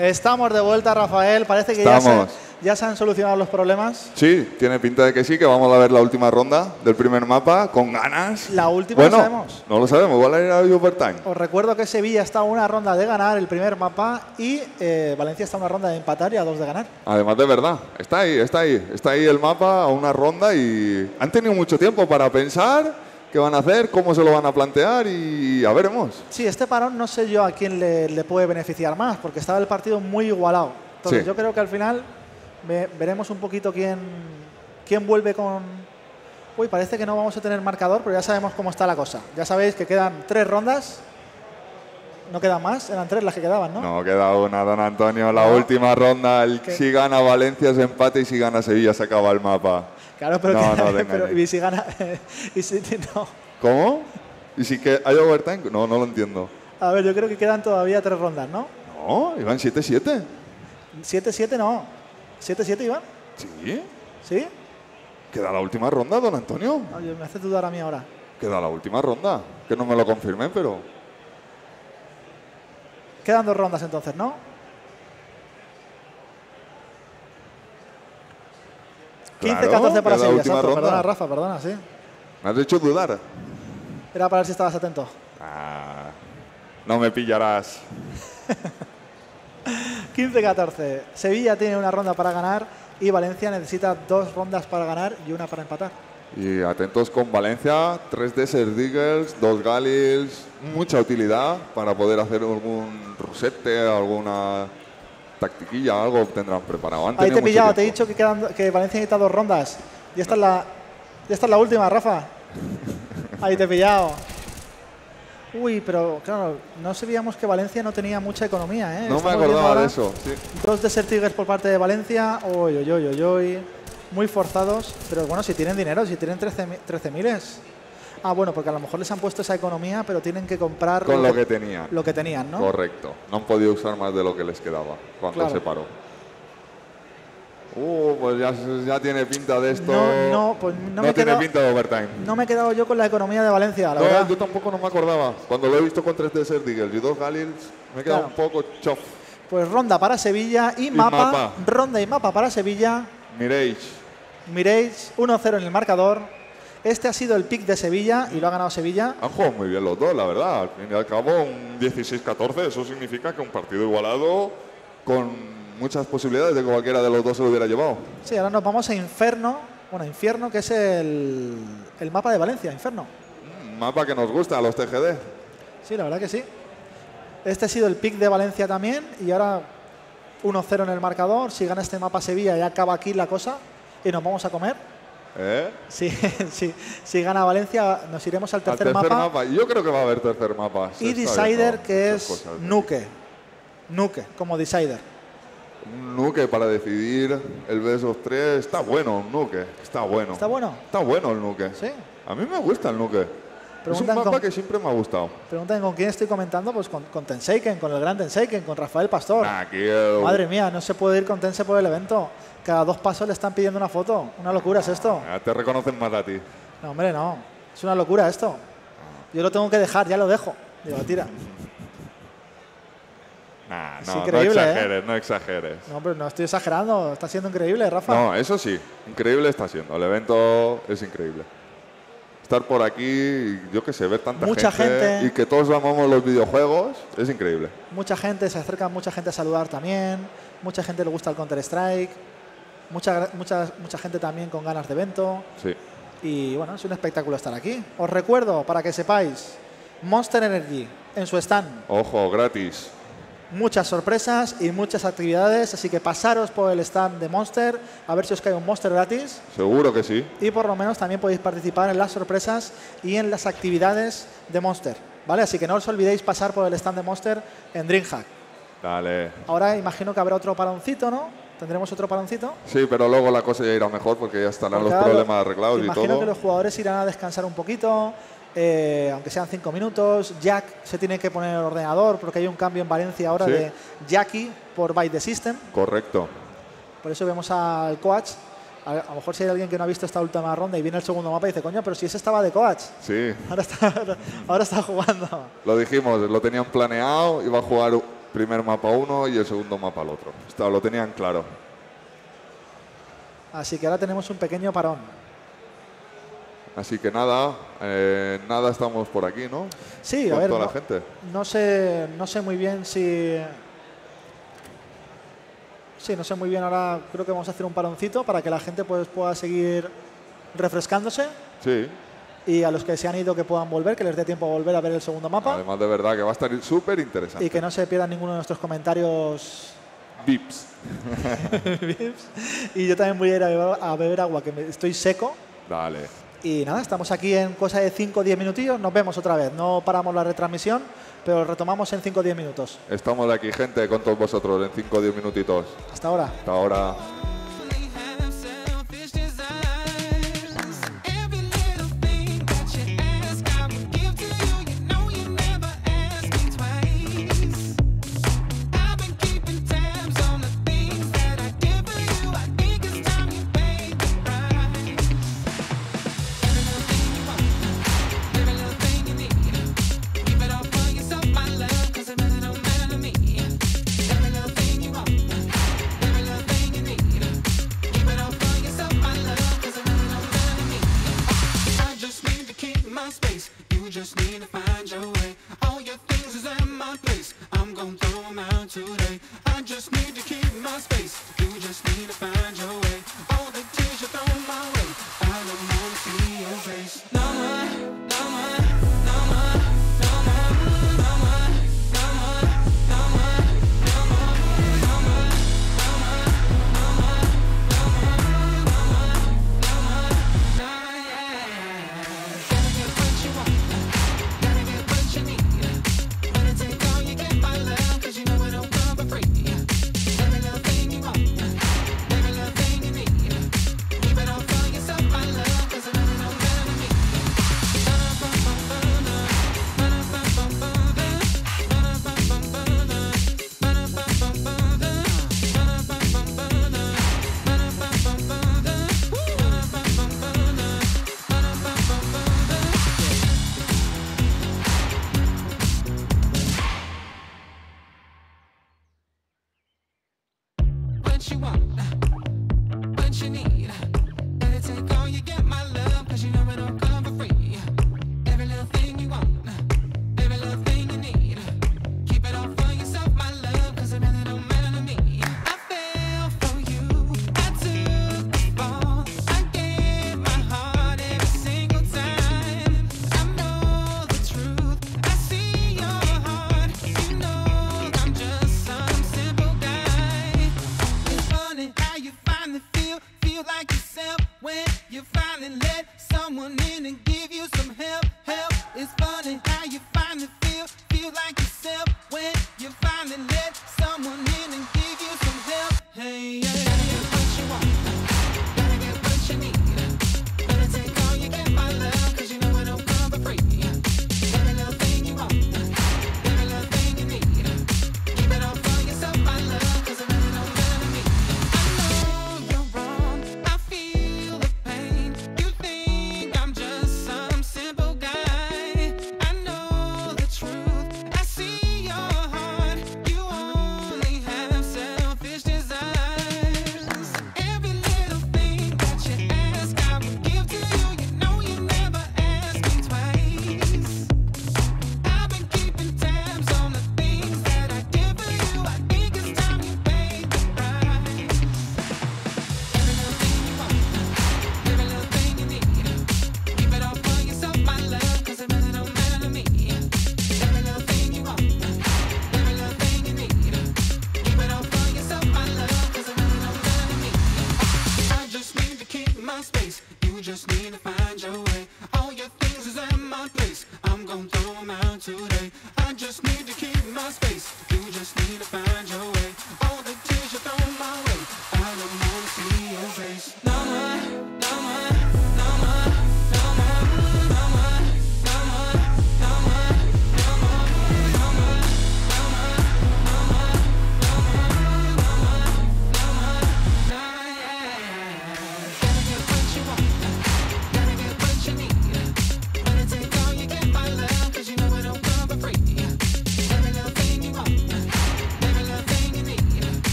Estamos de vuelta, Rafael. Parece que ya se, Estamos. ya se han solucionado los problemas. Sí, tiene pinta de que sí, que vamos a ver la última ronda del primer mapa con ganas. La última bueno, no sabemos. no lo sabemos, igual era overtime. Os recuerdo que Sevilla está a una ronda de ganar el primer mapa y eh, Valencia está a una ronda de empatar y a dos de ganar. Además de verdad, está ahí, está ahí, está ahí el mapa a una ronda y han tenido mucho tiempo para pensar qué van a hacer, cómo se lo van a plantear y ya veremos. Sí, este parón no sé yo a quién le, le puede beneficiar más, porque estaba el partido muy igualado. Entonces Sí. yo creo que al final ve- veremos un poquito quién, quién vuelve con... Uy, parece que no vamos a tener marcador, pero ya sabemos cómo está la cosa. Ya sabéis que quedan tres rondas. No quedan más, eran tres las que quedaban, ¿no? No, queda una, don Antonio, la No. última ronda. El- ¿Qué? si gana Valencia se empate y si gana Sevilla se acaba el mapa. Claro, pero, No, que- no, venga, pero venga. y si gana... y si, no. ¿Cómo? ¿Y si que hay overtime? No, no lo entiendo. A ver, yo creo que quedan todavía tres rondas, ¿no? No, iban siete siete. siete siete no. siete siete, Iván. Sí. ¿Sí? Queda la última ronda, don Antonio. Oye, me hace dudar a mí ahora. Queda la última ronda. Que no me lo confirmen, pero... Quedan dos rondas entonces, ¿no? quince catorce para queda la Sevilla, última exacto. ronda. Perdona, Rafa, perdona, sí. Me has hecho dudar. Era para ver si estabas atento. Ah, no me pillarás. quince catorce. Sevilla tiene una ronda para ganar y Valencia necesita dos rondas para ganar y una para empatar. Y atentos con Valencia, tres Desert Eagles, dos Galils, mucha utilidad para poder hacer algún rosete, alguna tactiquilla, algo tendrán preparado. Han Ahí tenido te he mucho pillado, te he tiempo. dicho que, quedan, que Valencia necesita dos rondas. Y esta es la, y esta es la última, Rafa. Ahí te he pillado. Uy, pero claro, no sabíamos que Valencia no tenía mucha economía, ¿eh? No me Estamos viendo acordaba ahora de eso. Sí. Dos Desert Eagles por parte de Valencia. Uy, uy, uy, uy, uy. Muy forzados. Pero bueno, si tienen dinero, si tienen trece miles. Ah, bueno, porque a lo mejor les han puesto esa economía, pero tienen que comprar Con lo que tenían. lo que tenían, ¿no? Correcto. No han podido usar más de lo que les quedaba cuando Claro. se paró. Uh, pues ya, ya tiene pinta de esto. No, no, pues no No me he tiene quedado- pinta de overtime. No me he quedado yo con la economía de Valencia, la No, verdad. yo tampoco no me acordaba. Cuando lo he visto con tres Desert Eagles y dos Galils, me he quedado Claro. un poco chof. Pues ronda para Sevilla y, mapa, mapa. Ronda y mapa para Sevilla. Mirage. Miréis, uno cero en el marcador. Este ha sido el pick de Sevilla y lo ha ganado Sevilla. Han jugado muy bien los dos, la verdad. Al fin y al cabo, un dieciséis catorce, eso significa que un partido igualado con muchas posibilidades de que cualquiera de los dos se lo hubiera llevado. Sí, ahora nos vamos a Inferno. Bueno, Infierno, que es el, el mapa de Valencia, Inferno. Un mapa que nos gusta a los T G D. Sí, la verdad que sí. Este ha sido el pick de Valencia también. Y ahora uno cero en el marcador. Si gana este mapa Sevilla, ya acaba aquí la cosa. Y nos vamos a comer. ¿Eh? Sí, sí. Si gana Valencia, nos iremos al Al tercer, tercer mapa. mapa. Yo creo que va a haber tercer mapa. Se Y está Decider, viendo que muchas es cosas de Nuke. Nuke, como Decider. Un Nuke para decidir el best of tres. Está bueno, un Nuke. Está bueno. ¿Está bueno? Está bueno el Nuke. Sí. A mí me gusta el Nuke. Es un Preguntan mapa con- que siempre me ha gustado. Preguntan con quién estoy comentando, pues con, con Tenseiken, con el gran Tenseiken, con Rafael Pastor. Aquí el- Madre mía, no se puede ir con Tense por el evento. Cada dos pasos le están pidiendo una foto. Una locura es esto. Ya te reconocen más a ti. No, hombre, no. Es una locura esto. Yo lo tengo que dejar, ya lo dejo. Digo, tira. Nah, Es no, no increíble, ¿eh? exageres, no exageres. No, pero no estoy exagerando. Está siendo increíble, Rafa. No, eso sí, increíble está siendo. El evento es increíble. Estar por aquí, yo qué sé, ver tanta Mucha gente. y que todos amamos los videojuegos, es increíble. Mucha gente, se acerca mucha gente a saludar también. Mucha gente le gusta el Counter-Strike. Mucha, mucha, mucha gente también con ganas de evento. Sí. Y bueno, es un espectáculo estar aquí. Os recuerdo, para que sepáis, Monster Energy en su stand. Ojo, gratis. Muchas sorpresas y muchas actividades, así que pasaros por el stand de Monster a ver si os cae un Monster gratis Seguro que sí. y por lo menos también podéis participar en las sorpresas y en las actividades de Monster, ¿vale? Así que no os olvidéis pasar por el stand de Monster en DreamHack. Dale. Ahora imagino que habrá otro paroncito, ¿no? ¿Tendremos otro paroncito? Sí, pero luego la cosa ya irá mejor porque ya estarán Porque los ahora problemas lo- arreglados y imagino todo. que los jugadores irán a descansar un poquito, eh, aunque sean cinco minutos. Jack se tiene que poner el ordenador porque hay un cambio en Valencia ahora Sí. de Jackie por Byte the System. Correcto. Por eso vemos al coach. A, a lo mejor si hay alguien que no ha visto esta última ronda y viene el segundo mapa y dice, coño, pero si ese estaba de coach. Sí, Ahora está, ahora está jugando. lo dijimos, lo tenían planeado, iba a jugar primer mapa uno y el segundo mapa al otro. Esto lo tenían claro. Así que ahora tenemos un pequeño parón. Así que nada, eh, nada estamos por aquí, ¿no? Sí, Con a ver, toda no, la gente. no sé, no sé muy bien si... Sí, no sé muy bien, ahora creo que vamos a hacer un paroncito para que la gente pues, pueda seguir refrescándose. Sí. Y a los que se han ido que puedan volver, que les dé tiempo a volver a ver el segundo mapa. Además, de verdad que va a estar súper interesante. Y que no se pierdan ninguno de nuestros comentarios. V I Ps. V I Ps. Y yo también voy a ir a beber, a beber agua, que me, estoy seco. Dale. Y nada, estamos aquí en cosa de cinco o diez minutillos. Nos vemos otra vez. No paramos la retransmisión, pero retomamos en cinco o diez minutos. Estamos de aquí, gente, con todos vosotros en cinco o diez minutitos. Hasta ahora. Hasta ahora.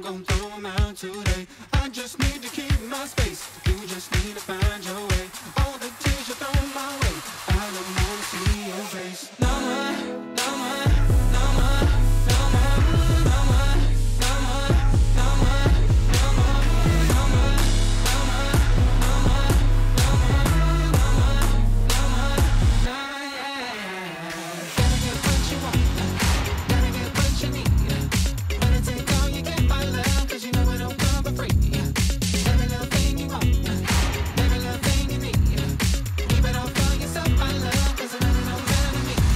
gonna throw 'em out today. I just need to keep my space. You just need to find your way. All the tears you throw my way, I don't wanna see your face. No more, no more, no more, no more, no more, no more, no more, no more, no more, no more, no more, no more, no more, no more, no, yeah. Gotta get what you want, gotta get what you need. Better take all you get by love, 'cause you know it don't come for free. Every little thing you want, every little thing you need. Keep it all for yourself, my love, 'cause it really don't matter to me.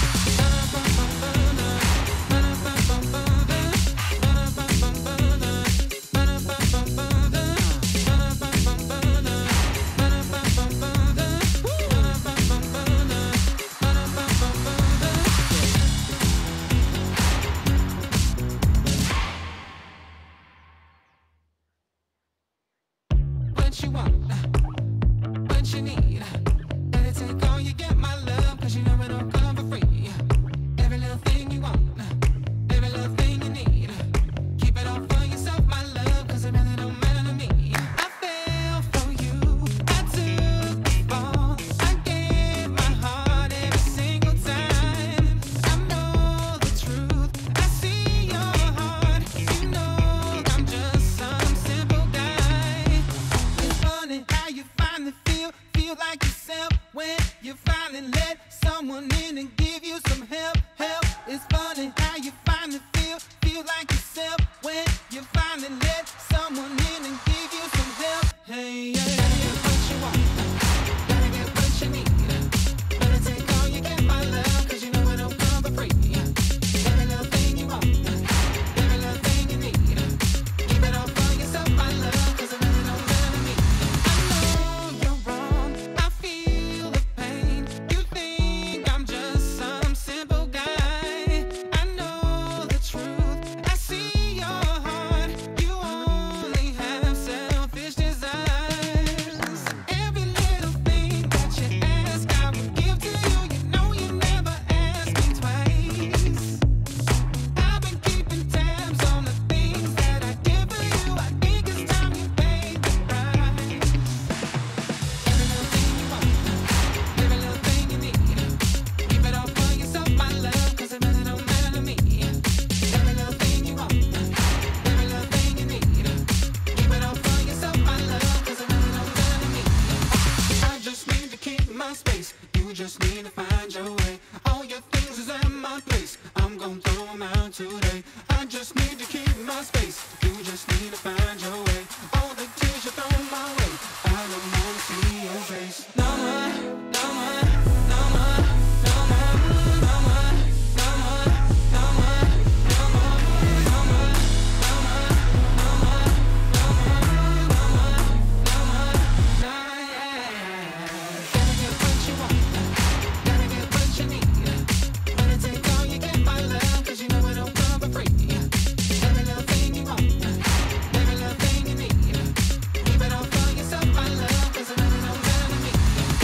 What you want, what you need. Better take all you get, my love, 'cause you know it don't come for free. Every little thing you want, every little thing you need. Keep it all for yourself, my love, 'cause it really don't matter to me. I fell for you, I took the fall. I gave my heart every single time. I know the truth, I see your heart. You know I'm just some simple guy. It's funny how you finally feel, feel like yourself when you finally let someone in and give you some help, help. It's funny how you finally feel, feel like yourself when you finally let someone in and give you some help. Hey, yeah, gotta get what you want, gotta get what you need. Better take all you get, my love, 'cause you know it don't come for free. Every little thing you want, every little thing you need. Keep it all for yourself, my love, 'cause it really don't matter to me. I know you're wrong, I feel the pain. You think I'm just some simple guy. I know the truth, I see your heart. You only have selfish desires. Every little thing that you ask, I will give to you. You know you never ask me twice. I've been keeping tabs on the things that I did for you. I think it's time you paid the price. Every little thing you want, every little thing you need. Keep it all for yourself, my love, 'cause it really don't matter to me. Every little thing you want, every little thing you need. Keep it all for yourself, my love, 'cause it really don't matter to me. I just need to keep my space. You just need to find your way. All your things is at my place. I'm gonna throw 'em out today. I just need to keep my space. You just need to find your way. All the tears you throw my way, I don't wanna see your face. No more, no more, no more, no more, no more, no more, no more, no more, no more, no more, no more, no more, no more, no more, no, yeah. Gotta get what you want, gotta get what you need. Better take all you get, my love, 'cause you know it don't come for free. Every little thing you want, every little thing you need. Keep it all for yourself, my love, 'cause it really don't matter to me.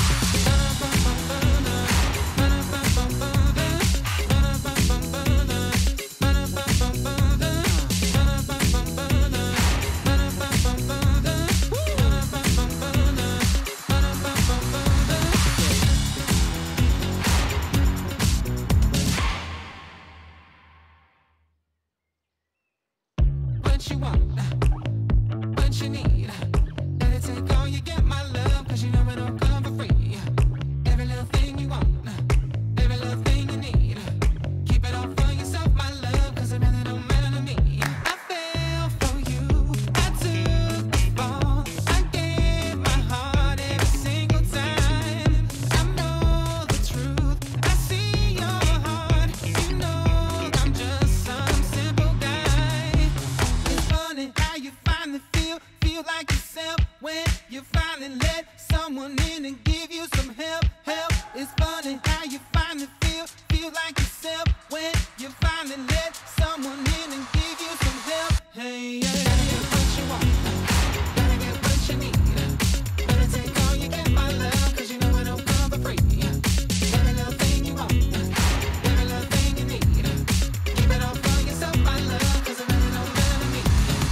What you want, what you need. Better take all you get, my love, 'cause you know it don't come for free. Every little thing you want, every little thing you need. Keep it all for yourself, my love, 'cause it really don't matter to me. I fell for you, I took the fall. I gave my heart every single time. I know the truth, I see your heart. You know I'm just some simple guy. It's funny how you finally feel, feel like yourself when you finally let someone in and give you some help, help. It's funny how you finally feel, feel like yourself when you finally let someone in and give you some help. Hey, yeah, gotta get what you want, gotta get what you need. Better take all you get, my love, 'cause you know it don't come for free. Every little thing you want, every little thing you need. Keep it all for yourself, my love, 'cause it really don't matter to me.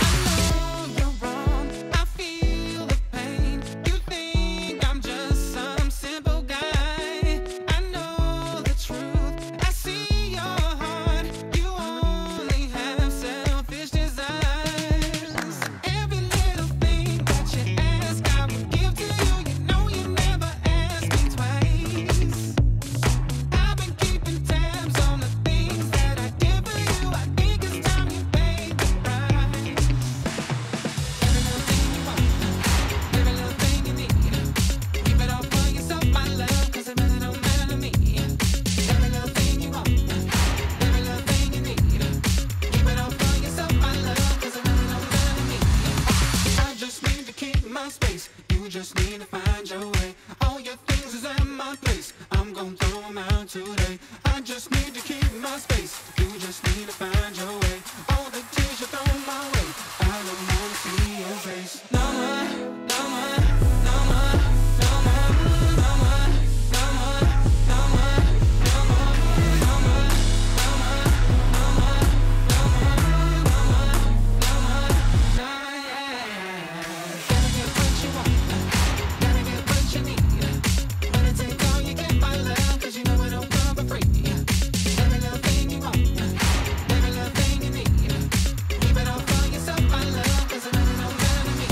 just need to find your way. All your things is at my place. I'm gonna throw them out today. I just need to keep my space. You just need to find your way. All the tears you throw my way. I don't wanna see your face. No more, no more, no more, no more, no more, no more, no more, no more, no more, no more, no more, no more, no more, no more, no yeah. Gotta get what you want, gotta get what you need. Better take all you get, my love, 'cause you know it don't come for free. Every little thing you want, every little thing you need. Keep it all for yourself, my love, 'cause it really don't matter to me.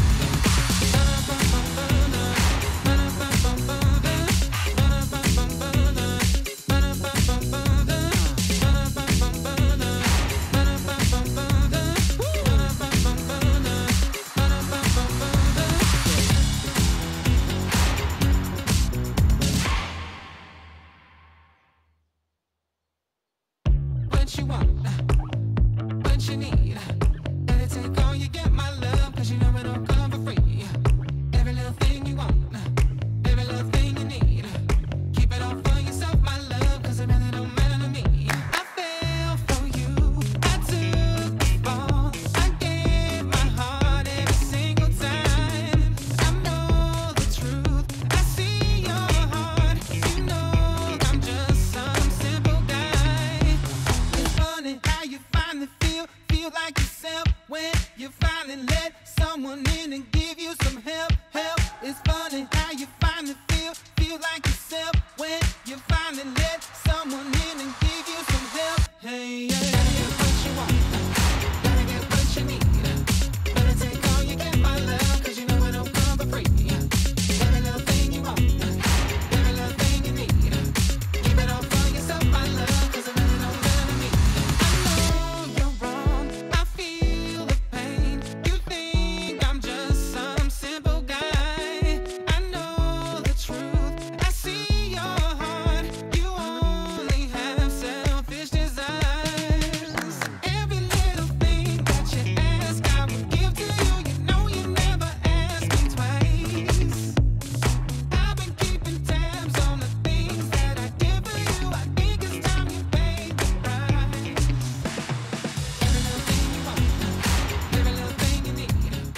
What you want, what you need. Better take all you get, my love, 'cause you know it don't come for free. Every little thing you want, every little thing you need. Keep it all for yourself, my love, 'cause it really don't matter to me. I fell for you, I took the fall. I gave my heart every single time. I know the truth, I see your heart. You know I'm just some simple guy. It's funny how you finally feel, feel like yourself when you finally let someone in and give you some help, help. It's funny how you finally feel, feel like yourself when you finally let someone in and give you some help. Hey, yeah. Gotta get what you want, gotta get what you need. Better take all you get, my love, 'cause you know it don't come for free. Every little thing you want, every little thing you need. Keep it all for yourself, my love, 'cause it really don't matter to me. I know you're wrong, I feel the pain. You think I'm just some simple guy. I know the truth, I see your heart. You only have selfish desires. Every little thing that you ask, I will give to you. You know you never ask me twice. I've been keeping tabs on the things that I did for you. I think it's time you paid the price. Every little thing you want, every little thing you need.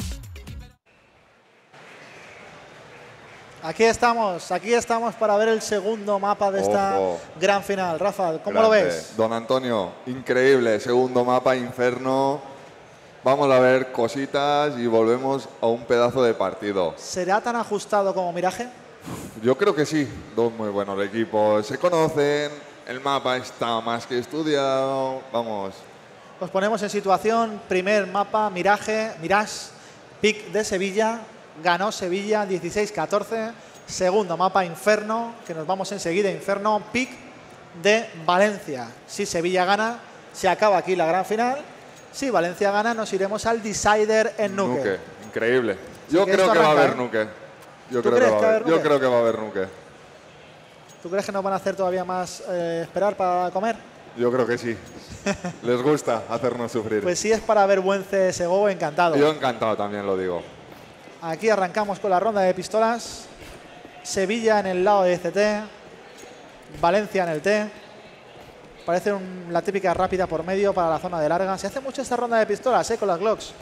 Aquí estamos, aquí estamos para ver el segundo mapa de esta Ojo. gran final. Rafa, ¿cómo lo Grande. ves? Don Antonio, increíble. Segundo mapa, Inferno. Vamos a ver cositas y volvemos a un pedazo de partido. ¿Será tan ajustado como Mirage? Yo creo que sí. Dos muy buenos equipos. Se conocen. El mapa está más que estudiado. Vamos. Os ponemos en situación. Primer mapa, Mirage, Mirage, pick de Sevilla. Ganó Sevilla dieciséis catorce. Segundo mapa, Inferno, que nos vamos enseguida. Inferno, pick de Valencia. Si Sevilla gana, se acaba aquí la gran final. Si Valencia gana, nos iremos al Decider en Nuke. Nuke. Increíble. Sí, Yo que creo esto que va a arranca, haber ¿eh? Nuke. Yo ¿Tú creo que crees va a que va a haber. haber Yo Nuke? creo que va a haber Nuke. ¿Tú crees que nos van a hacer todavía más eh, esperar para comer? Yo creo que sí. Les gusta hacernos sufrir. Pues si es para ver buen C S G O, encantado. Yo encantado también lo digo. Aquí arrancamos con la ronda de pistolas. Sevilla en el lado de C T. Valencia en el T. Parece un- la típica rápida por medio para la zona de larga. Se hace mucho esta ronda de pistolas, ¿eh? Con las Glocks.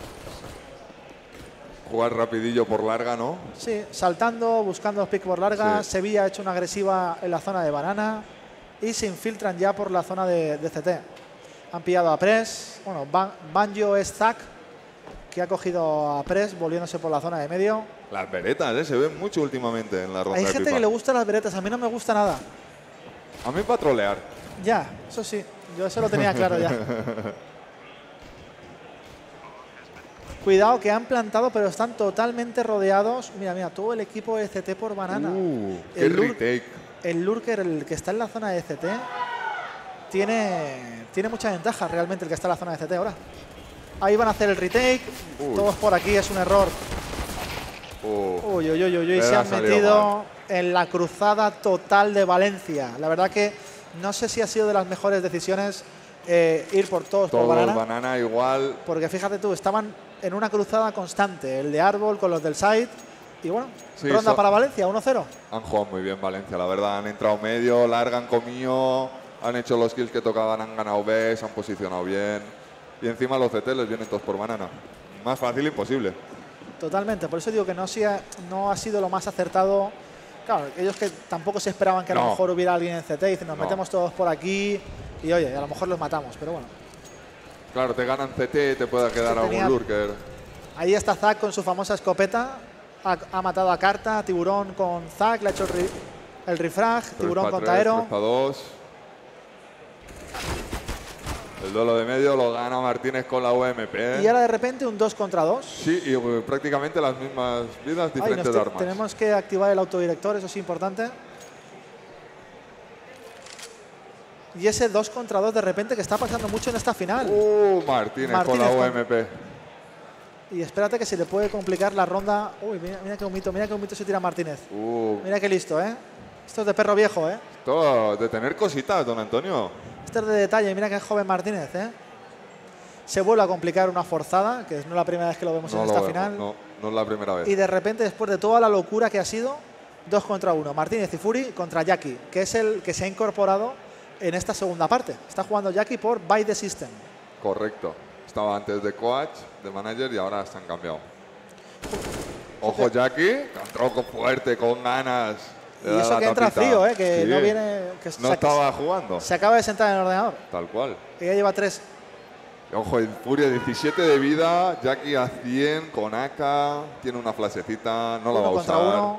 Jugar rapidillo por larga, ¿no? Sí, saltando, buscando los pick por larga. Sí. Sevilla ha hecho una agresiva en la zona de banana. Y se infiltran ya por la zona de, de C T. Han pillado a Press. Bueno, Ban- Banjo es Zack, que ha cogido a Press volviéndose por la zona de medio. Las veretas, ¿eh? Se ven mucho últimamente en la ronda Hay de gente pipa. que le gustan las veretas, a mí no me gusta nada. A mí para trolear. Ya, eso sí, yo eso lo tenía claro ya. Cuidado que han plantado, pero están totalmente rodeados. Mira, mira, todo el equipo de C T por banana. Uh, qué el, lur- retake. el lurker, el que está en la zona de C T, tiene, tiene mucha ventaja realmente el que está en la zona de C T ahora. Ahí van a hacer el retake. Uy. Todos por aquí, es un error. Uh, Uy, uy, uy, uy, uy, le se ha han salido metido mal. en la cruzada total de Valencia. La verdad que no sé si ha sido de las mejores decisiones eh, ir por todos por Todos banana. banana igual. Porque fíjate tú, estaban en una cruzada constante. El de árbol con los del side. Y bueno, Sí, ronda so- para Valencia, uno cero. Han jugado muy bien Valencia, la verdad. Han entrado medio, largan comido, han hecho los kills que tocaban, han ganado B, se han posicionado bien. Y encima los C T les vienen todos por banana. Más fácil imposible. Totalmente, por eso digo que no, sea, no ha sido lo más acertado. Claro, ellos que tampoco se esperaban que a lo No. mejor hubiera alguien en C T y dicen, nos No. metemos todos por aquí y oye, a lo mejor los matamos, pero bueno. Claro, te ganan C T, te puede quedar algún tenía- lurker. Ahí está Zack con su famosa escopeta, ha, ha matado a Carta, Tiburón con Zack, le ha hecho el, ri- el refrag, Tiburón con Taero. tres para dos. El duelo de medio lo gana Martínez con la U M P. Y ahora de repente un dos contra dos. Sí, y eh, prácticamente las mismas vidas, Ay, diferentes nos te- armas. tenemos que activar el autodirector, eso es importante. Y ese dos contra dos de repente que está pasando mucho en esta final. Uh, Martínez, con Martínez la con- U M P. Y espérate que se le puede complicar la ronda. Uy, mira, mira qué humito, mira qué humito se tira Martínez. Uh, Mira qué listo, ¿eh? Esto es de perro viejo, ¿eh? todo de tener cositas, don Antonio. Esto es de detalle, mira qué joven Martínez, ¿eh? Se vuelve a complicar una forzada, que no es la primera vez que lo vemos No en lo esta vemos, final. no, no es la primera vez. Y de repente, después de toda la locura que ha sido, dos contra uno. Martínez y Fury contra Jackie, que es el que se ha incorporado en esta segunda parte. Está jugando Jackie por By the System. Correcto. Estaba antes de coach, de manager y ahora se han cambiado. Ojo Jackie, que ha entrado con fuerte, con ganas. Y Le da eso la que entra tapita. frío, ¿eh? Que Sí. no viene... Que No se, estaba jugando, se acaba de sentar en el ordenador. tal cual. Y ya lleva tres. Ojo, el Furia diecisiete de vida, Jackie a cien con A K, tiene una flashecita, no la va Uno a contra usar. uno.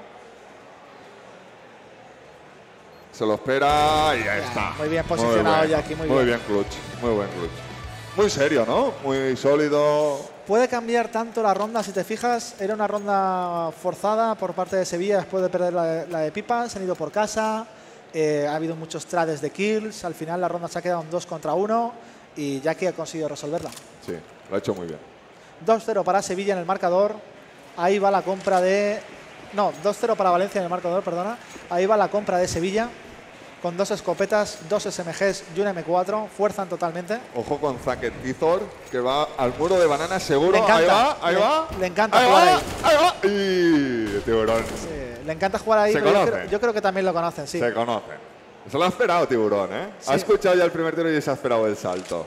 Se lo espera y ya está. muy bien posicionado bueno. Jackie, muy Muy bien. bien clutch, muy buen clutch. Muy serio, ¿no? Muy sólido. Puede cambiar tanto la ronda, si te fijas, era una ronda forzada por parte de Sevilla después de perder la, la de Pipa, se han ido por casa, eh, ha habido muchos trades de kills, al final la ronda se ha quedado en dos contra uno y Jackie ha conseguido resolverla. Sí, lo ha hecho muy bien. dos cero para Sevilla en el marcador, ahí va la compra de... No, dos cero para Valencia en el marcador, perdona, ahí va la compra de Sevilla con dos escopetas, dos S M Gs y un M cuatro, fuerzan totalmente. Ojo con Zacket Tizor, que va al muro de banana seguro. Le encanta, ahí va, ahí le- va. le encanta ahí jugar va, ahí. ahí va. Y tiburón. Sí, le encanta jugar ahí, Se pero yo conocen. creo, yo creo que también lo conocen, sí. Se conocen. Se lo ha esperado tiburón, ¿eh? Sí. Ha escuchado ya el primer tiro y se ha esperado el salto.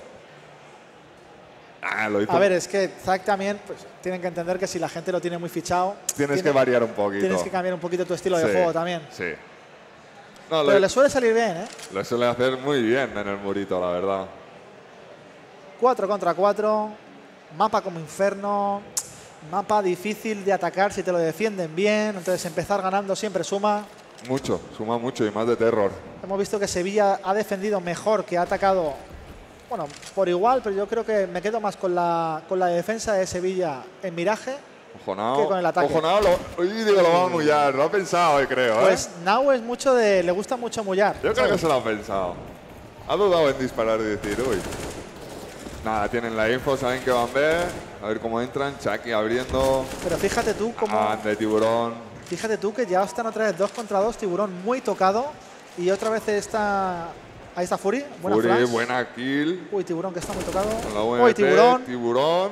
Ah, lo hizo. A ver, es que Zack también, pues, tienen que entender que si la gente lo tiene muy fichado, Tienes tiene- que variar un poquito. tienes que cambiar un poquito tu estilo Sí, de juego también. Sí. No, Pero le, le suele salir bien, ¿eh? le suele hacer muy bien en el murito, la verdad. cuatro contra cuatro, mapa como inferno, mapa difícil de atacar si te lo defienden bien, entonces empezar ganando siempre suma. Mucho, suma mucho y más de terror. Hemos visto que Sevilla ha defendido mejor, que ha atacado, bueno, por igual, pero yo creo que me quedo más con la, con la defensa de Sevilla en Miraje. Ojonao. Que con el ataque. Ojonao, lo, uy, digo, lo va a mullar. Lo ha pensado, eh, creo, ¿eh? Pues Nau es mucho de, le gusta mucho mullar. Yo creo que se lo ha pensado. Ha dudado en disparar y decir, uy. Nada, tienen la info, saben que van B. A ver cómo entran. Chucky abriendo. Pero fíjate tú cómo, Ah, de tiburón. fíjate tú que ya están otra vez dos contra dos, Tiburón muy tocado y otra vez está, ahí está Fury, buena Fury, flash. buena kill. Uy, Tiburón que está muy tocado. Con la U M P, Uy, Tiburón. Tiburón.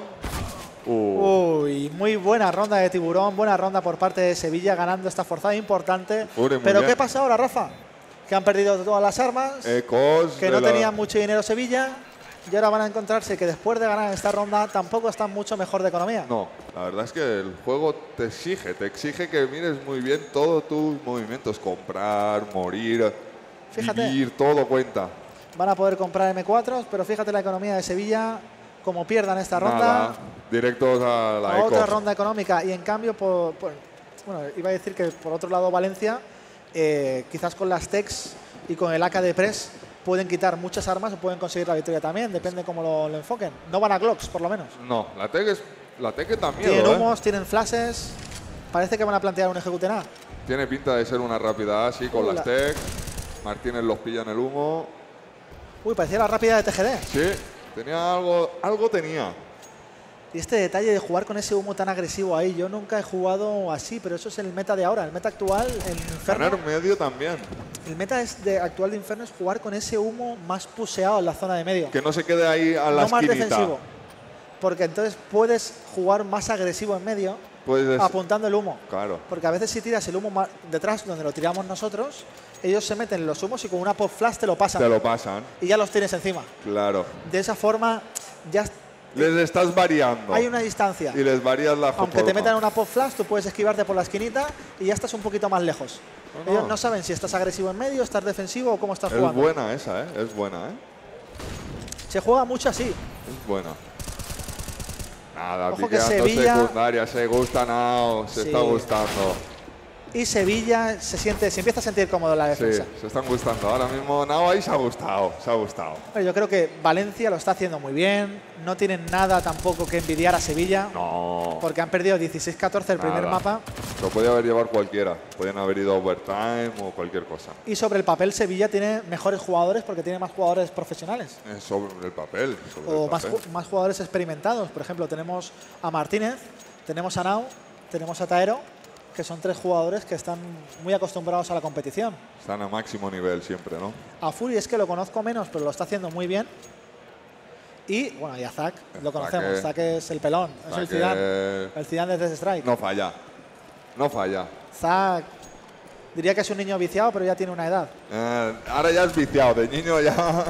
Uh, Uy, muy buena ronda de Tiburón, buena ronda por parte de Sevilla ganando esta forzada importante. Fury, muy Pero bien. ¿qué pasa ahora, Rafa? Que han perdido todas las armas, Ecos. que de no la- tenían mucho dinero Sevilla y ahora van a encontrarse que después de ganar esta ronda tampoco están mucho mejor de economía. No, la verdad es que el juego te exige, te exige que mires muy bien todos tus movimientos. Comprar, morir, Fíjate. vivir, todo cuenta. Van a poder comprar M cuatro, pero fíjate la economía de Sevilla, como pierdan esta ronda. Nada, directos a la a Eco. otra ronda económica y en cambio por, por- bueno, iba a decir que por otro lado Valencia eh, quizás con las techs y con el A K de press pueden quitar muchas armas o pueden conseguir la victoria también, depende cómo lo, lo enfoquen. No van a Glocks por lo menos. No, la Tech es la Tech que también. Tienen ¿eh? humos, tienen flashes, parece que van a plantear un ejecuten A. Tiene pinta de ser una rápida así con Hola. las Tech. Martínez los pilla en el humo. Uy, parecía la rápida de T G D. Sí, tenía algo, algo tenía. Y este detalle de jugar con ese humo tan agresivo ahí, yo nunca he jugado así, pero eso es el meta de ahora, el meta actual, el Inferno. Ganar medio también. El meta es de, actual de Inferno es jugar con ese humo más puseado en la zona de medio. Que no se quede ahí a la No más esquinita. defensivo. Porque entonces puedes jugar más agresivo en medio Pues apuntando el humo. Claro. Porque a veces si tiras el humo ma- detrás donde lo tiramos nosotros, ellos se meten en los humos y con una pop flash te lo pasan. Te lo pasan. Y ya los tienes encima. Claro. De esa forma ya Les estás variando. hay una distancia. Y les varías la Aunque forma. te metan una pop flash, tú puedes esquivarte por la esquinita y ya estás un poquito más lejos. No, no. Ellos no saben si estás agresivo en medio, estás defensivo o cómo estás Es jugando. buena esa, ¿eh? Es buena, ¿eh? Se juega mucho así. Es buena. Nada, Ojo que piqueando Sevilla- secundaria. Se gusta, Nao. Se Sí. está gustando. Y Sevilla se siente, se empieza a sentir cómodo en la Sí, defensa. se están gustando. Ahora mismo Nao ahí se ha gustado. Se ha gustado. Bueno, yo creo que Valencia lo está haciendo muy bien. No tienen nada tampoco que envidiar a Sevilla. No. Porque han perdido dieciséis catorce el primer Nada. mapa. Lo podía haber llevado cualquiera. Podían haber ido a overtime o cualquier cosa. Y sobre el papel Sevilla tiene mejores jugadores porque tiene más jugadores profesionales. Es sobre el papel. Sobre O el más, papel. ju- más jugadores experimentados. Por ejemplo, tenemos a Martínez, tenemos a Nau, tenemos a Taero, que son tres jugadores que están muy acostumbrados a la competición. Están a máximo nivel siempre, ¿no? A Fury es que lo conozco menos, pero lo está haciendo muy bien. Y, bueno, y a Zack, lo conocemos. Zack es- Zack es el pelón, es el Zack Zidane. es- El Zidane de Death Strike. No falla. No falla. Zack, diría que es un niño viciado, pero ya tiene una edad. Eh, ahora ya es viciado. De niño ya.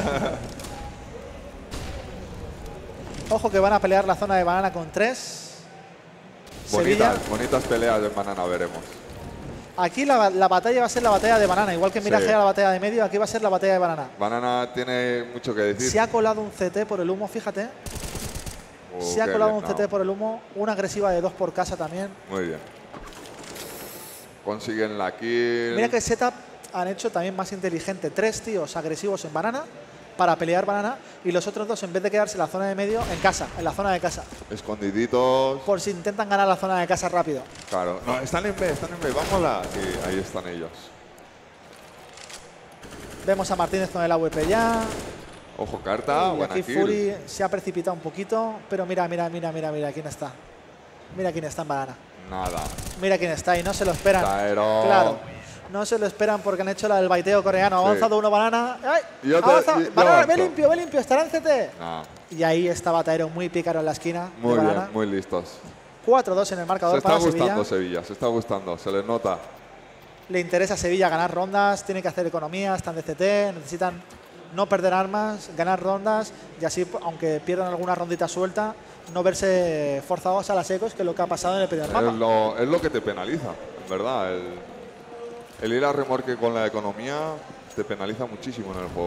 Ojo que van a pelear la zona de banana con tres. Sevilla. Bonitas, bonitas peleas en banana veremos. Aquí la, la batalla va a ser la batalla de banana. Igual que en Miraje Sí. era la batalla de medio, aquí va a ser la batalla de banana. Banana tiene mucho que decir. Se ha colado un C T por el humo, fíjate. Oh, Se ha qué colado bien, un C T no. por el humo. Una agresiva de dos por casa también. Muy bien. Consiguen la kill. Mira que el setup han hecho también más inteligente. Tres tíos agresivos en banana para pelear banana y los otros dos, en vez de quedarse en la zona de medio, en casa, en la zona de casa. Escondiditos. Por si intentan ganar la zona de casa rápido. Claro. No, están en B, están en B. Vámonos. Y ahí están ellos. Vemos a Martínez con el A W P ya. Ojo, carta. Y Buena aquí kill. Fury se ha precipitado un poquito. Pero mira, mira, mira, mira, mira quién está. Mira quién está en banana. Nada. Mira quién está y no se lo esperan. Taero. Claro. No se lo esperan porque han hecho la del baiteo coreano. Ha Sí. avanzado uno banana. ¡Ay! Yo te- Avanza. yo- yo Banana, ve avanzo. limpio, ve limpio. Estará en C T. No. Y ahí estaba Taero muy pícaro en la esquina. Muy de bien, banana. muy listos. cuatro dos en el marcador Se está para gustando Sevilla. Sevilla, se está gustando, se les nota. Le interesa a Sevilla ganar rondas, tiene que hacer economía, están de C T, necesitan no perder armas, ganar rondas y así, aunque pierdan alguna rondita suelta, no verse forzados a las ecos, que es lo que ha pasado en el primer mapa. Es lo, es lo que te penaliza, en verdad. El, el ir a remorque con la economía te penaliza muchísimo en el juego.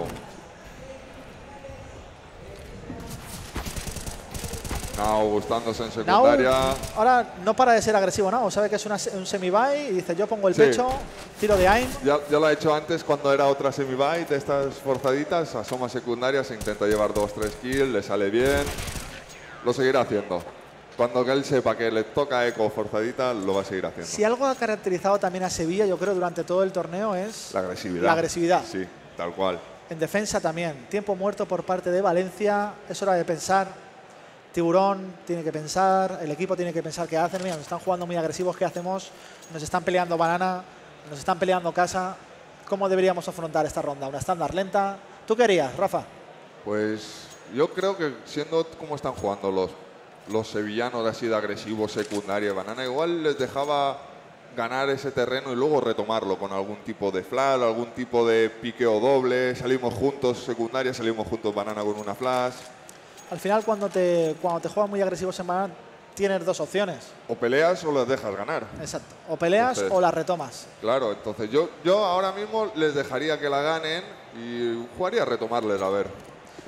Now gustándose en Nau, secundaria. ahora no para de ser agresivo, ¿no? Sabe que es una, un semi-buy y dice yo pongo el Sí. pecho, tiro de aim. Ya, ya lo ha hecho antes cuando era otra semi-buy de estas forzaditas. Asoma secundaria, se intenta llevar dos tres kills, le sale bien. Lo seguirá haciendo. Cuando él sepa que le toca eco forzadita, lo va a seguir haciendo. Si algo ha caracterizado también a Sevilla, yo creo, durante todo el torneo es La agresividad. la agresividad. Sí, tal cual. En defensa también. Tiempo muerto por parte de Valencia. Es hora de pensar. Tiburón tiene que pensar. El equipo tiene que pensar qué hacen. Mira, nos están jugando muy agresivos. ¿Qué hacemos? Nos están peleando banana. Nos están peleando casa. ¿Cómo deberíamos afrontar esta ronda? ¿Una estándar lenta? ¿Tú qué harías, Rafa? Pues yo creo que siendo como están jugando los, los sevillanos así de agresivos, secundaria y banana, igual les dejaba ganar ese terreno y luego retomarlo con algún tipo de flash, algún tipo de piqueo doble. Salimos juntos secundaria, salimos juntos banana con una flash. Al final, cuando te, cuando te juegan muy agresivos en banana, tienes dos opciones. O peleas o las dejas ganar. Exacto. O peleas Entonces- o las retomas. Claro, entonces yo, yo ahora mismo les dejaría que la ganen y jugaría a retomarles, a ver.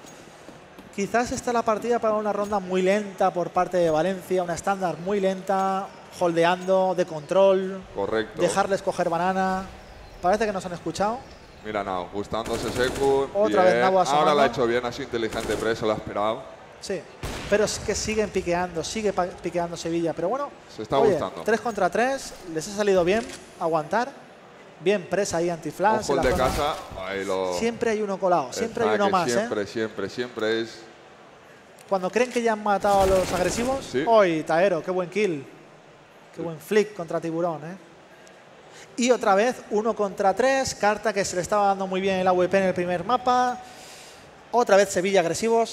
Quizás está la partida para una ronda muy lenta por parte de Valencia, una estándar muy lenta, holdeando, de control, Correcto. dejarles coger banana. Parece que nos han escuchado. Mira, Nao, gustándose Seku. Otra vez bien. Nao asomando. Ahora la ha hecho bien, ha sido inteligente, pero eso lo ha esperado. Sí, pero es que siguen piqueando, sigue pa- piqueando Sevilla. Pero bueno, Se está oye, gustando. tres contra tres, les ha salido bien aguantar. Bien presa ahí anti-flash. Ojo en el la de zona. casa. Ahí lo... Siempre hay uno colado, siempre hay Está uno que más. Siempre, ¿eh? siempre, siempre es... Cuando creen que ya han matado a los agresivos, Sí. ¡hoy, Taero! ¡Qué buen kill! ¡Qué buen flick contra Tiburón! ¿eh? Y otra vez, uno contra tres, carta que se le estaba dando muy bien el A W P en el primer mapa. Otra vez Sevilla agresivos.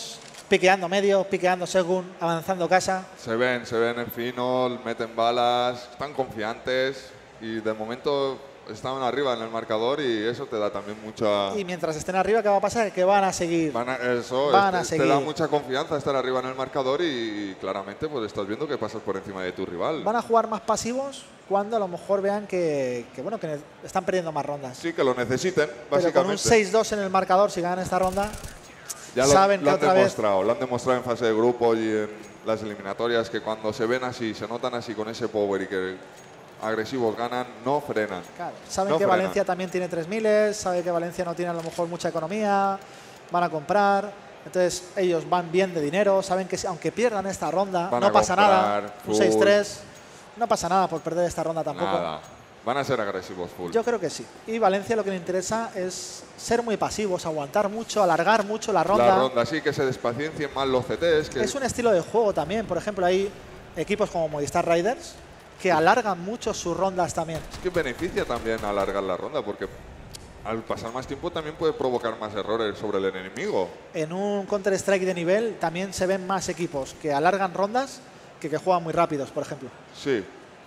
piqueando medio, piqueando según, avanzando casa. Se ven, se ven en fino, meten balas, están confiantes y de momento están arriba en el marcador y eso te da también mucha... Y mientras estén arriba, ¿qué va a pasar? Que van a seguir. Van a, eso, Van a este, te da seguir. mucha confianza estar arriba en el marcador y, y claramente pues estás viendo que pasas por encima de tu rival. Van a jugar más pasivos cuando a lo mejor vean que, que, bueno, que están perdiendo más rondas. Sí, que lo necesiten, Pero básicamente. con un seis dos en el marcador, si ganan esta ronda, Ya lo, saben lo que han otra vez... demostrado, lo han demostrado en fase de grupo y en las eliminatorias, que cuando se ven así, se notan así con ese power y que agresivos ganan, no frenan. Claro, saben No que frenan. Valencia también tiene tres miles, saben que Valencia no tiene a lo mejor mucha economía, van a comprar, entonces ellos van bien de dinero, saben que si- aunque pierdan esta ronda, Van no a pasa nada, comprar, un full. seis tres, no pasa nada por perder esta ronda tampoco. Nada. Van a ser agresivos full. Yo creo que sí. Y Valencia lo que le interesa es ser muy pasivos, aguantar mucho, alargar mucho la ronda. La ronda sí, que se despaciencien más los C Ts. Que Es un estilo de juego también. Por ejemplo, hay equipos como Movistar Riders que alargan mucho sus rondas también. Es que beneficia también alargar la ronda, porque al pasar más tiempo también puede provocar más errores sobre el enemigo. En un Counter-Strike de nivel también se ven más equipos que alargan rondas que que juegan muy rápidos, por ejemplo. Sí,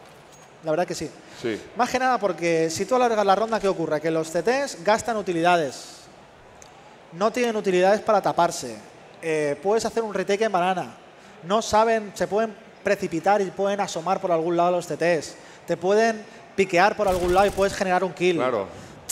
La verdad que sí. sí. Más que nada porque si tú alargas la ronda, ¿qué ocurre? Que los C Ts gastan utilidades. No tienen utilidades para taparse. Eh, puedes hacer un retake en banana. No saben, se pueden precipitar y pueden asomar por algún lado los C Ts. Te pueden piquear por algún lado y puedes generar un kill. Claro.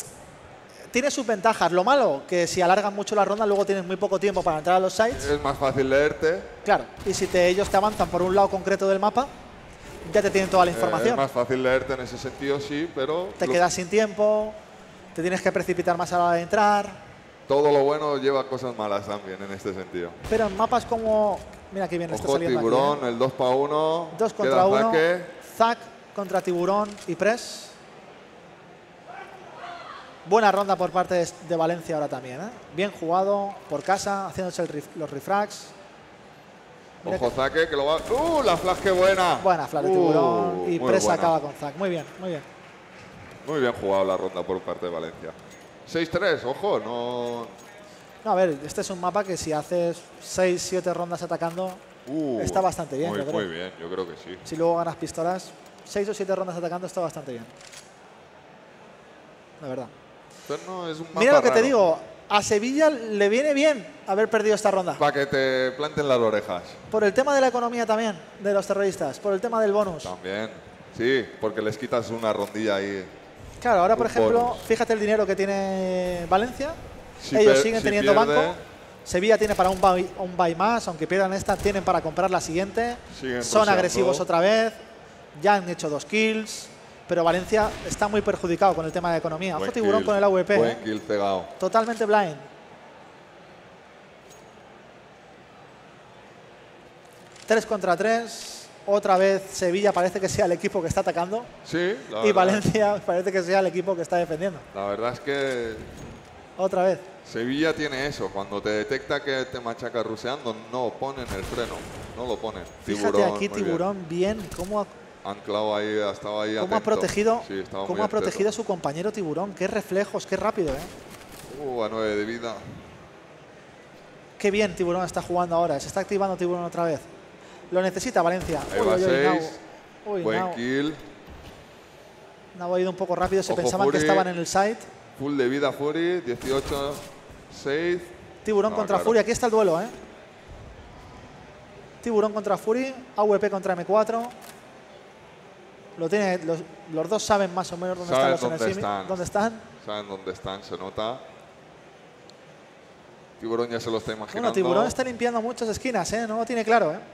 Tiene sus ventajas. Lo malo, que si alargan mucho la ronda, luego tienes muy poco tiempo para entrar a los sites. Es más fácil leerte. Claro. Y si te, ellos te avanzan por un lado concreto del mapa, ya te tienen toda la eh, información. es más fácil leerte en ese sentido, sí, pero Te lo- quedas sin tiempo, te tienes que precipitar más a la hora de entrar. todo lo bueno lleva cosas malas también en este sentido. Pero en mapas como... Mira qué bien está Ojo, saliendo tiburón, aquí, ¿eh? el dos para uno. Dos contra queda uno. Zaque. Zack contra tiburón y Press. Buena ronda por parte de, de Valencia ahora también, ¿eh? Bien jugado por casa, haciéndose el rif- los refrags. Mira Ojo, Zaque, que lo va... ¡Uh, la flash, qué buena! Buena flag de Uh, tiburón y muy Press buena. acaba con Zack. Muy bien, muy bien. Muy bien jugado la ronda por parte de Valencia. seis tres, ojo, no... No, a ver, este es un mapa que si haces seis siete rondas atacando, Uh, está bastante bien, Muy, yo creo. muy bien, yo creo que sí. Si luego ganas pistolas, seis o siete rondas atacando está bastante bien. La verdad. Pero no, es un mapa Mira lo que te raro. digo, a Sevilla le viene bien haber perdido esta ronda. Para que te planten las orejas. Por el tema de la economía también, de los terroristas, por el tema del bonus. También. Sí, porque les quitas una rondilla ahí. Claro, ahora por Un ejemplo, bonus. fíjate el dinero que tiene Valencia. Si Ellos per- siguen si teniendo pierde, banco. Sevilla tiene para un buy, un buy más, aunque pierdan esta, tienen para comprar la siguiente. Siguen Son rusheando. agresivos otra vez. Ya han hecho dos kills. Pero Valencia está muy perjudicado con el tema de economía. Ojo Buen tiburón kill, con el A W P. Buen ¿eh? kill cegado. Totalmente blind. Tres contra tres. Otra vez Sevilla parece que sea el equipo que está atacando. Sí, la Y verdad. Valencia parece que sea el equipo que está defendiendo. La verdad es que Otra vez. Sevilla tiene eso. Cuando te detecta que te machaca ruseando, no ponen el freno. No lo ponen. Fíjate Tiburón, aquí muy bien. Tiburón bien, cómo ha, Anclado ahí, ha estado ahí cómo ha atento. protegido, Sí, estaba cómo muy ha atento. protegido a su compañero Tiburón. Qué reflejos, qué rápido, ¿eh? Uh, a nueve de vida. Qué bien Tiburón está jugando ahora. Se está activando Tiburón otra vez. Lo necesita Valencia. Ahí Uy, va uy, uy, Nau. seis. Uy, Buen Nau. kill. Nau ha ido un poco rápido. Se Ojo, pensaban que Fury. estaban en el site. Full de vida Fury. dieciocho seis. Tiburón No, contra claro. Fury. Aquí está el duelo, ¿eh? Tiburón contra Fury. A W P contra M cuatro. Lo tiene, los, los dos saben más o menos dónde Saben están los dónde enemigos. están. ¿Dónde están? Saben dónde están, se nota. Tiburón ya se lo está imaginando. Bueno, Tiburón está limpiando muchas esquinas, ¿eh? No lo tiene claro, ¿eh?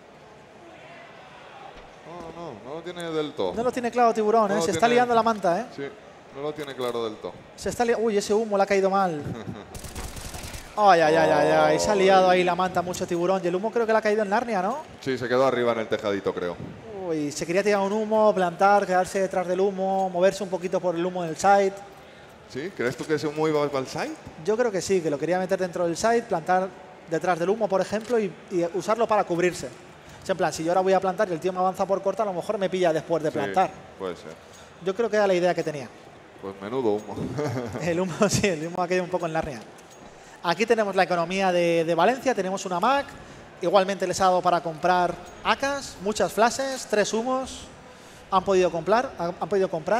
No, no, no lo tiene del todo. No lo tiene claro Tiburón, ¿eh? No lo Se está tiene- liando la manta, ¿eh? Sí, no lo tiene claro del todo. Se está li- Uy, ese humo le ha caído mal. Ay, ay, ay, ay, ay. Se ha liado ahí la manta mucho Tiburón. Y el humo creo que le ha caído en Narnia, ¿no? Sí, se quedó arriba en el tejadito, creo. Uy, se quería tirar un humo, plantar, quedarse detrás del humo, moverse un poquito por el humo del site. ¿Sí? ¿Crees tú que ese humo iba al side? Yo creo que sí, que lo quería meter dentro del site, plantar detrás del humo, por ejemplo, y, y usarlo para cubrirse. O sea, en plan, si yo ahora voy a plantar y el tío me avanza por corta, a lo mejor me pilla después de plantar. Sí, puede ser. Yo creo que era la idea que tenía. Pues menudo humo. El humo, sí, el humo ha caído un poco en Narnia. Aquí tenemos la economía de, de Valencia, tenemos una Mac. Igualmente les ha dado para comprar A Ks, muchas flashes, tres humos. Han podido comprar, han, han podido comprar.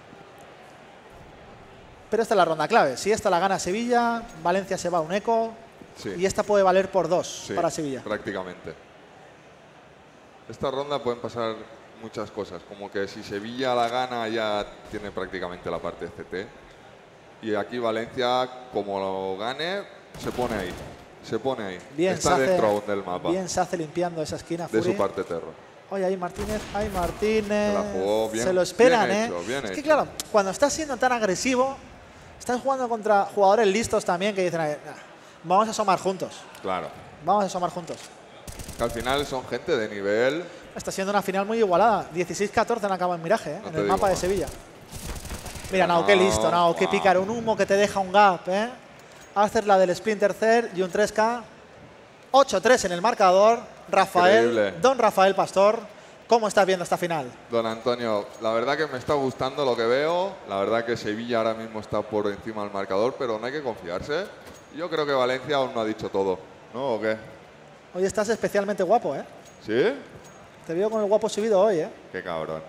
Pero esta es la ronda clave. Si esta la gana Sevilla, Valencia se va a un eco. Sí. Y esta puede valer por dos Sí, para Sevilla. prácticamente. Esta ronda pueden pasar muchas cosas, como que si Sevilla la gana ya tiene prácticamente la parte de C T. Y aquí Valencia, como lo gane, se pone ahí. Se pone ahí. Bien Está se hace, dentro aún del mapa. Bien se hace limpiando esa esquina. De Fury. su parte terror. Oye, ahí Martínez, ahí Martínez. Se la jugó bien, se lo esperan, bien ¿eh? hecho, bien es que hecho. claro, cuando estás siendo tan agresivo, estás jugando contra jugadores listos también que dicen, "Ah, vamos a asomar juntos. Claro. Vamos a asomar juntos. Que al final son gente de nivel. Está siendo una final muy igualada. dieciséis catorce en acaba en Miraje, ¿eh? No en te el digo mapa de más. Sevilla. Mira, No, Nao, qué listo, Nao. Qué wow. picar un humo que te deja un gap, ¿eh? Hacer la del Splinter Cell y un tres K. ocho tres en el marcador. Rafael, Increíble. don Rafael Pastor, ¿cómo estás viendo esta final? Don Antonio, la verdad que me está gustando lo que veo. La verdad que Sevilla ahora mismo está por encima del marcador, pero no hay que confiarse. Yo creo que Valencia aún no ha dicho todo, ¿no? ¿O qué? Hoy estás especialmente guapo, ¿eh? ¿Sí? Te veo con el guapo subido hoy, ¿eh? Qué cabrón.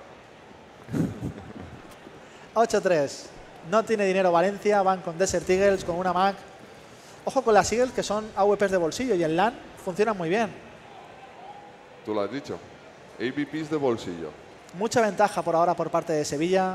ocho tres. No tiene dinero Valencia, van con Desert Eagles, con una Mac. Ojo con las Eagles, que son A W Ps de bolsillo y en LAN funcionan muy bien. Tú lo has dicho. A V Ps de bolsillo. Mucha ventaja por ahora por parte de Sevilla.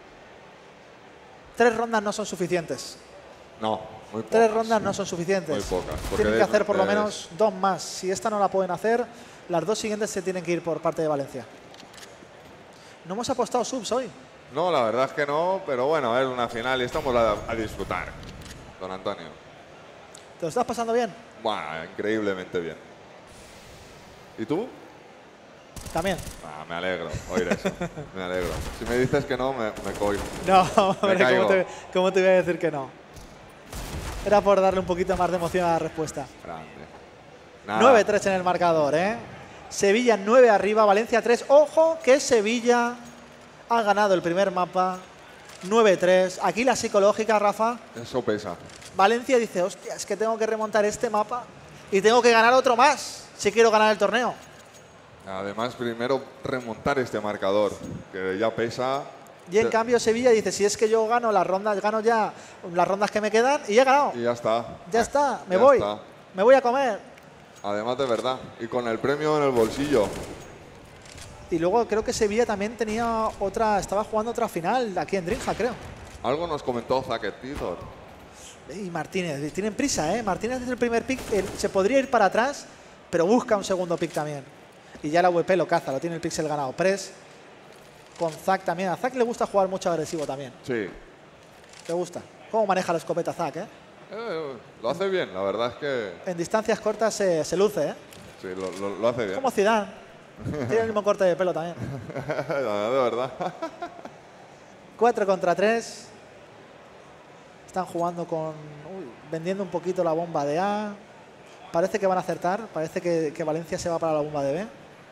Tres rondas no son suficientes. No, muy pocas. Tres rondas no son suficientes. Muy pocas, porque Tienen que de- hacer por lo es- menos dos más. Si esta no la pueden hacer, las dos siguientes se tienen que ir por parte de Valencia. No hemos apostado subs hoy. No, la verdad es que no, pero bueno, es una final y estamos a, a disfrutar. Don Antonio. ¿Te lo estás pasando bien? Bueno, increíblemente bien. ¿Y tú? También. Ah, me alegro oír eso. Me alegro. Si me dices que no, me, me cojo. No, hombre, ¿cómo caigo. te, cómo te voy a decir que no? Era por darle un poquito más de emoción a la respuesta. Grande. Nada. nueve tres en el marcador, ¿eh? Sevilla nueve arriba, Valencia tres. Ojo que Sevilla ha ganado el primer mapa. nueve tres. Aquí la psicológica, Rafa. Eso pesa. Valencia dice, hostia, es que tengo que remontar este mapa y tengo que ganar otro más si quiero ganar el torneo. Además, primero remontar este marcador, que ya pesa. Y en Te- cambio Sevilla dice, si es que yo gano las rondas, gano ya las rondas que me quedan y he ganado. Y ya está. Ya está, me Ya voy. está. Me voy a comer. Además, de verdad. Y con el premio en el bolsillo. Y luego creo que Sevilla también tenía otra, estaba jugando otra final aquí en Dreamhack, creo. Algo nos comentó Zacket Tizor. Y Martínez, tienen prisa, ¿eh? Martínez es el primer pick, eh, se podría ir para atrás, pero busca un segundo pick también. Y ya la V P lo caza, lo tiene el pixel ganado. Press con Zack también. A Zack le gusta jugar mucho agresivo también. Sí. Le gusta. ¿Cómo maneja la escopeta Zack, eh? Eh, lo hace bien, la verdad es que En distancias cortas se, se luce, ¿eh? sí, lo, lo- lo hace bien. Como Zidane. Tiene el mismo corte de pelo también. No, de verdad. cuatro contra tres. Están jugando con... uy, vendiendo un poquito la bomba de A. Parece que van a acertar. Parece que, que Valencia se va para la bomba de B.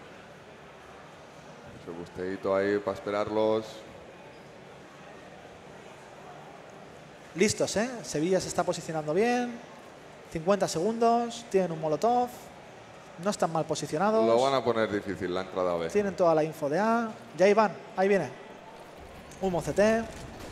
Ese busteíto ahí para esperarlos. Listos, ¿eh? Sevilla se está posicionando bien. cincuenta segundos. Tienen un molotov. No están mal posicionados. Lo van a poner difícil la entrada B. Tienen toda la info de A. Ya ahí van. Ahí viene. Humo C T.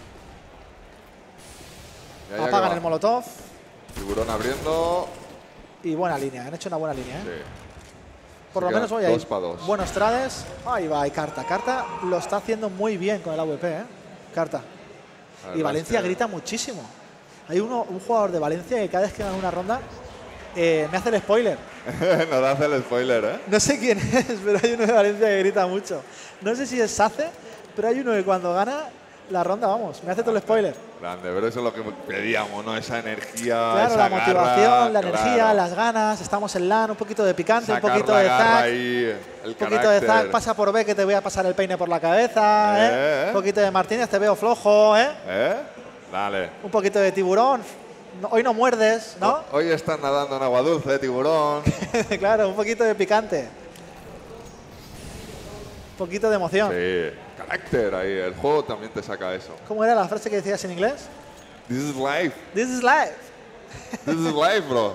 Ya, ya que Apagan va. el molotov. Tiburón abriendo. Y buena línea. Han hecho una buena línea, ¿eh? Sí. Por Se lo menos quedan hoy hay dos pa' dos. buenos trades. Ahí va, hay Carta. Carta lo está haciendo muy bien con el A W P, ¿eh? Carta. La Y verdad Valencia es que- grita muchísimo. Hay uno, un jugador de Valencia que cada vez que gana una ronda eh, me hace el spoiler. Nos hace el spoiler, ¿eh? No sé quién es, pero hay uno de Valencia que grita mucho. No sé si es Sace, pero hay uno que cuando gana la ronda, vamos, me hace todo el spoiler. Grande, pero eso es lo que pedíamos, ¿no? Esa energía. Claro, esa la motivación, garra, la energía, claro. las ganas, estamos en LAN, un poquito de picante, Sacar un poquito la de garra zack. ahí, el Un poquito de Zack, carácter. pasa por B que te voy a pasar el peine por la cabeza. ¿eh? Eh, eh. Un poquito de Martínez, te veo flojo. ¿eh? ¿Eh? Dale. Un poquito de Tiburón. No- hoy no muerdes, ¿no? Hoy están nadando en agua dulce, tiburón. Claro, un poquito de picante. Un poquito de emoción. Sí, carácter ahí. El juego también te saca eso. ¿Cómo era la frase que decías en inglés? This is life. This is life. This is life, bro.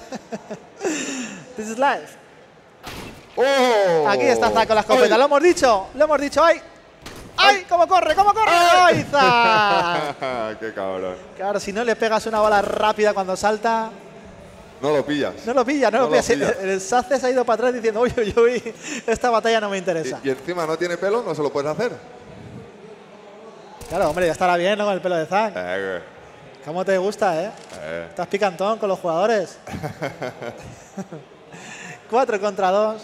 This is life. ¡Oh! Aquí está Zack con la escopeta. ¡Ay! Lo hemos dicho. Lo hemos dicho. ¡Ay! ¡Ay! ¿Cómo corre? ¿Cómo corre? ¡Ay, Zack! ¡Qué cabrón! Claro, si no le pegas una bala rápida cuando salta, No lo pillas. no lo pilla, no, No lo lo pilla. pilla. El, el Sace se ha ido para atrás diciendo, uy, uy, uy, esta batalla no me interesa. Y, y encima no tiene pelo, no se lo puedes hacer. Claro, hombre, ya estará bien, ¿no? Con el pelo de Zack. Eh, ¿Cómo te gusta, eh? eh. Estás picantón con los jugadores. Cuatro contra dos.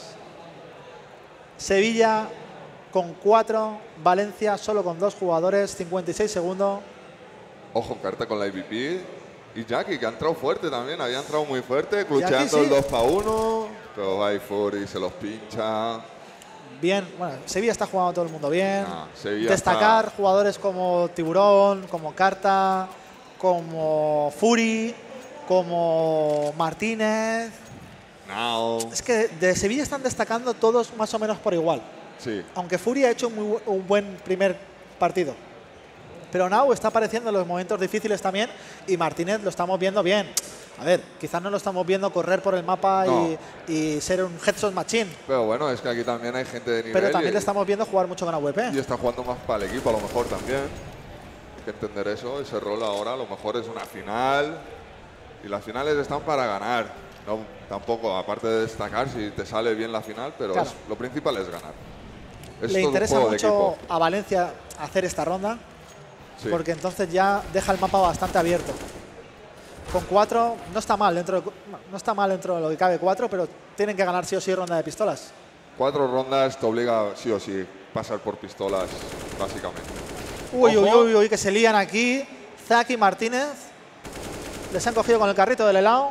Sevilla con cuatro. Valencia solo con dos jugadores. cincuenta y seis segundos. Ojo, carta con la I V P. Y Jackie, que ha entrado fuerte también. Había entrado muy fuerte, clucheando sí. el dos para uno. Pero va Fury, se los pincha. Bien, bueno, Sevilla está jugando todo el mundo bien. Ah, Sevilla Destacar está- jugadores como Tiburón, como Carta, como Fury, como Martínez. Now. Es que de Sevilla están destacando todos más o menos por igual. Sí. Aunque Fury ha hecho muy bu- un buen primer partido. Pero Nau está apareciendo en los momentos difíciles también y Martínez lo estamos viendo bien. A ver, quizás no lo estamos viendo correr por el mapa No. y, y ser un headshot machine, Pero bueno, es que aquí también hay gente de nivel. pero también y, le estamos viendo jugar mucho con A W y P. está jugando más para el equipo, a lo mejor también. Hay que entender eso, ese rol ahora a lo mejor es una final. Y las finales están para ganar. No, tampoco, aparte de destacar si te sale bien la final, pero Claro. es- lo principal es ganar. Es Le todo un interesa juego de mucho equipo. a Valencia hacer esta ronda, Sí. porque entonces ya deja el mapa bastante abierto. Con cuatro no está mal dentro de, no está mal dentro de lo que cabe cuatro, pero tienen que ganar sí o sí ronda de pistolas. Cuatro rondas te obliga sí o sí pasar por pistolas, básicamente. Uy, uy, Ojo. uy, uy, que se lían aquí. Zack y Martínez les han cogido con el carrito del helado.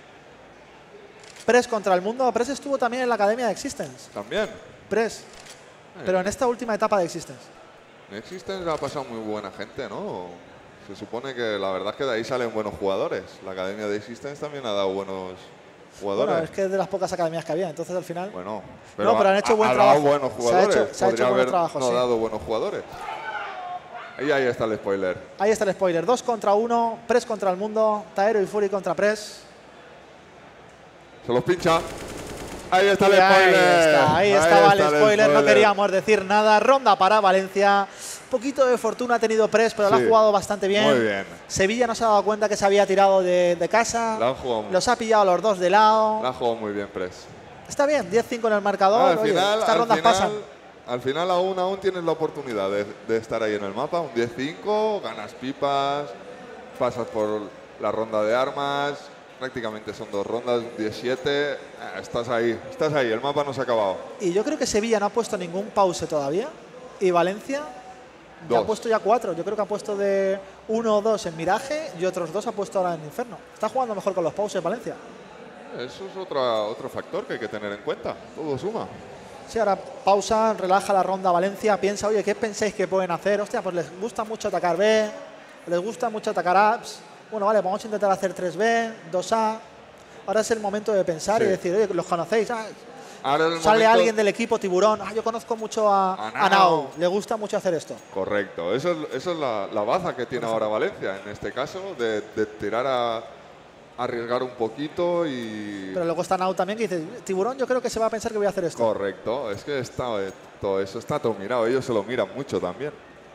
Press contra el mundo. Press estuvo también en la academia de Existence. También. Press. Pero en esta última etapa de Existence. En Existence ha pasado muy buena gente, ¿no? Se supone que la verdad es que de ahí salen buenos jugadores. La academia de Existence también ha dado buenos jugadores. Bueno, es que es de las pocas academias que había, entonces al final. Bueno, No, pero han hecho ha- buen ha trabajo. dado buenos Se ha jugadores. hecho- se ha hecho Podría buen haber trabajo, no sí. dado buenos jugadores. Y ahí está el spoiler. Ahí está el spoiler. Dos contra uno. Press contra el mundo. Taero y Fury contra Press. Se los pincha. Ahí está el Y ahí spoiler. está, ahí estaba el está spoiler. No queríamos decir nada. Ronda para Valencia. Poquito de fortuna ha tenido Press, pero lo Sí. ha jugado bastante bien. Muy bien. Sevilla no se ha dado cuenta que se había tirado de, de casa. La han jugado, Los ha pillado los dos de lado. la han jugado muy bien, Press. Está bien, diez cinco en el marcador. Ah, al Oye, final, estas al rondas final, pasan. al final aún, aún tienes la oportunidad de, de estar ahí en el mapa. Un diez cinco, ganas pipas, pasas por la ronda de armas. Prácticamente son dos rondas, un diez siete. Ah, estás ahí, estás ahí, el mapa no se ha acabado. Y yo creo que Sevilla no ha puesto ningún pause todavía. Y Valencia ya ha Dos. puesto ya cuatro. Yo creo que ha puesto de uno o dos en Miraje y otros dos ha puesto ahora en Inferno. Está jugando mejor con los pauses Valencia. Eso es otra, otro factor que hay que tener en cuenta. Todo suma. Sí, ahora pausa, relaja la ronda Valencia, piensa, oye, ¿qué pensáis que pueden hacer? Hostia, pues les gusta mucho atacar B, les gusta mucho atacar apps. Bueno, vale, vamos a intentar hacer tres B, dos A. Ahora es el momento de pensar Sí. y decir, oye, ¿los conocéis? Ah, Ahora es el sale momento- alguien del equipo Tiburón. Ah, yo conozco mucho a, A a Nao. Nao. Le gusta mucho hacer esto. Correcto, eso es, eso es la, la baza que tiene ahora Valencia en este caso, de, de tirar a arriesgar un poquito y... Pero luego está Nao también que dice, Tiburón yo creo que se va a pensar que voy a hacer esto. Correcto, es que está, eh, todo eso está todo mirado, ellos se lo miran mucho también.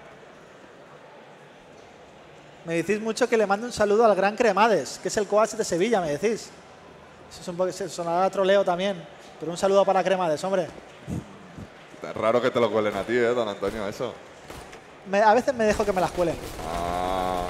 Me decís mucho que le mande un saludo al gran Cremades, que es el coach de Sevilla, me decís. Eso es un poco, sonará a troleo también, pero un saludo para Cremades, hombre. Es raro que te lo cuelen a ti, ¿eh, don Antonio, eso? Me- a veces me dejo que me las cuelen. Ah.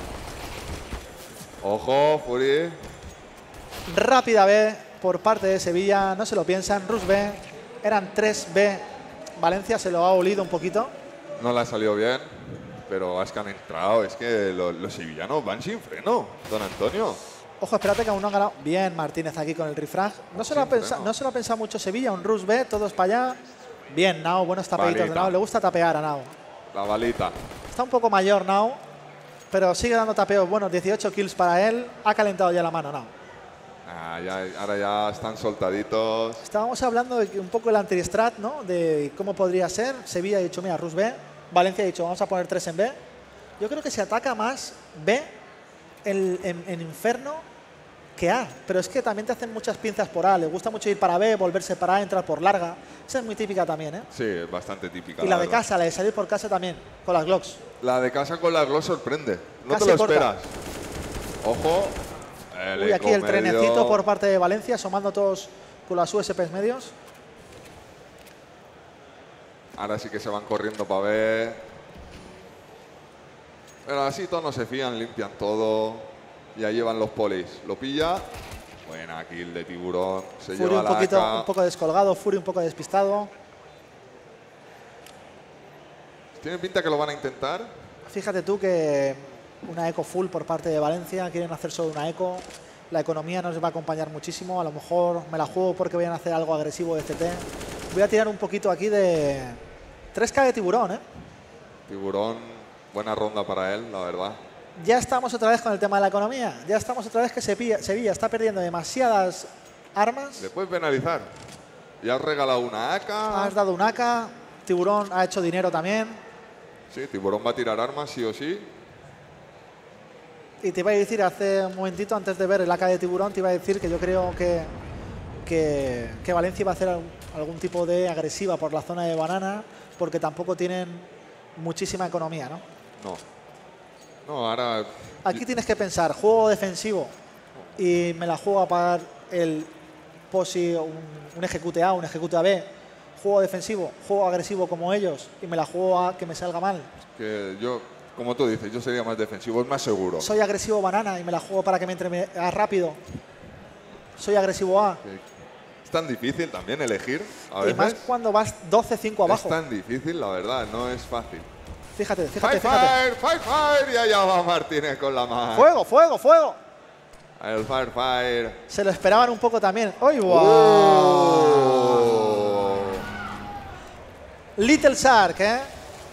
Ojo, Fury. Rápida B por parte de Sevilla, no se lo piensan. Rus B, eran tres B. Valencia se lo ha olido un poquito. No le ha salido bien, pero es que han entrado, es que lo- los sevillanos van sin freno, don Antonio. Ojo, espérate que aún no han ganado. Bien, Martínez aquí con el refrag. No se, lo ha Siempre, pensa- ¿no? no se lo ha pensado mucho Sevilla, un Rus B, todos para allá. Bien, Nao, buenos tapaditos de Balita. Nao. Le gusta tapear a Nao. La balita. Está un poco mayor Nao, pero sigue dando tapeos buenos. dieciocho kills para él. Ha calentado ya la mano Nao. Ah, ya, ahora ya están soltaditos. Estábamos hablando de que un poco el anti-strat, ¿no? De cómo podría ser. Sevilla ha dicho, mira, Rus B. Valencia ha dicho, vamos a poner tres en B. Yo creo que se ataca más B en, en- en Inferno que A. Pero es que también te hacen muchas pinzas por A. Le gusta mucho ir para B, volverse para A, entrar por larga. Esa es muy típica también, ¿eh? Sí, es bastante típica. Y la de verdad. casa, la de salir por casa también, con las Glocks. La de casa con la Glock sorprende. No Casi te lo corta. esperas. Ojo. Uy, aquí el eco trenecito medio. por parte de Valencia, asomando todos con las U S Ps medios. Ahora sí que se van corriendo para ver. Pero así todos no se fían, limpian todo. Ya llevan los polis. Lo pilla. Buena kill de Tiburón. Se Fury lleva un la poquito, A K. un poco descolgado, Fury un poco despistado. Tiene pinta que lo van a intentar. Fíjate tú que una eco full por parte de Valencia, quieren hacer solo una eco. La economía no les va a acompañar muchísimo. A lo mejor me la juego porque vayan a hacer algo agresivo de C T. Voy a tirar un poquito aquí de tres K de Tiburón, ¿eh? Tiburón, buena ronda para él, la verdad. Ya estamos otra vez con el tema de la economía. Ya estamos otra vez que Sevilla, Sevilla está perdiendo demasiadas armas. Le puedes penalizar. Ya has regalado una A K. Has dado un A K. Tiburón ha hecho dinero también. Sí, Tiburón va a tirar armas, sí o sí. Y te iba a decir hace un momentito, antes de ver el A K de Tiburón, te iba a decir que yo creo que, que, que Valencia va a hacer algún, algún tipo de agresiva por la zona de banana, porque tampoco tienen muchísima economía, ¿no? No. No, ahora... Aquí tienes que pensar, juego defensivo y me la juego a pagar el posi, un, un ejecute A, un ejecute A B. Juego defensivo, juego agresivo como ellos y me la juego a que me salga mal. Que yo, como tú dices, yo sería más defensivo, es más seguro. Soy agresivo banana y me la juego para que me entre a rápido. Soy agresivo A. Es tan difícil también elegir a Y más veces. cuando vas doce cinco Es abajo. tan difícil, la verdad, no es fácil. Fíjate, fíjate, Fire, fíjate. fire, fire, fire, y allá va Martínez con la mano. Fuego, fuego, fuego. El fire, fire. Se lo esperaban un poco también. ¡Uy, wow! Oh. Little Shark, ¿eh?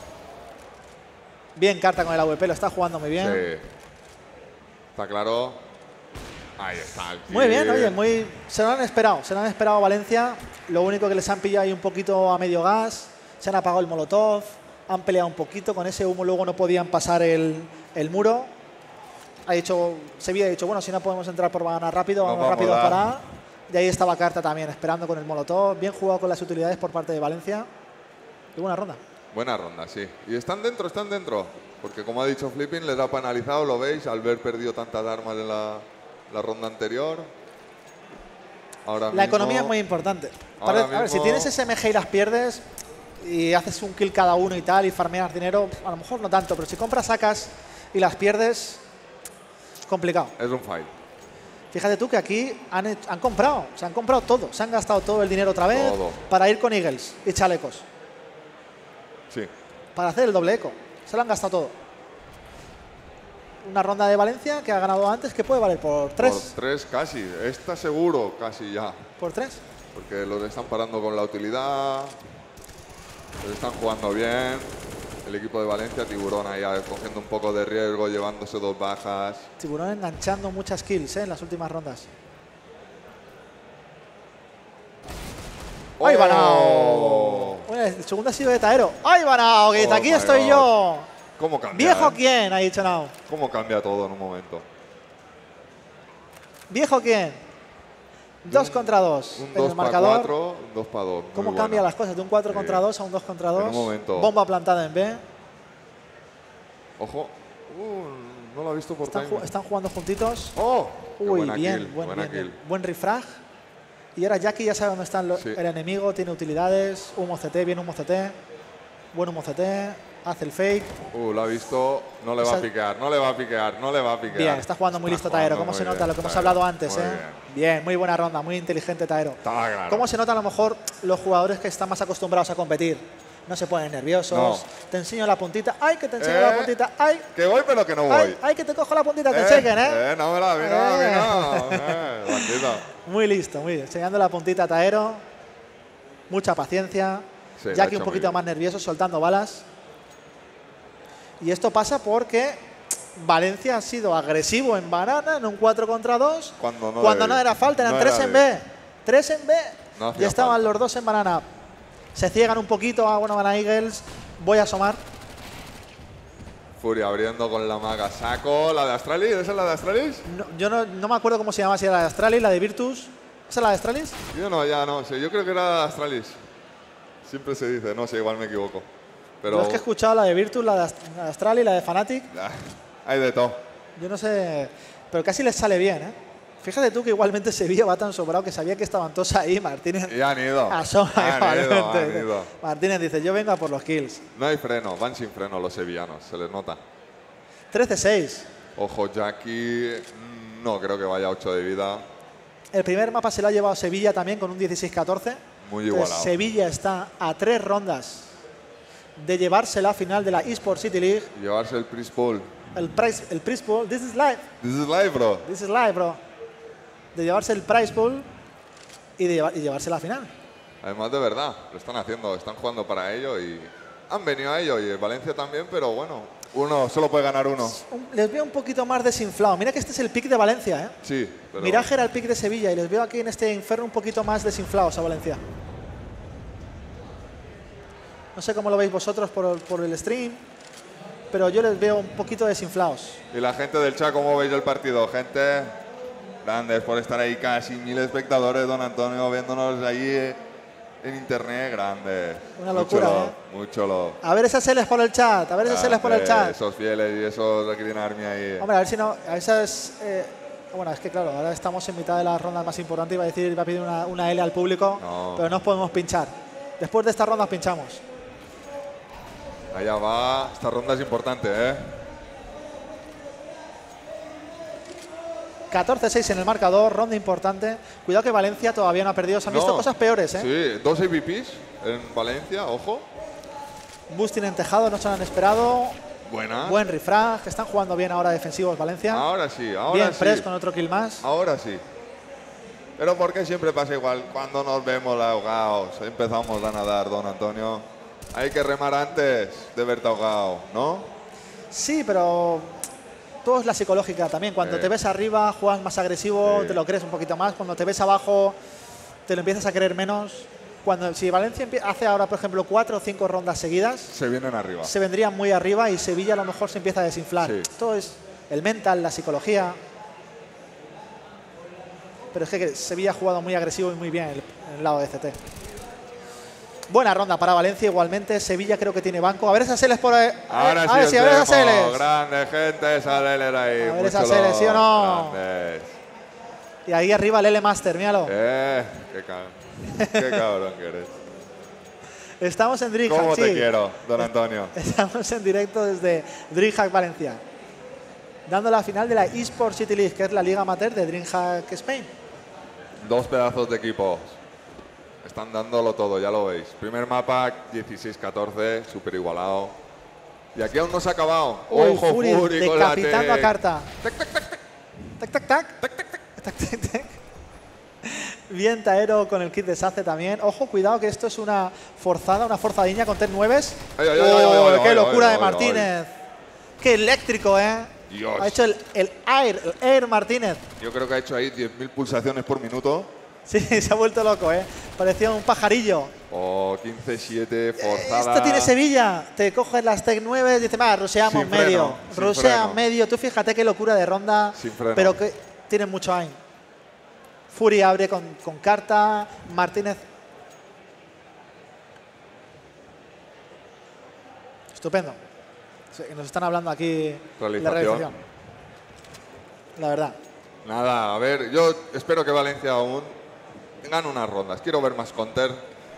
Bien carta con el A W P, lo está jugando muy bien. Sí. Está claro. Ahí está. el Muy bien, kill. oye, muy... Se lo han esperado, se lo han esperado a Valencia. Lo único que les han pillado ahí un poquito a medio gas. Se han apagado el molotov. Han peleado un poquito. Con ese humo luego no podían pasar el, el muro. Ha dicho, Sevilla ha dicho, bueno, si no podemos entrar por banana rápido, Nos vamos vamos rápido a dar. para A. Y ahí estaba Carta también, esperando con el molotov. Bien jugado con las utilidades por parte de Valencia. Y buena ronda. Buena ronda, sí. Y están dentro, están dentro. Porque como ha dicho Flipping, les ha penalizado, lo veis, al haber perdido tantas armas en la, la ronda anterior. Ahora La mismo- economía es muy importante. ahora Pare- a ver, si mismo- tienes S M G y las pierdes y haces un kill cada uno y tal y farmeas dinero, a lo mejor no tanto, pero si compras sacas y las pierdes, es complicado. Es un fight. Fíjate tú que aquí han, hecho- han comprado, se han comprado todo, se han gastado todo el dinero otra vez Todo. para ir con Eagles y chalecos, Sí. para hacer el doble eco. Se lo han gastado todo. Una ronda de Valencia que ha ganado antes, que puede valer por tres. Por tres casi. Está seguro casi ya. Por tres. Porque los están parando con la utilidad. Los están jugando bien. El equipo de Valencia, Tiburón ahí cogiendo un poco de riesgo, llevándose dos bajas. Tiburón enganchando muchas kills ¿eh? en las últimas rondas. ¡Ay, Banao! Bueno, el segundo ha sido de Taero. ¡Ay, Banao! Que dice, Oh aquí my estoy God. yo. ¿Cómo cambia? ¿Viejo eh? quién? Ha dicho Nao. ¿Cómo cambia todo en un momento? ¿Viejo quién? Dos contra dos. Un En dos el para marcador. cuatro, un dos para dos. ¿Cómo cambian las cosas? De un cuatro Sí. contra dos a un dos contra dos. En un momento. Bomba plantada en B. Ojo. Uh, no lo ha visto por Están, ju- timing. están jugando juntitos. ¡Oh! Qué Uy, buena bien, kill, buen, buena bien, kill. bien. Buen refrag. Y ahora Jackie ya sabe dónde está el, Sí. el enemigo, tiene utilidades, humo C T, bien humo C T, buen humo C T, hace el fake. Uh, lo ha visto, no le va Esa- a piquear, no le va a piquear, no le va a piquear. Bien, está jugando muy listo Taero, jugando ¿cómo muy se nota? bien, Lo que hemos Taero. hablado antes, Muy ¿eh? bien. Bien, muy buena ronda, muy inteligente Taero. Estaba claro. ¿Cómo se nota a lo mejor los jugadores que están más acostumbrados a competir? No se ponen nerviosos, No. te enseño la puntita, ¡ay, que te enseño Eh, la puntita! ¡Ay, Que voy, pero que no voy. ay, ay, que te cojo la puntita! ¡Te enseñen, eh! Eh, no me la, a mí no, a mí Eh. no. Eh, bandido. Muy listo, muy bien. Enseñando la puntita a Taero. Mucha paciencia. Sí, lo ha Jackie hecho un muy poquito bien. más nervioso, soltando balas. Y esto pasa porque Valencia ha sido agresivo en banana, en un cuatro contra dos. Cuando no cuando debe- no era falta, eran no tres era en de- B. tres en B. No hacía y estaban falta. los dos en banana. Se ciegan un poquito. Ah, bueno, van a Eagles. Voy a asomar. Fury abriendo con la maga. Saco la de Astralis. ¿Esa es la de Astralis? No, yo no, no me acuerdo cómo se llama, si era la de Astralis, la de Virtus. ¿Esa es la de Astralis? Yo no, ya no sé. Yo creo que era la de Astralis. Siempre se dice. No sé, igual me equivoco. Pero Yo es que he escuchado la de Virtus, la de Ast- la de Astralis, la de Fnatic. ah, hay de todo. Yo no sé, pero casi les sale bien, ¿eh? Fíjate tú que igualmente Sevilla va tan sobrado que sabía que estaban todos ahí. Martínez Y han ido. asoma Han ido, igualmente. han ido. Martínez dice, yo vengo a por los kills. No hay freno. Van sin freno los sevillanos. Se les nota. trece seis. Ojo, Jackie. mm, No creo que vaya a ocho de vida. El primer mapa se lo ha llevado Sevilla también con un dieciséis catorce. Muy Entonces, igualado. Sevilla está a tres rondas de llevarse la final de la eSport City League. Llevarse el Prize Pool. El prize, el prize pool, this is live, This is live, bro. this is live, bro. De llevarse el prize pool y, de llevar- y llevarse la final. Además, de verdad, lo están haciendo. Están jugando para ello y han venido a ello. Y Valencia también, pero bueno, uno solo puede ganar uno. Un- Les veo un poquito más desinflado. Mira que este es el pick de Valencia, ¿eh? Sí, pero Miraje era el pick de Sevilla y les veo aquí en este inferno un poquito más desinflados a Valencia. No sé cómo lo veis vosotros por, por el stream, pero yo les veo un poquito desinflados. Y la gente del chat, ¿cómo veis el partido? Gente, grandes por estar ahí, casi mil espectadores, don Antonio, viéndonos ahí eh, en internet, grandes. Una locura, Mucho love, ¿eh? mucho love. A ver esas Ls por el chat, a ver esas Ls por el Grandes, chat. Esos fieles y esos de Green Army ahí. Hombre, a ver si no, a esas... eh, bueno, es que claro, ahora estamos en mitad de las rondas más importantes. Iba a decir, iba a pedir una, una L al público, No. pero no podemos pinchar. Después de estas rondas pinchamos. Allá va, esta ronda es importante, ¿eh? catorce seis en el marcador, ronda importante. Cuidado que Valencia todavía no ha perdido. Se han visto No. cosas peores, ¿eh? Sí, dos M V Ps en Valencia, ojo. Boosting en tejado, no se lo han esperado. Buena. Buen refrag. Están jugando bien ahora defensivos Valencia. Ahora sí, ahora bien sí. Press con otro kill más. Ahora sí. Pero ¿por qué siempre pasa igual? Cuando nos vemos ahogados, empezamos a nadar, don Antonio. Hay que remar antes de verte ahogado, ¿no? Sí, pero todo es la psicológica también. Cuando Sí. te ves arriba, juegas más agresivo, Sí. te lo crees un poquito más. Cuando te ves abajo, te lo empiezas a creer menos. Cuando, si Valencia empie- hace ahora, por ejemplo, cuatro o cinco rondas seguidas, Se vienen arriba. se vendría muy arriba y Sevilla a lo mejor se empieza a desinflar. Sí. Todo es el mental, la psicología. Pero es que Sevilla ha jugado muy agresivo y muy bien en el, en el lado de C T. Buena ronda para Valencia igualmente. Sevilla creo que tiene banco. A ver esas Ls por ahí. Ahora a sí, ver os si, a ver esas dejo. Ls. Grande gente, esa L era ahí. A ver mucho esas Ls, love. ¿sí o no? Grandes. Y ahí arriba el L Master, míralo. Eh, qué, ca- qué cabrón que eres. Estamos en DreamHack, ¿Cómo sí. te quiero, don Antonio? Estamos en directo desde DreamHack Valencia. Dando la final de la eSport City League, que es la liga amateur de DreamHack Spain. Dos pedazos de equipos. Están dándolo todo, ya lo veis. Primer mapa, dieciséis catorce, súper igualado. Y aquí aún no se ha acabado. Uy, Ojo, Fury Fury con la decapitando a tech. Carta. Tac, tac, tac. Tac, tac, tac, tac. Bien Taero con el kit deshace también. Ojo, cuidado que esto es una forzada, una forzadiña con T nueve. Ay, ay, ay, ay, Oh, ay, ¡qué ay, locura ay, de ay, Martínez! ¡Qué eléctrico, eh! Dios. Ha hecho el, el Air, el Air Martínez. Yo creo que ha hecho ahí diez mil pulsaciones por minuto. Sí, se ha vuelto loco, eh. Parecía un pajarillo. Oh, quince siete, forzada. Esto tiene Sevilla. Te coges las Tech nueve y dices, va, ruseamos Sin freno, medio. sin Rusea freno. medio. Tú fíjate qué locura de ronda. Sin freno. Pero que tiene mucho aim. Fury abre con, con Carta. Martínez. Estupendo. Sí, nos están hablando aquí la Realización. realización. La verdad. Nada, a ver, yo espero que Valencia aún gane unas rondas. Quiero ver más counter.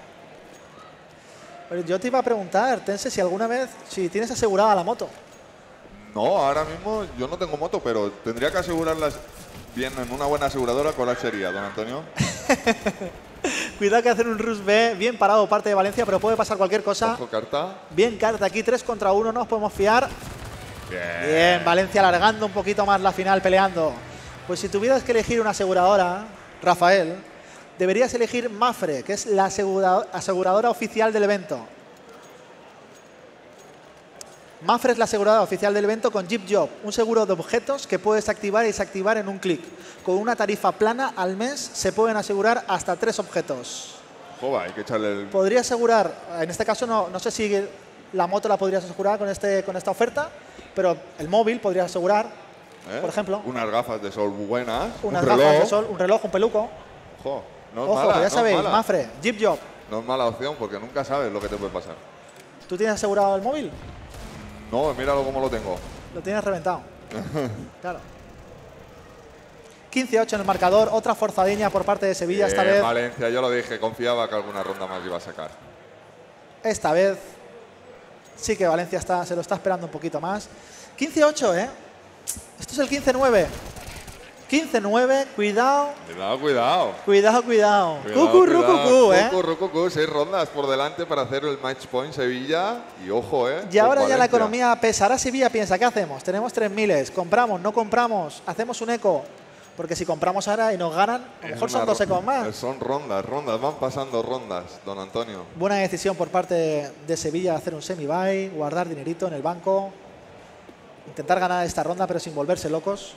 Pero yo te iba a preguntar, Tense, si alguna vez, si tienes asegurada la moto. No, ahora mismo yo no tengo moto, pero tendría que asegurarlas bien en una buena aseguradora. ¿Cuál sería, don Antonio? Cuidado que hacer un rush B, bien parado parte de Valencia, pero puede pasar cualquier cosa. Ojo, carta. Bien Carta aquí, tres contra uno, no nos podemos fiar. Bien. Bien, Valencia alargando un poquito más la final, peleando. Pues si tuvieras que elegir una aseguradora, Rafael, deberías elegir Mafre, que es la asegura- aseguradora oficial del evento. Mafre es la aseguradora oficial del evento con Jeep Job, un seguro de objetos que puedes activar y desactivar en un clic. Con una tarifa plana al mes se pueden asegurar hasta tres objetos. Joder, hay que echarle el... Podría asegurar, en este caso no, no sé si La moto la podrías asegurar con, este, con esta oferta, pero el móvil podrías asegurar, ¿Eh? por ejemplo, Unas gafas de sol buenas. unas un gafas reloj. de sol, un reloj, un peluco. Ojo, no es Ojo, mala, que ya no es sabéis, mala. Mafre, Jeep Job. No es mala opción porque nunca sabes lo que te puede pasar. ¿Tú tienes asegurado el móvil? No, míralo cómo lo tengo. Lo tienes reventado. Claro. quince ocho en el marcador, otra forzadiña por parte de Sevilla esta Eh, vez. Valencia, yo lo dije, confiaba que alguna ronda más iba a sacar. Esta vez sí que Valencia está, se lo está esperando un poquito más. quince ocho, ¿eh? Esto es el quince nueve. quince nueve, cuidado, Cuidado, cuidado. cuidado, cuidado. Cuidado, Cucurru, cuidado. cucú, ¿eh? Cucurru, cucú, seis rondas por delante para hacer el match point Sevilla. Y ojo, ¿eh? Y ahora con ya la Valencia. economía pesará. Sevilla piensa, ¿qué hacemos? Tenemos tres miles, compramos, no compramos, hacemos un eco. Porque si compramos ahora y nos ganan, a lo Es mejor una son dos ro- ecos más. Son rondas, rondas, van pasando rondas, don Antonio. Buena decisión por parte de Sevilla hacer un semi-buy, guardar dinerito en el banco, intentar ganar esta ronda pero sin volverse locos.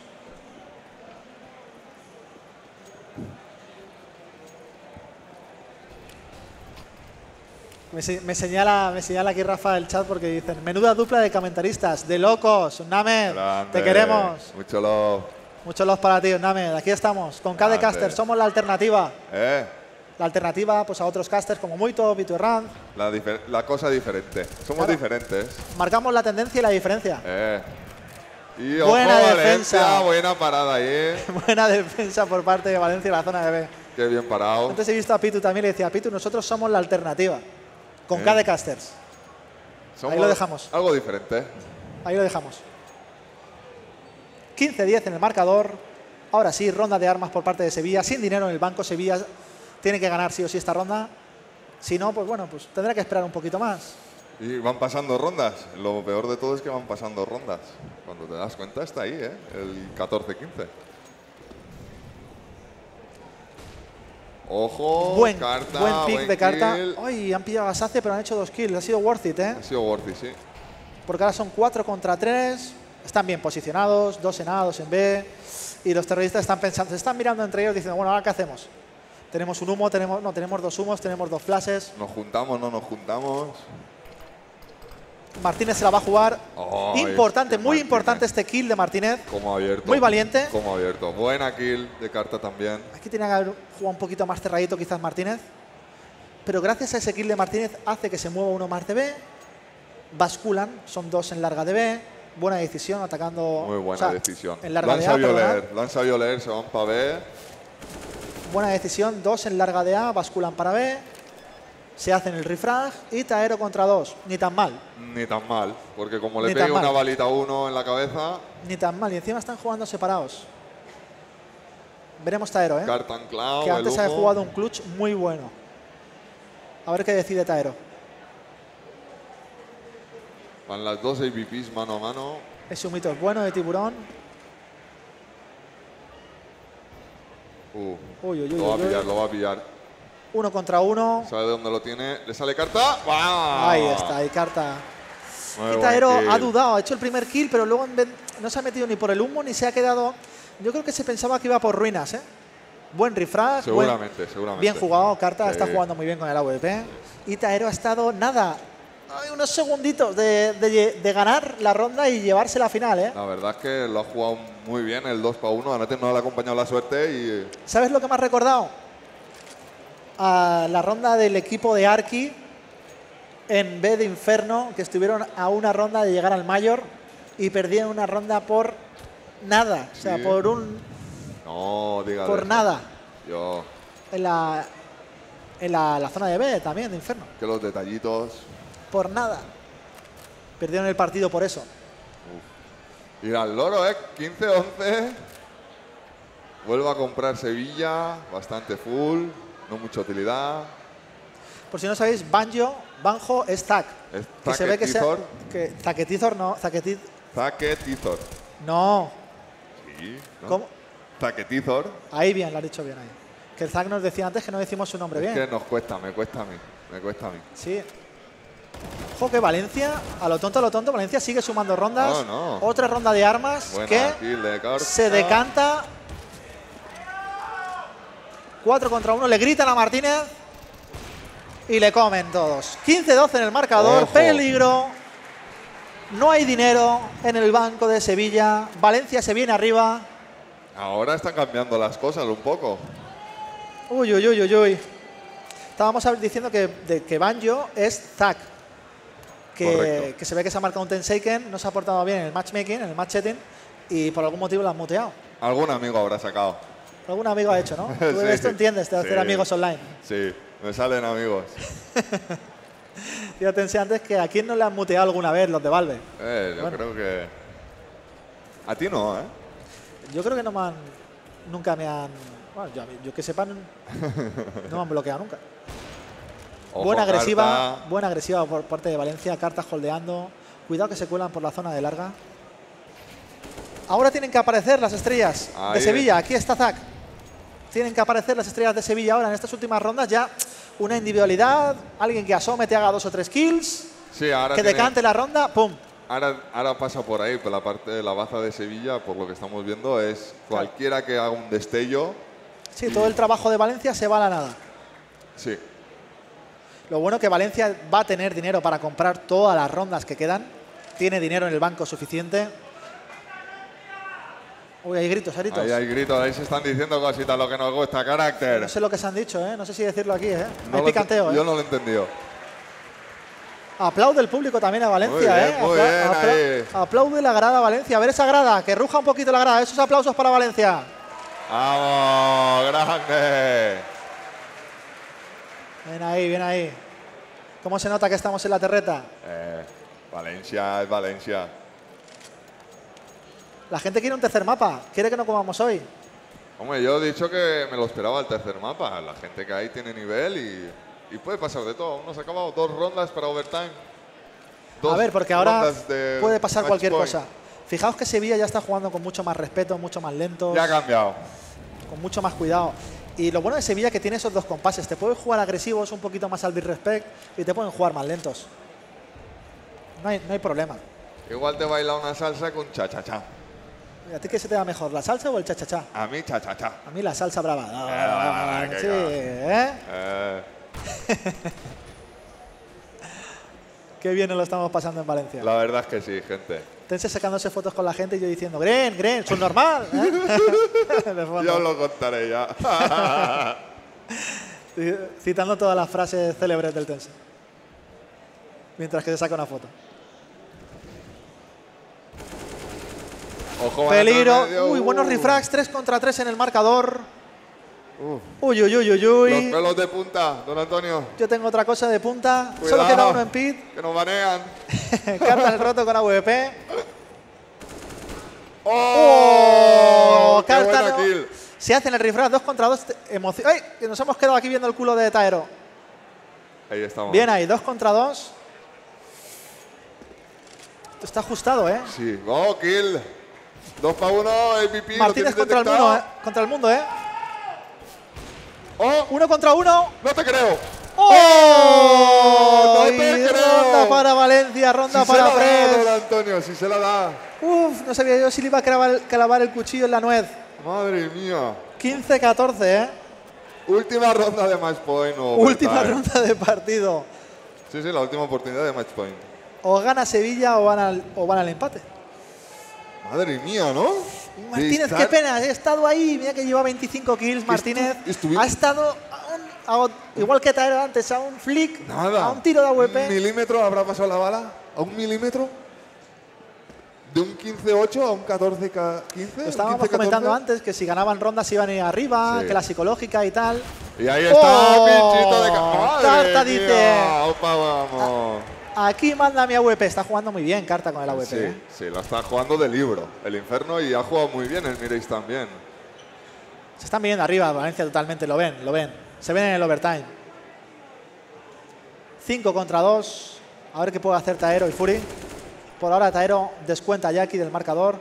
Me, se- me señala, me señala aquí Rafa el chat porque dicen, menuda dupla de comentaristas, de locos, Named, Grande. te queremos. Mucho love. Muchos los para ti, Named, aquí estamos, con K D Grande. Caster, somos la alternativa. Eh, La alternativa pues, a otros casters como Muito, Vito Herranz. la, difer- la cosa diferente. Somos Claro. diferentes. Marcamos la tendencia y la diferencia. Eh. Y Buena ojo, defensa. Valencia, buena parada ahí. eh. Buena defensa por parte de Valencia en la zona de B. Qué bien parado. Antes he visto a Pitu también, le decía, Pitu, nosotros somos la alternativa. Con Eh. K D Casters. Somos ahí lo dejamos. Algo diferente. Ahí lo dejamos. quince diez en el marcador. Ahora sí, ronda de armas por parte de Sevilla. Sin dinero en el banco, Sevilla tiene que ganar sí o sí esta ronda. Si no, pues bueno, pues tendrá que esperar un poquito más. Y van pasando rondas. Lo peor de todo es que van pasando rondas. Cuando te das cuenta está ahí, ¿eh? El catorce quince. Ojo, buen carta, buen pick buen de carta. kill. Ay, han pillado a Sace, pero han hecho dos kills. Ha sido worth it, ¿eh? Ha sido worth it, sí. Porque ahora son cuatro contra tres. Están bien posicionados, dos en A, dos en B. Y los terroristas están pensando, se están mirando entre ellos diciendo, bueno, ¿ahora qué hacemos? Tenemos un humo, tenemos, no, tenemos dos humos, tenemos dos flashes. Nos juntamos, no nos juntamos. Martínez se la va a jugar. Ay, importante, es que muy Martínez. importante este kill de Martínez. Como abierto. Muy valiente. Como abierto. Buena kill de carta también. Aquí tenía que haber jugado un poquito más cerradito quizás Martínez. Pero gracias a ese kill de Martínez hace que se mueva uno más de B. Basculan, son dos en larga de B. Buena decisión, atacando. Muy buena o sea, decisión. En Lo larga han de A, sabido perdonad. leer. Lo han sabido leer, se van para B. Buena decisión, dos en larga de A, basculan para B. Se hacen el refrag y Taero contra dos. Ni tan mal, Ni tan mal, porque como le Ni tan pegue una mal. balita a uno en la cabeza, ni tan mal. Y encima están jugando separados. Veremos Taero, ¿eh? carta anclado, que el antes ha humo. jugado un clutch muy bueno. A ver qué decide Taero. Van las dos A V Ps mano a mano. Ese humito es bueno de tiburón. Uh, Uy, uy, uy, lo va a uy, uy. pillar, lo va a pillar. Uno contra uno. ¿Sabe de dónde lo tiene? ¿Le sale carta? ¡Wow! Ahí está, ahí carta. Muy Y buen Taero kill. ha dudado, ha hecho el primer kill, pero luego en vez- no se ha metido ni por el humo ni se ha quedado. Yo creo que se pensaba que iba por ruinas, ¿eh? Buen refrag. buen- Seguramente, seguramente. Bien jugado, Carta está Sí. jugando muy bien con el A W P. Y Taero ha estado nada, hay unos segunditos de, de- de ganar la ronda y llevarse la final, ¿eh? La verdad es que lo ha jugado muy bien el dos para uno. A Nate no le ha acompañado la suerte y ¿Sabes lo que me ha recordado? A la ronda del equipo de Arki en B de Inferno, que estuvieron a una ronda de llegar al Mayor y perdieron una ronda por nada, o sea, Sí. por un no diga por eso. nada Yo, en la en la, la zona de B también de Inferno, que los detallitos. por nada. Perdieron el partido por eso. Y al loro, ¿eh? quince once. Vuelve a comprar Sevilla, bastante full, no mucha utilidad. Por si no sabéis, Banjo, Banjo es Zack. Es Que se ve que se Zaquetizor. que Zaquetizor no, Zaquetiz Zaquetizor. no. Sí, ¿no? ¿Cómo? Zaquetizor. Ahí bien, lo has dicho bien ahí. Que el Zack nos decía antes que no decimos su nombre Es bien. que nos cuesta, me cuesta a mí. Me cuesta a mí. Sí. Ojo que Valencia, a lo tonto, a lo tonto, Valencia sigue sumando rondas. No, no. Otra ronda de armas Buena que kill de carta. se decanta. Cuatro contra uno, le gritan a Martínez. Y le comen todos. quince doce en el marcador. Ojo. Peligro. No hay dinero en el banco de Sevilla. Valencia se viene arriba. Ahora están cambiando las cosas un poco. Uy, uy, uy, uy, uy. Estábamos diciendo que, de, que Banjo es Zack. Que, Correcto. que se ve que se ha marcado un Tenseiken, no se ha portado bien en el matchmaking, en el match setting, y por algún motivo lo han muteado. Algún amigo habrá sacado. Algún amigo ha hecho, ¿no? Tú Sí. esto entiendes, de hacer Sí. amigos online. Sí, me salen amigos. Ya pensé antes que a quién no le han muteado alguna vez los de Valve. Eh, yo Bueno. creo que... A ti no, ¿eh? Yo creo que no me han... Nunca me han... Bueno, yo, yo que sepa, no no me han bloqueado nunca. Ojo, buena agresiva, carta. buena agresiva por parte de Valencia, cartas holdeando. Cuidado que se cuelan por la zona de larga. Ahora tienen que aparecer las estrellas Ahí. de Sevilla. Aquí está Zack. Tienen que aparecer las estrellas de Sevilla ahora en estas últimas rondas. Ya una individualidad, alguien que asome, te haga dos o tres kills, Sí, ahora que tiene- decante la ronda, ¡pum! Ahora, ahora pasa por ahí, por la parte de la baza de Sevilla, por lo que estamos viendo, es cualquiera que haga un destello. Sí, todo el trabajo de Valencia se va a la nada. Sí, Lo bueno que Valencia va a tener dinero para comprar todas las rondas que quedan. Tiene dinero en el banco suficiente. Uy, hay gritos, hay gritos. ahí hay gritos, ahí se están diciendo cositas, lo que nos gusta, carácter. No sé lo que se han dicho, ¿eh? No sé si decirlo aquí, ¿eh? No hay lo- picanteo, ¿eh? Yo no lo he entendido. Aplaude el público también a Valencia, Muy bien, ¿eh? muy bien ahí. Aplaude la grada a Valencia. A ver esa grada, que ruja un poquito la grada. Esos aplausos para Valencia. ¡Vamos! ¡Grande! Bien ahí, bien ahí. ¿Cómo se nota que estamos en la terreta? Eh, Valencia es Valencia. La gente quiere un tercer mapa. Quiere que no comamos hoy. Hombre, yo he dicho que me lo esperaba el tercer mapa. La gente que hay tiene nivel y, y puede pasar de todo. Nos ha acabado dos rondas para overtime. Dos A ver, porque ahora rondas de puede pasar match cualquier point. cosa. Fijaos que Sevilla ya está jugando con mucho más respeto, mucho más lento, Ya ha cambiado. con mucho más cuidado. Y lo bueno de Sevilla es que tiene esos dos compases. Te pueden jugar agresivos, un poquito más al respect, y te pueden jugar más lentos. No hay, no hay problema. Igual te baila una salsa con cha-cha-cha. ¿A ti qué se te da mejor, la salsa o el cha-cha-cha? A mí cha-cha-cha. A mí la salsa brava. Ah, qué sí, cabrón. ¿eh? Eh, Qué bien nos lo estamos pasando en Valencia. la verdad es que sí, gente. Tense sacándose fotos con la gente y yo diciendo, Gren, Gren, son normal. ¿eh? De fondo. Ya os lo contaré ya. Citando todas las frases célebres del Tense. Mientras que se saca una foto. Ojo, van a entrar en Peligro. medio. Uy, buenos Uh, refrags. tres contra tres en el marcador. uh. Uy, uy, uy, uy, Los uy. pelos de punta, don Antonio. Yo tengo otra cosa de punta. Cuidado, Solo queda uno en pit. que nos banean. Carta el roto con A V P. ¡Oh! Oh, ¡Qué carta buena no. kill! Se hacen el refrag dos contra dos. Emoción. ¡Ay! Que nos hemos quedado aquí viendo el culo de Taero. Ahí estamos. Bien ahí, dos contra dos. Está ajustado, ¿eh? Sí. ¡Oh, kill! Dos para uno, M V P. lo Martínez tienes contra el, detectado. mundo, ¿eh? contra el mundo, ¿eh? ¡Oh! Uno contra uno. ¡No te creo! ¡Oh! ¡No te Y creo! ronda para Valencia, ronda Si se para la da, Pres. don Antonio, si se la da. Uf, no sabía yo si le iba a clavar, clavar el cuchillo en la nuez. Madre mía. quince catorce, ¿eh? Última ronda de match point. o Última overtime. ronda de partido. Sí, sí, la última oportunidad de match point. O gana Sevilla o van al, o van al empate. Madre mía, ¿no? Y Martínez, De estar- qué pena, he estado ahí. Mira que lleva veinticinco kills. Martínez estuvi- ha estado a un- a un- igual que Taero antes, a un flick, Nada. a un tiro de A V ¿Un P. milímetro habrá pasado la bala? ¿A un milímetro? ¿De un quince ocho a un catorce quince? Lo estábamos comentando antes que si ganaban rondas iban a ir arriba, Sí. que la psicológica y tal. Y ahí está, ¡Oh! pinchito de ca- ¡Madre Carta mía! dice. ¡Opa, vamos! Aquí manda mi A V P. Está jugando muy bien Carta con el A V P. Sí, ¿eh? sí, lo está jugando de libro, el Inferno, y ha jugado muy bien el Mireis también. Se están viniendo arriba, Valencia totalmente, lo ven, lo ven. Se ven en el overtime. cinco contra dos. A ver qué puede hacer Taero y Fury. Por ahora Taero descuenta a Jackie del marcador.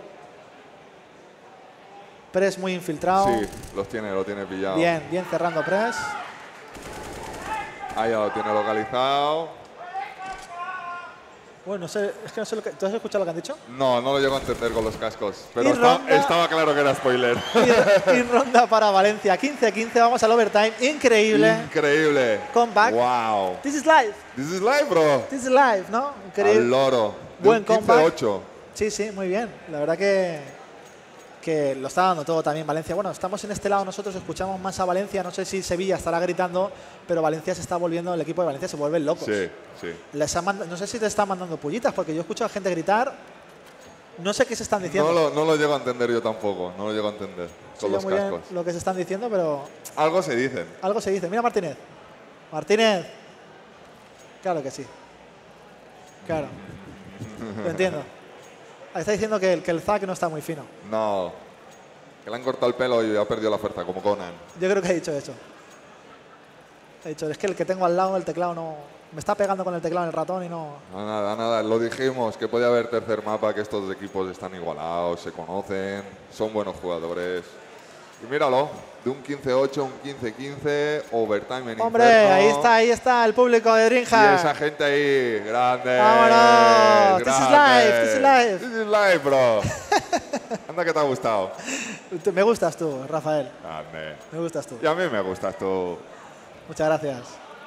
Press muy infiltrado. Sí, los tiene, lo tiene pillado. Bien, bien cerrando Press. Ahí ya lo tiene localizado. Bueno, no sé, es que no sé lo que... ¿Tú has escuchado lo que han dicho? No, no lo llego a entender con los cascos. Pero Y esta- ronda- estaba claro que era spoiler. Y, y ronda para Valencia. quince a quince, vamos al overtime. Increíble. Increíble. Comeback. Wow. This is live. This is live, bro. This is live, ¿no? Increíble. Al loro. De Buen un quince comeback. ocho. Sí, sí, muy bien. La verdad que, que lo está dando todo también Valencia. Bueno, estamos en este lado, nosotros escuchamos más a Valencia. No sé si Sevilla estará gritando, pero Valencia se está volviendo, el equipo de Valencia se vuelve locos. Sí, sí. Les ha manda- no sé si te están mandando pullitas, porque yo escucho a gente gritar. No sé qué se están diciendo. No lo, no lo llego a entender yo tampoco. No lo llego a entender No sé con yo los muy bien cascos. lo que se están diciendo, pero Algo se dicen. algo se dice. Mira Martínez. Martínez. Claro que sí. Claro. Lo entiendo. Está diciendo que el, que el Zack no está muy fino. No. Que le han cortado el pelo y ha perdido la fuerza, como Conan. Yo creo que ha dicho eso. Ha dicho, es que el que tengo al lado, el teclado no... Me está pegando con el teclado en el ratón y no... No, nada, nada. Lo dijimos, que puede haber tercer mapa, que estos equipos están igualados, se conocen, son buenos jugadores. Y míralo, de un quince ocho, un quince quince, overtime en Hombre, Inferno. ahí está, ahí está el público de Y Dreamhack. esa gente ahí, grande. ¡Vámonos! This is grande. live, this is live. This is live, bro. Anda que te ha gustado. Tú- Me gustas tú, Rafael. Grande. Me gustas tú. Y a mí me gustas tú. Muchas gracias.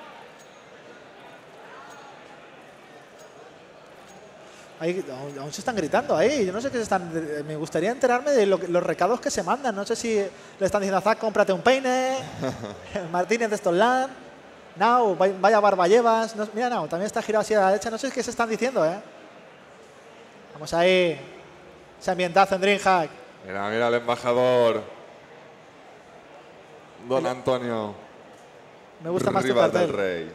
Ahí, aún, aún se están gritando ahí. Yo no sé qué se están. Me gustaría enterarme de lo que- los recados que se mandan. No sé si le están diciendo a Zack, cómprate un peine. Martínez de Stolland. Now, vay- vaya barba llevas. No- mira, Now, también está girado hacia la derecha. No sé qué se están diciendo, ¿eh? Vamos ahí. Ese ambientazo en Dreamhack. Mira, mira el embajador. Don Antonio. Me gusta más tu Rivas del cartel. Rey.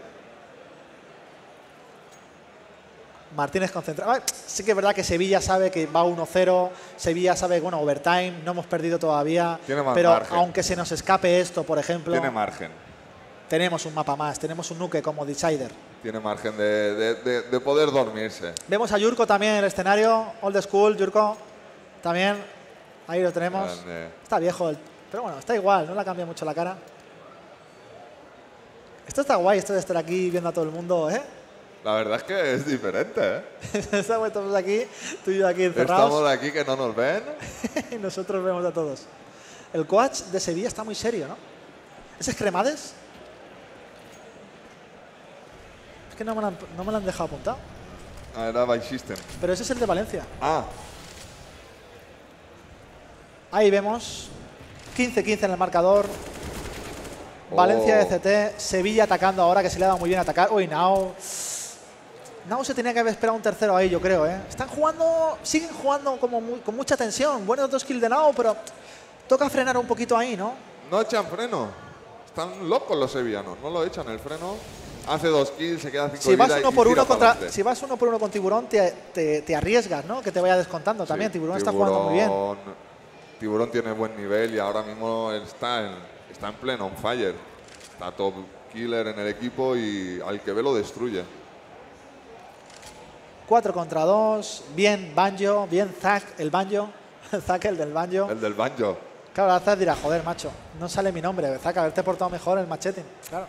Martínez concentrado. Ah, sí que es verdad que Sevilla sabe que va uno cero. Sevilla sabe que, bueno, overtime, no hemos perdido todavía. Tiene más pero margen. aunque se nos escape esto, por ejemplo, Tiene margen. tenemos un mapa más, tenemos un nuke como Decider. Tiene margen de, de- de- de poder dormirse. Vemos a Yurko también en el escenario, old school, Yurko también. Ahí lo tenemos. Grande. Está viejo, el- pero bueno, está igual, no le ha cambiado mucho la cara. Esto está guay, esto de estar aquí viendo a todo el mundo, ¿eh? La verdad es que es diferente, ¿eh? Estamos aquí, tú y yo aquí encerrados. Estamos aquí que no nos ven. Y nosotros vemos a todos. El coach de Sevilla está muy serio, ¿no? ¿Ese es Cremades? Es que no me lo han, no me lo han dejado apuntado. Ah, era by System. Pero ese es el de Valencia. Ah, Ahí vemos. quince quince en el marcador. Valencia Oh. E C T. Sevilla atacando ahora, que se le ha dado muy bien atacar. Uy, Nao. Nao se tenía que haber esperado un tercero ahí, yo creo, ¿eh? Están jugando, siguen jugando como muy- con mucha tensión. Buenos dos kills de Nao, pero toca frenar un poquito ahí, ¿no? no echan freno. Están locos los sevillanos. No lo echan el freno. Hace dos kills, se queda cinco Si vas vidas uno y por tira uno contra, pa'lante. si vas uno por uno con Tiburón, te, te- te arriesgas, ¿no? Que te vaya descontando también. Tiburón, está jugando muy bien. Tiburón tiene buen nivel y ahora mismo está en, está en pleno on fire. Está top killer en el equipo y al que ve lo destruye. cuatro contra dos. Bien Banjo, bien Zack, el Banjo. Zack, el del Banjo. El del banjo. Claro, ahora Zack dirá, joder, macho, no sale mi nombre. Zack, haberte portado mejor el macheting. Claro.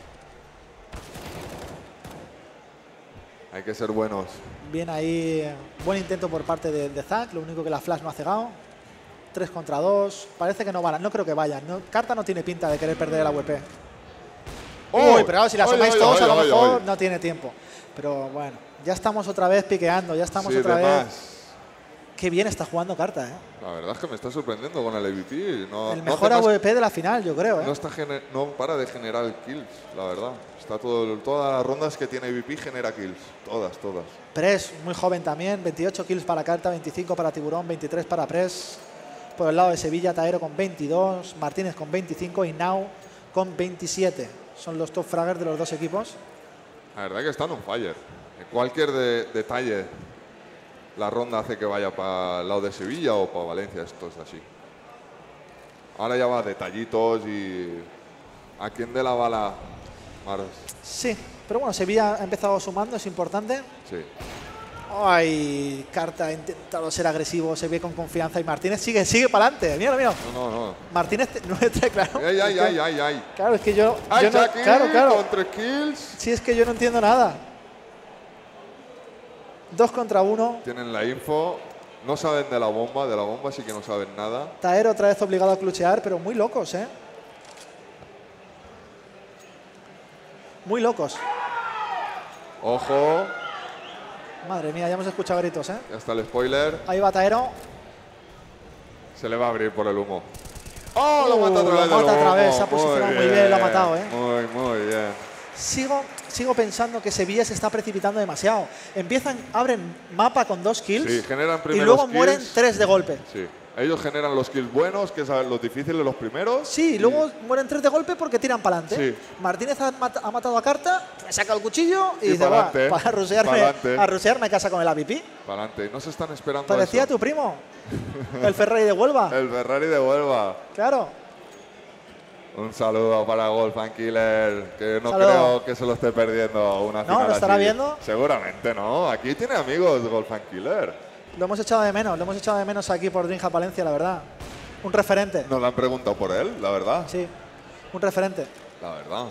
Hay que ser buenos. Bien ahí, eh, buen intento por parte de, de Zack, lo único que la flash no ha cegado. tres contra dos, parece que no van, no creo que vayan. No, Carta no tiene pinta de querer perder la W P. ¡Oh! Uy, pero claro, si la Oye, asomáis oye, todos, a lo oye, mejor oye. no tiene tiempo. Pero bueno, ya estamos otra vez piqueando, ya estamos Sí, otra de vez. más. Qué bien está jugando Carta, ¿eh? La verdad es que me está sorprendiendo con el E V P. No, El no mejor hace más- A W P de la final, yo creo, ¿eh? No, está gener- no para de generar kills, la verdad. Está todo, todas las rondas que tiene E V P genera kills. Todas, todas. Press, muy joven también, veintiocho kills para Carta, veinticinco para Tiburón, veintitrés para Press. Por el lado de Sevilla, Taero con veintidós, Martínez con veinticinco y Nau con veintisiete. Son los top fraggers de los dos equipos. La verdad que están on fire. En cualquier de- detalle, la ronda hace que vaya para el lado de Sevilla o para Valencia. Esto es así. Ahora ya va a detallitos y a quién dé la bala más. Sí, pero bueno, Sevilla ha empezado sumando, es importante. Sí. Ay, Carta ha intentado ser agresivo, se ve con confianza y Martínez sigue, sigue para adelante. Mira, mira. No, no, no. Martínez te- no entra claro. Ay, ay, Es que- ay, ay, ay. Claro, es que yo, Ay, yo no, Jackie, claro, claro. con tres kills. Sí, es que yo no entiendo nada. Dos contra uno. Tienen la info. No saben de la bomba. De la bomba sí que no saben nada. Taero otra vez obligado a cluchear, pero muy locos, ¿eh? Muy locos. Ojo. Madre mía, ya hemos escuchado gritos, ¿eh? Ya está el spoiler. Ahí va Taero. Se le va a abrir por el humo. ¡Oh! Lo mata Uh, otra vez. lo mata del otra humo. vez, se ha posicionado muy bien, lo ha matado, ¿eh? Muy, muy bien. Sigo, sigo pensando que Sevilla se está precipitando demasiado. Empiezan, abren mapa con dos kills Sí, generan y primeros luego kills. mueren tres de golpe. Sí. Ellos generan los kills buenos, que es los difíciles, los primeros. Sí, y luego mueren tres de golpe porque tiran para adelante. Sí. Martínez ha, mat- ha matado a Carta, me saca el cuchillo y, Y dice, va, pa'lante, para rusearme, pa'lante. a rusearme casa con el A V P. Para adelante. No se están esperando Parecía eso. tu primo, el Ferrari de Huelva. El Ferrari de Huelva. Claro. Un saludo para Golf and Killer, que no Saludo. creo que se lo esté perdiendo una ¿No? final ¿Lo estará así. viendo? Seguramente no. Aquí tiene amigos Golf and Killer. Lo hemos echado de menos, lo hemos echado de menos aquí por Dreamhack Valencia, la verdad. Un referente. Nos lo han preguntado por él, la verdad. Sí, un referente. La verdad.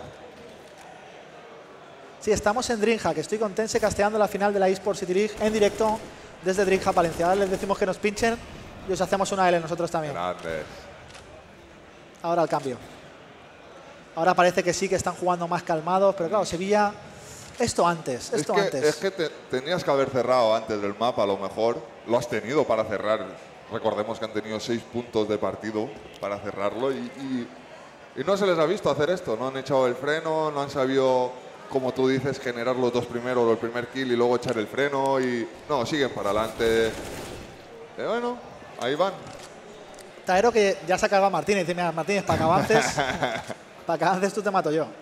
Sí, estamos en Dreamhack. Estoy con Tense casteando la final de la eSports City League en directo desde Dreamhack Valencia. Ahora les decimos que nos pinchen y os hacemos una L nosotros también. Grandes. Ahora el cambio. Ahora parece que sí, que están jugando más calmados, pero claro, Sevilla, esto antes, Es esto que, antes. es que te- tenías que haber cerrado antes del mapa, a lo mejor. Lo has tenido para cerrar. Recordemos que han tenido seis puntos de partido para cerrarlo y, y- y no se les ha visto hacer esto. No han echado el freno, no han sabido, como tú dices, generar los dos primeros, el primer kill y luego echar el freno. Y no, siguen para adelante. Y bueno, ahí van. Taero que ya se acaba Martínez. Dice, mira, Martínez, para que avances, para que avances tú te mato yo.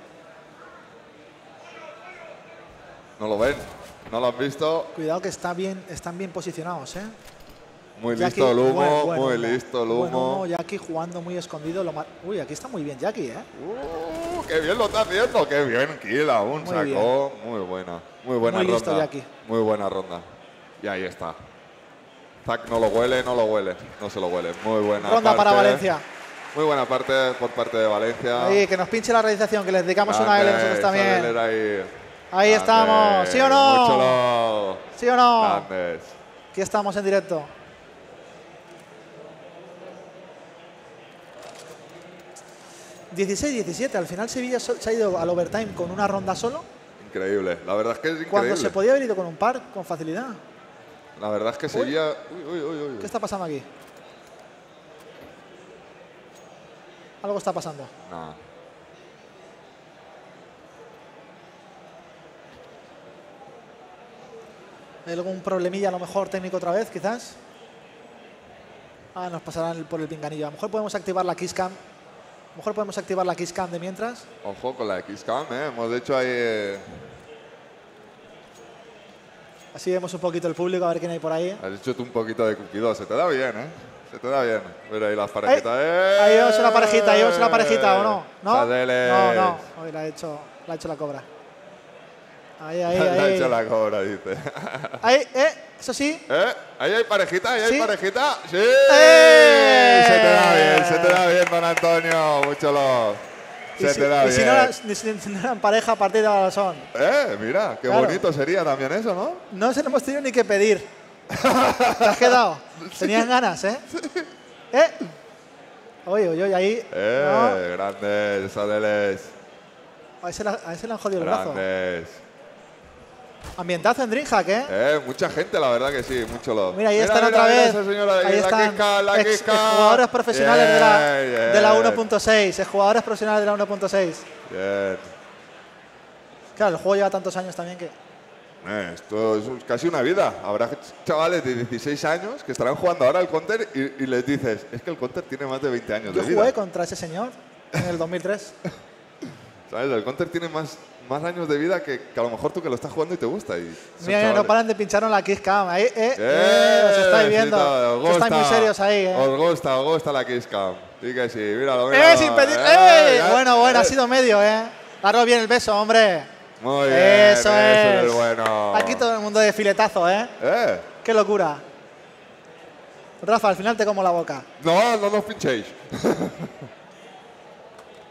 No lo ven, no lo han visto. Cuidado que está bien, están bien posicionados, ¿eh? Muy Jackie, listo el humo, buen- buen muy humo, listo el buen humo. Jackie jugando muy escondido. Lo ma- Uy, aquí está muy bien Jackie, ¿eh? Uh, ¡Qué bien lo está haciendo! ¡Qué bien! Kill aún Muy sacó. bien. Muy buena. Muy buena Muy ronda. listo, Jackie. Muy buena ronda. Y ahí está. Zack no lo huele, no lo huele. No se lo huele. Muy buena Ronda parte. para Valencia. Muy buena parte por parte de Valencia. Ahí, que nos pinche la realización, que les dedicamos una L Grande, nosotros también. Sadeler Ahí, Ahí Grande. estamos, ¿sí o no? Mucho love. ¿Sí o no? Grandes. Aquí estamos en directo. dieciséis diecisiete, al final Sevilla so- se ha ido al overtime con una ronda solo, Increíble. La verdad es que es increíble. cuando se podía haber ido con un par con facilidad. La verdad es que seguía. Uy, uy, uy, uy. ¿Qué está pasando aquí? Algo está pasando. Nah. ¿Hay algún problemilla a lo mejor técnico otra vez, quizás? Ah, nos pasarán por el pinganillo. A lo mejor podemos activar la Kisscam. A lo mejor podemos activar la Kisscam de mientras. Ojo con la X-Cam, ¿eh? Hemos hecho ahí. eh, Así vemos un poquito el público, a ver quién hay por ahí. Has hecho tú un poquito de cookie. Se te da bien, ¿eh? Se te da bien. Mira ahí las parejitas. ¡Eh! Ahí vemos una parejita, ahí vemos una parejita, ¿o no? ¿No? Sadeles. No, no. Hoy la ha hecho, la ha hecho la cobra. Ahí, ahí, Le ha ahí. hecho la cobra, dice. Ahí, eh, eso sí. ¿Eh? Ahí hay parejita, ahí hay ¿Sí? parejita. ¡Sí! ¡Eh! Se te da bien, se te da bien, don Antonio. Mucho lo. Y Se si, te da y bien. si no, eran- ni si no eran pareja, a partir de ahora son. Eh, mira, qué Claro. bonito sería también eso, ¿no? No se lo hemos tenido ni que pedir. ¿Te has quedado? Tenían ganas, ¿eh? ¿Eh? Oye, oye, oye, ahí. Eh, No. grandes, Sadeles. A ese, la- a ese le han jodido el brazo. Grandes. Ambientazo en Dreamhack, ¿eh? Eh, mucha gente, la verdad que sí, mucho lo. Mira, ahí están otra mira vez. esa señora de Ahí la están Kika, la ex- Kika. jugadores profesionales de la, Bien, de la bien, uno punto seis. Jugadores profesionales de la uno punto seis. Bien. Claro, el juego lleva tantos años también que. Eh, esto es casi una vida. Habrá chavales de dieciséis años que estarán jugando ahora al Counter y, y les dices, es que el Counter tiene más de veinte años Yo de vida. jugué contra ese señor en el dos mil tres. ¿Sabes? El Counter tiene más, más años de vida que, que a lo mejor tú que lo estás jugando y te gusta. Y son Mira, no chavales. paran de pinchar la Kiss Cam. Ahí, eh, eh, Eh, os estáis sí, viendo. todo, os Que estáis muy gusta, serios ahí, eh. Os gusta, os gusta la Kiss Cam. Sí que sí, míralo, ¡Eh, míralo. sin pedir! Eh, ¡Eh! ya, Bueno, bueno, eh. ha sido medio, ¿eh? Daros bien el beso, hombre. Muy bien, Eso ese es. el bueno. Aquí todo el mundo de filetazo, ¿eh? Eh, ¡Qué locura! Rafa, al final te como la boca. no, no nos pinchéis.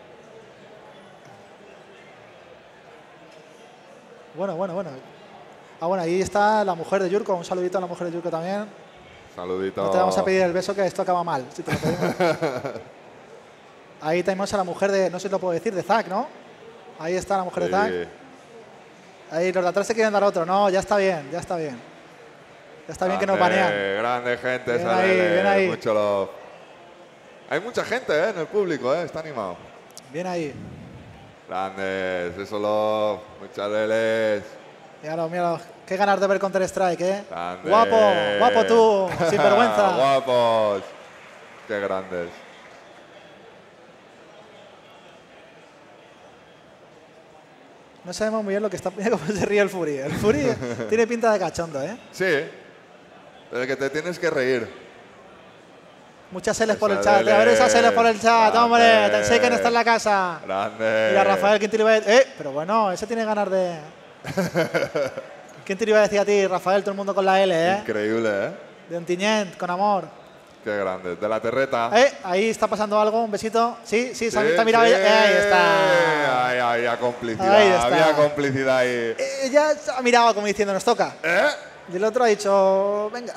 Bueno, bueno, bueno. Ah, bueno, ahí está la mujer de Yurko. Un saludito a la mujer de Yurko también. Saludito. No te vamos a pedir el beso, que esto acaba mal. Si te lo pedimos. Ahí tenemos a la mujer de, no sé si lo puedo decir, de Zack, ¿no? Ahí está la mujer Sí. de Zack. Ahí los de atrás se quieren dar otro. No, ya está bien, ya está bien. Ya está bien que nos Grande, banean. Grande gente, Bien esa ahí, Lele, bien ahí. mucho love. Hay mucha gente ¿eh? en el público, ¿eh? Está animado. Bien ahí. Grandes, eso love, muchas leles. Míralo, míralo. Qué ganas de ver Counter-Strike, ¿eh? Grande. Guapo, guapo tú, sin vergüenza. Guapos. Qué grandes. No sabemos muy bien lo que está... Mira cómo se ríe el Fury. El Fury tiene pinta de cachondo, ¿eh? Sí, de que te tienes que reír. Muchas L's por el Esa chat. A ver esas L's por el chat, Grande. hombre. Tensei que no está en la casa. Grande. Mira, Rafael, ¿quién te lo iba a decir? Eh, pero bueno, ese tiene ganas de... ¿Quién te lo iba a decir a ti, Rafael? Todo el mundo con la L, ¿eh? Increíble, ¿eh? De Ontinyent, con amor. Qué grande. De la terreta. Eh, ahí está pasando algo, un besito. Sí, sí, Sí, está mirado. sí. Eh, ahí está. Ahí había complicidad. Ahí está. Había complicidad ahí. Eh, ya ha mirado como diciendo, nos toca. ¿Eh? Y el otro ha dicho, venga.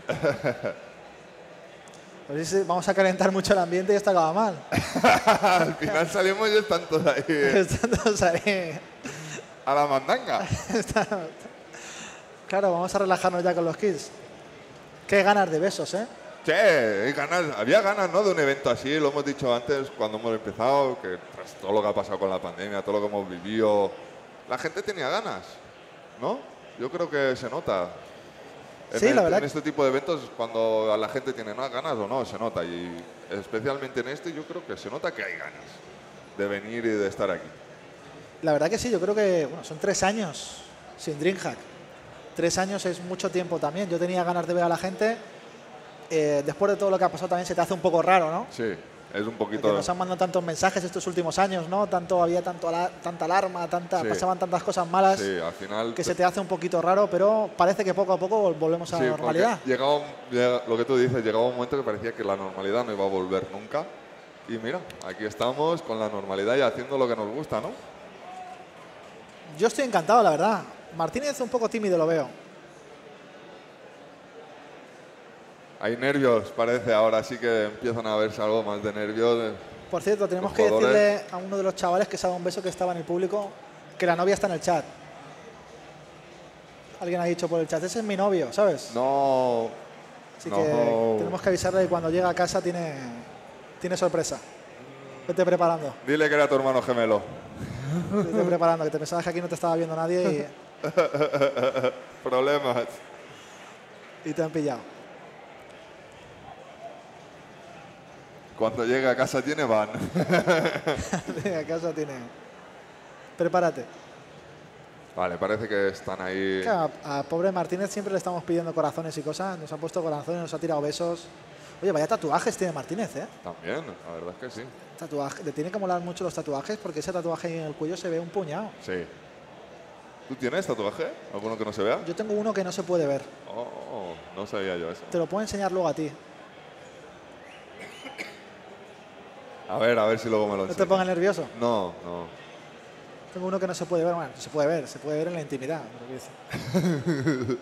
Pues sí, vamos a calentar mucho el ambiente y esto acaba mal. Al final salimos y están todos ahí. Están todos ahí. A la mandanga. Está- Claro, vamos a relajarnos ya con los kids. Qué ganas de besos, ¿eh? Che, hay ganas, había ganas, ¿no? De un evento así, lo hemos dicho antes cuando hemos empezado, que tras todo lo que ha pasado con la pandemia, todo lo que hemos vivido, la gente tenía ganas, ¿no? Yo creo que se nota. En, Sí, el- la verdad en que- este tipo de eventos, cuando a la gente tiene ¿no? ganas o no, se nota. Y especialmente en este, yo creo que se nota que hay ganas de venir y de estar aquí. La verdad que sí, yo creo que bueno, son tres años sin DreamHack. Tres años es mucho tiempo también. Yo tenía ganas de ver a la gente. Eh, después de todo lo que ha pasado también se te hace un poco raro, ¿no? Sí, es un Porque poquito... nos han mandado tantos mensajes estos últimos años, ¿no? Tanto había tanto ala- tanta alarma, tanta, Sí. pasaban tantas cosas malas Sí, al final... que se te hace un poquito raro, pero parece que poco a poco vol- volvemos a Sí, la porque normalidad. llegaba un- llega- lo que tú dices, llegaba un momento que parecía que la normalidad no iba a volver nunca. Y mira, aquí estamos con la normalidad y haciendo lo que nos gusta, ¿no? Yo estoy encantado, la verdad. Martínez un poco tímido lo veo. Hay nervios, parece, ahora sí que empiezan a verse algo más de nervios. Por cierto, tenemos Los que jugadores- decirle a uno de los chavales que se haga un beso que estaba en el público que la novia está en el chat. Alguien ha dicho por el chat, ese es mi novio, ¿sabes? No, Así no. que tenemos que avisarle que cuando llega a casa tiene, tiene sorpresa. Vete preparando, Dile que era tu hermano gemelo. vete preparando, que te pensabas que aquí no te estaba viendo nadie Problemas. y, y te han pillado. Cuando llega a casa tiene van. A casa tiene... Prepárate. Vale, parece que están ahí. Que a, a pobre Martínez siempre le estamos pidiendo corazones y cosas. Nos ha puesto corazones, nos ha tirado besos. Oye, vaya tatuajes tiene Martínez, ¿eh? También, la verdad es que sí. Tatuaje. Le tiene que molar mucho los tatuajes porque ese tatuaje ahí en el cuello se ve un puñado. Sí. ¿Tú tienes tatuaje? ¿Alguno que no se vea? Yo tengo uno que no se puede ver. Oh, no sabía yo eso. Te lo puedo enseñar luego a ti. A ver, a ver si luego me lo No te enseñas. pongas nervioso. No, no. Tengo uno que no se puede ver. Bueno, se puede ver, se puede ver en la intimidad. pero quiero decir.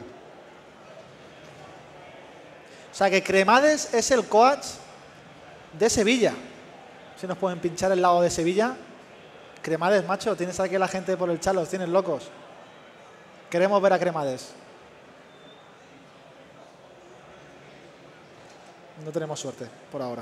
O sea que Cremades es el coach de Sevilla. Si nos pueden pinchar el lado de Sevilla. Cremades, macho, tienes aquí a la gente por el chat, los tienes locos. Queremos ver a Cremades. No tenemos suerte por ahora.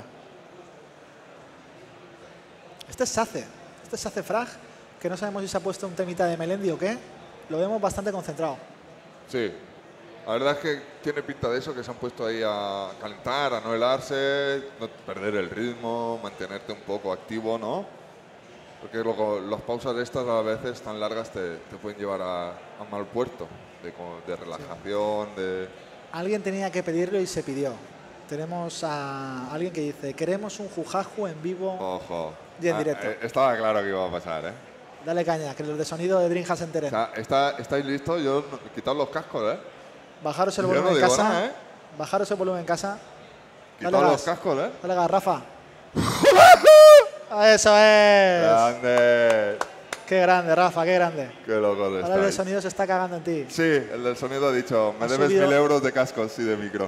Este es Sace. Este es Sace Frag, que no sabemos si se ha puesto un temita de Melendi o qué. Lo vemos bastante concentrado. Sí. La verdad es que tiene pinta de eso, que se han puesto ahí a calentar, a no helarse, no perder el ritmo, mantenerte un poco activo, ¿no? Porque luego las pausas de estas a veces tan largas te, te pueden llevar a, a mal puerto, de, co- de relajación, de... Alguien tenía que pedirlo y se pidió. Tenemos a alguien que dice, queremos un jujaju en vivo. Ojo. Y en Ah, directo. eh, estaba claro que iba a pasar, ¿eh? Dale caña, que los de sonido de Dreamhack se O enteren. sea, está, ¿estáis listos? Yo, no- quitad los cascos, ¿eh? Bajaros el yo volumen no en digo casa. nada, ¿eh? Bajaros el volumen en casa. Quitad Dale los gas. cascos, ¿eh? Dale gas, Rafa. Eso es. Grande. Qué grande, Rafa, qué grande. Qué locos Ahora el de estáis. sonido se está cagando en ti. Sí, el del sonido ha dicho, me Ha debes subido. mil euros de cascos y de micro.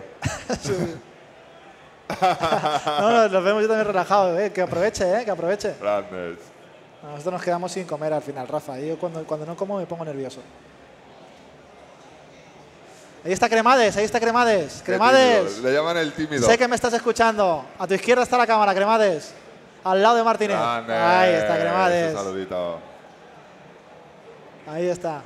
No, no, nos vemos yo también relajado, eh. Que aproveche, eh, que aproveche. Grandes. Nosotros nos quedamos sin comer al final, Rafa. Yo cuando, cuando no como me pongo nervioso. Ahí está Cremades, ahí está Cremades. Qué Cremades. tímido. Le llaman el tímido. Sé que me estás escuchando. A tu izquierda está la cámara, Cremades. Al lado de Martínez. Grandes. Ahí está Ese Cremades. saludito. Ahí está.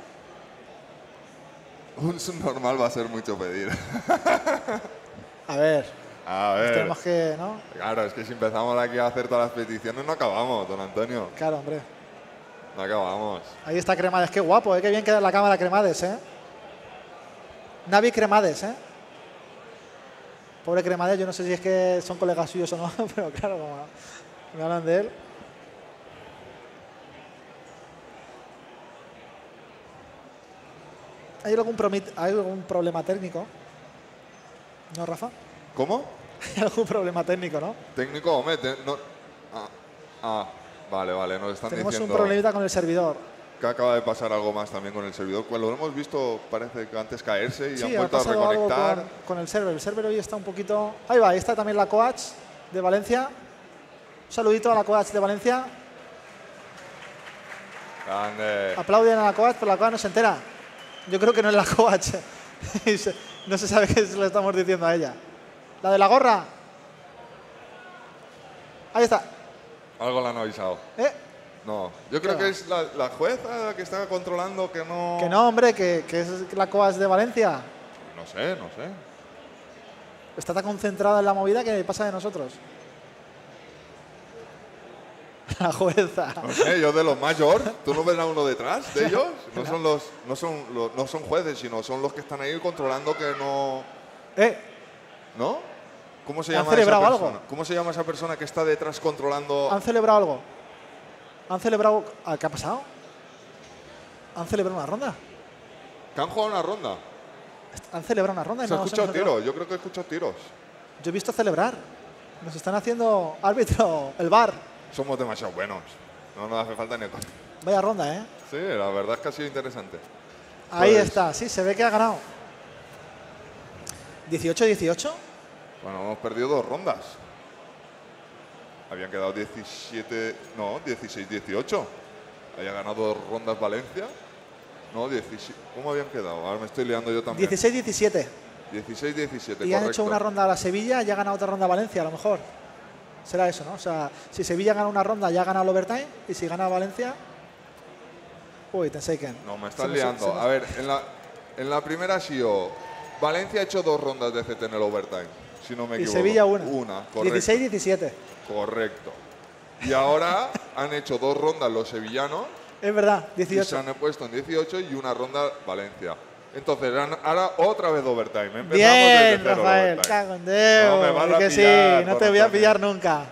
Un subnormal va a ser mucho pedir. A ver, A ver. tenemos que, ¿no? Claro, es que si empezamos aquí a hacer todas las peticiones no acabamos, don Antonio. Claro, hombre. No acabamos. Ahí está Cremades. Qué guapo, ¿eh? Qué bien queda la cámara Cremades, ¿eh? Navi Cremades, ¿eh? Pobre Cremades, yo no sé si es que son colegas suyos o no, pero claro, como me hablan de él. ¿Hay algún, promit- ¿Hay algún problema técnico? ¿No, Rafa? ¿Cómo? Hay algún problema técnico, ¿no? Técnico, hombre. te- no- ah, ah, vale, vale, nos están Tenemos un diciendo problemita con el servidor. que acaba de pasar algo más también con el servidor. Pues lo hemos visto, parece que antes caerse y Sí, han ha vuelto a pasado algo reconectar. con, con el server. El server hoy está un poquito... Ahí va, ahí está también la coach de Valencia. Un saludito a la coach de Valencia. Grande. Aplauden a la coach, pero la coach no se entera. Yo creo que no es la coach. Y se- no se sabe qué le estamos diciendo a ella. La de la gorra. Ahí está. Algo le han avisado. ¿Eh? No, yo creo ¿Qué que va? es la, la jueza la que está controlando que no... Que no, hombre, que, que es la coach de Valencia. No sé, no sé. Está tan concentrada en la movida que pasa de nosotros. La jueza. No sé, yo de los mayor, ¿tú no ves a uno detrás de ellos? No son los, no son los, no son jueces, sino son los que están ahí controlando que no, ¿Eh? ¿no? ¿Cómo se ¿Han llama esa celebrado persona? algo? ¿Cómo se llama esa persona que está detrás controlando? ¿Han celebrado algo? ¿Han celebrado... ah, ¿Qué ha pasado? ¿Han celebrado una ronda? Que han jugado una ronda. ¿Han celebrado una ronda? y Se ha no nos escuchado hemos enterado? tiros, yo creo que he escuchado tiros. Yo he visto celebrar. Nos están haciendo árbitro el bar. Somos demasiado buenos. No nos hace falta ni el... Vaya ronda, ¿eh? Sí, la verdad es que ha sido interesante. Ahí Pues- está, sí, se ve que ha ganado. ¿dieciocho dieciocho? Bueno, hemos perdido dos rondas. Habían quedado diecisiete, no, dieciséis dieciocho. Había ganado dos rondas Valencia. No, diecisiete. ¿Cómo habían quedado? Ahora me estoy liando yo también. dieciséis diecisiete. dieciséis diecisiete, Y correcto. han hecho una ronda a la Sevilla y ha ganado otra ronda a Valencia, a lo mejor. Será eso, ¿no? O sea, si Sevilla gana una ronda, ya ha ganado el overtime. Y si gana Valencia... Uy, Tenseiken. No, me Se estás nos- liando. se nos- A ver, en la, en la primera ha sido... Valencia ha hecho dos rondas de C T en el overtime, si no me Y equivoco. Sevilla una. Una, correcto. dieciséis diecisiete. Correcto. Y ahora han hecho dos rondas los sevillanos Es verdad, y se dieciocho. han puesto en dieciocho y una ronda Valencia. Entonces, han- ahora otra vez overtime. Empezamos Bien, desde cero el Rafael, overtime. cago en Dios. No me vas a que pillar, sí, no por te voy a Antonio. pillar nunca.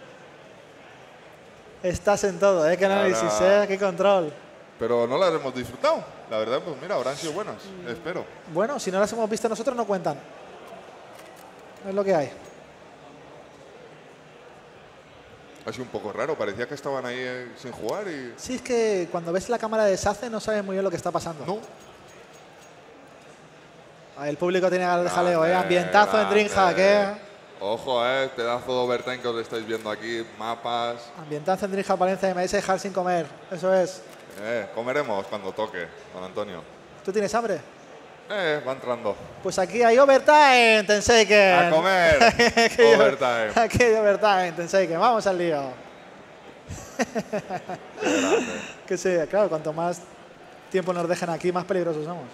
Estás en todo, ¿eh? Qué análisis, Ahora- ¿eh? Qué control. Pero no las hemos disfrutado. La verdad, pues mira, habrán sido buenas. Espero. Bueno, si no las hemos visto nosotros, no cuentan. Es lo que hay. Ha sido un poco raro. Parecía que estaban ahí eh, sin jugar y... Sí, es que cuando ves la cámara de SACE no sabes muy bien lo que está pasando. No. Ah, el público tiene ganas de jaleo, ¿eh? Grande, Ambientazo en DreamHack, ¿eh? grande. Ojo, eh. Pedazo de overtime que os estáis viendo aquí. Mapas. Ambientazo en DreamHack Valencia y me vais a dejar sin comer. Eso es. Eh, comeremos cuando toque, don Antonio. ¿Tú tienes hambre? Eh, va entrando. Pues aquí hay overtime, Tenseiken. A comer. Aquí hay- Overtime. Aquí hay overtime, Tenseiken. Vamos al lío. Qué grande. Que sí, claro, cuanto más tiempo nos dejen aquí, más peligrosos somos.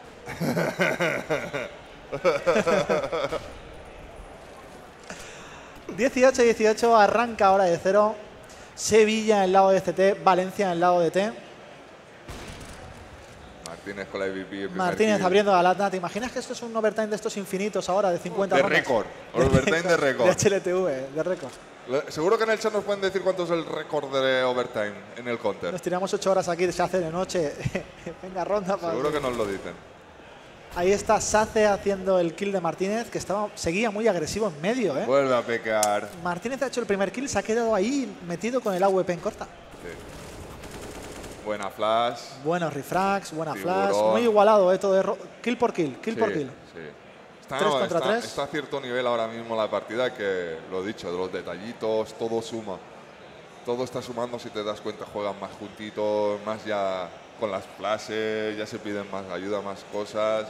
dieciocho dieciocho, arranca hora de cero. Sevilla en el lado de C T, Valencia en el lado de T. Martínez con la M V P. el primer Martínez kill. abriendo la lata. ¿Te imaginas que esto es un overtime de estos infinitos ahora, de cincuenta De rondas? récord. Overtime de récord. De H L T V, de récord. Le- Seguro que en el chat nos pueden decir cuánto es el récord de overtime en el counter. Nos tiramos ocho horas aquí, se hace de noche. Venga, ronda. para- Seguro que nos lo dicen. Ahí está Sace haciendo el kill de Martínez, que estaba, seguía muy agresivo en medio. ¿eh? Vuelve a pecar. Martínez ha hecho el primer kill, se ha quedado ahí metido con el A W P en corta. Sí. Buena flash. Buenos refrags, buena Tiburón. flash. Muy igualado, ¿eh? Todo de ro- kill por kill, kill Sí, por kill. sí. Está, Tres no, contra está- tres. está a cierto nivel ahora mismo la partida que, lo dicho, de los detallitos, todo suma. Todo está sumando, si te das cuenta, juegan más juntitos, más ya con las flashes, ya se piden más ayuda, más cosas.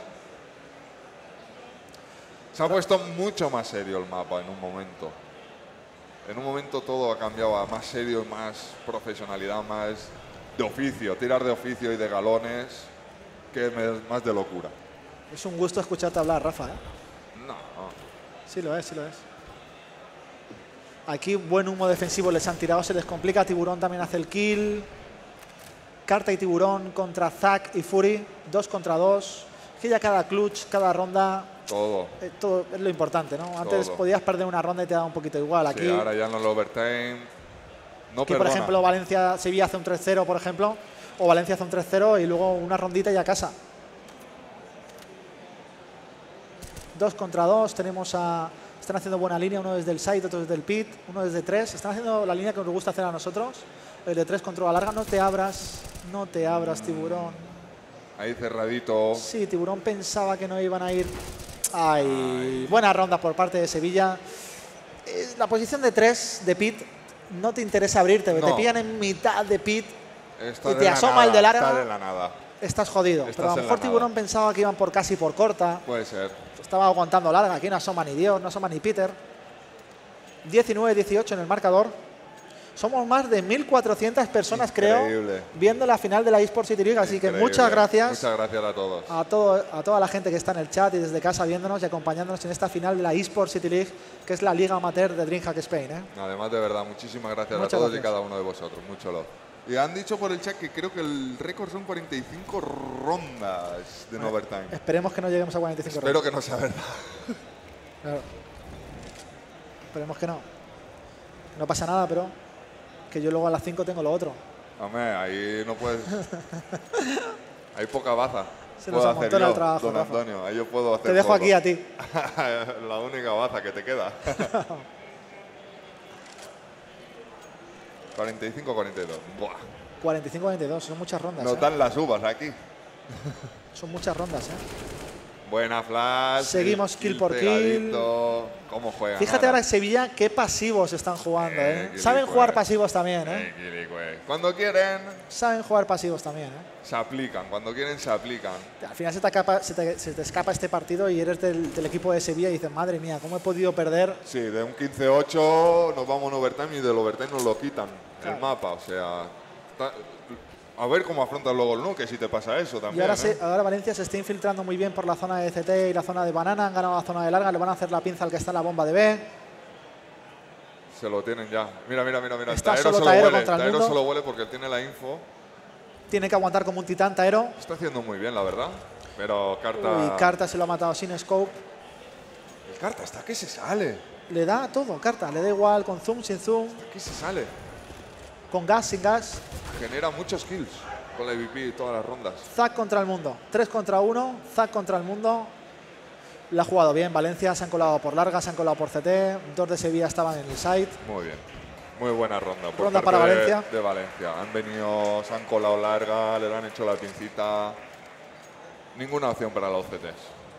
Se ha puesto mucho más serio el mapa en un momento. En un momento todo ha cambiado a más serio, más profesionalidad, más de oficio, tirar de oficio y de galones, que me- más de locura. Es un gusto escucharte hablar, Rafa, ¿eh? No, Sí lo es, sí lo es. Aquí buen humo defensivo les han tirado, se les complica. Tiburón también hace el kill. Carta y Tiburón contra Zack y Fury, dos contra dos. Que ya cada clutch, cada ronda, todo. eh, todo es lo importante, ¿no? Antes Todo. podías perder una ronda y te daba un poquito igual. Aquí, Sí, ahora ya en el overtime no aquí por perdona. ejemplo, Valencia-Sevilla hace un tres cero, por ejemplo, o Valencia hace un tres cero y luego una rondita y a casa. Dos contra dos, tenemos a... Están haciendo buena línea, uno desde el side, otro desde el pit, uno desde tres. Están haciendo la línea que nos gusta hacer a nosotros. El de tres contra la larga. No te abras, no te abras, Tiburón. Ahí cerradito. Sí, Tiburón pensaba que no iban a ir. Ay, buena ronda por parte de Sevilla. Eh, La posición de tres de pit, no te interesa abrirte. Te No. pillan en mitad de pit, Está y de te la asoma nada, el de larga. Está de la nada. estás jodido. Estás Pero a lo en la mejor nada. Tiburón pensaba que iban por casi por corta. Puede ser. Estaba aguantando larga. Aquí no asoma ni Dios, no asoma ni Peter. diecinueve dieciocho en el marcador. Somos más de mil cuatrocientas personas, Increíble. creo, viendo la final de la eSports City League. Así que Increíble. muchas gracias Muchas gracias a todos. a, todo, a toda la gente que está en el chat y desde casa viéndonos y acompañándonos en esta final de la eSports City League, que es la liga amateur de DreamHack Spain, ¿eh? Además, de verdad, muchísimas gracias Muchas a todos gracias. y cada uno de vosotros. Mucho love. Y han dicho por el chat que creo que el récord son cuarenta y cinco rondas de no overtime. Esperemos que no lleguemos a cuarenta y cinco Espero rondas. que no sea verdad. Claro. Esperemos que no. No pasa nada, pero que yo luego a las cinco tengo lo otro. Hombre, ahí no puedes. Hay poca baza. Se nos Puedo amontona hacer yo, el trabajo, don Rafa. Antonio. Ahí yo puedo hacer Te dejo poco. aquí a ti. La única baza que te queda. cuarenta y cinco cuarenta y dos. Buah. cuarenta y cinco cuarenta y dos, son muchas rondas. Nos ¿eh? dan las uvas aquí. Son muchas rondas, ¿eh? Buena flash. Seguimos el kill por kill. pegadito. ¿Cómo juegan? Fíjate ahora en Sevilla qué pasivos están jugando, Eh, ¿eh? qué Saben rico, jugar eh. pasivos también, ¿eh? Eh, quilicue. Cuando quieren, Saben jugar pasivos también, ¿eh? se aplican. Cuando quieren, se aplican. Al final se te, acapa- se te- se te escapa este partido y eres del, del equipo de Sevilla y dices, madre mía, ¿cómo he podido perder? Sí, de un quince ocho nos vamos a un overtime y del overtime nos lo quitan Claro. el mapa. O sea, ta- a ver cómo afrontas luego el nuke si te pasa eso Y también. ahora, ¿eh? se- ahora Valencia se está infiltrando muy bien por la zona de C T y la zona de banana. Han ganado la zona de larga, le van a hacer la pinza al que está en la bomba de B. Se lo tienen ya. Mira, mira, mira, mira. Está Taero solo se lo Taero huele. contra el Taero mundo. se lo huele porque él tiene la info. Tiene que aguantar como un titán, Taero. Está haciendo muy bien, la verdad. Pero carta. Y Carta se lo ha matado sin scope. El carta está que se sale. Le da todo, Carta. Le da igual con zoom, sin zoom, Que se sale. con gas, sin gas. Genera muchos kills con la E V P y todas las rondas. Zack contra el mundo. tres contra uno. Zack contra el mundo. La ha jugado bien. Valencia se han colado por larga, se han colado por C T. Dos de Sevilla estaban en el site. Muy bien. Muy buena ronda. Por Ronda parte para de- Valencia. De Valencia. Han venido, se han colado larga, le han hecho la pincita. Ninguna opción para los C Ts.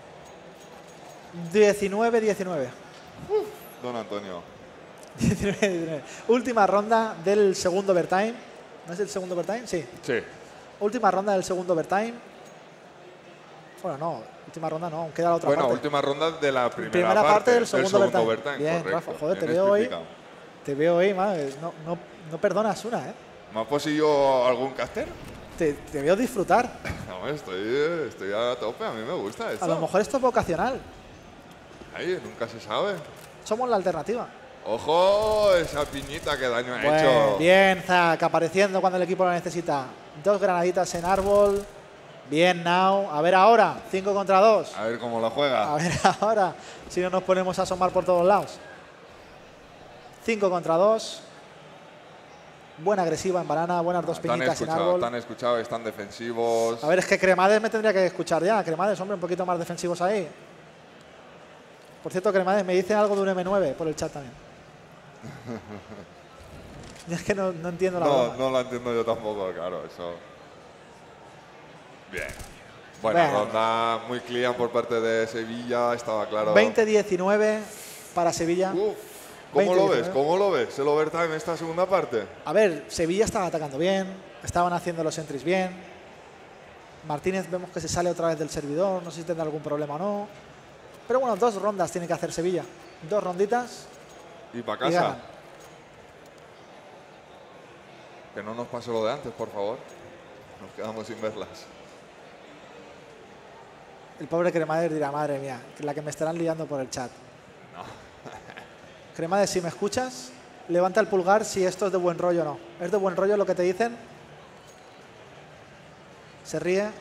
diecinueve diecinueve. Don Antonio. diecinueve diecinueve. Última ronda del segundo overtime. ¿No es el segundo overtime? Sí. Sí. Última ronda del segundo overtime. Bueno, no. Última ronda no. Queda la otra Bueno, parte. última ronda de la primera, Primera parte del segundo overtime. overtime. Bien, correcto. Rafa, joder, te Bien veo hoy. explicado. Te veo ahí, madre. No, no, no perdonas una, ¿eh? ¿Me has posido algún caster? Te, te veo disfrutar. No, estoy, estoy a tope. A mí me gusta esto. A lo mejor esto es vocacional. Ahí, nunca se sabe. Somos la alternativa. Ojo, esa piñita que daño ha Bueno, hecho. bien, Zack, apareciendo cuando el equipo lo necesita. Dos granaditas en árbol. Bien, Now. A ver ahora. Cinco contra dos. A ver cómo lo juega. A ver ahora. Si no nos ponemos a asomar por todos lados. Cinco contra dos. Buena agresiva en banana. Buenas dos Tan piñitas en escuchado, árbol. tan escuchado, están defensivos. A ver, es que Cremades me tendría que escuchar ya. Cremades, hombre, un poquito más defensivos ahí. Por cierto, Cremades, me dice algo de un M nueve por el chat también. Y es que no, no entiendo la No, broma. no lo entiendo yo tampoco, claro. Eso. Bien. Buena Bueno. ronda, muy clean por parte de Sevilla, estaba claro. veinte diecinueve para Sevilla. Uf, ¿cómo veinte lo ves? diecinueve. ¿Cómo lo ves? ¿El overtime esta segunda parte? A ver, Sevilla estaba atacando bien, estaban haciendo los entries bien. Martínez vemos que se sale otra vez del servidor, no sé si tendrá algún problema o no. Pero bueno, dos rondas tiene que hacer Sevilla. Dos ronditas Y para y casa. ganan. Que no nos pase lo de antes, por favor. Nos quedamos sin verlas. El pobre Cremades dirá, madre mía, que la que me estarán liando por el chat. Cremades, si me escuchas, levanta el pulgar si esto es de buen rollo o no. ¿Es de buen rollo lo que te dicen? Se ríe.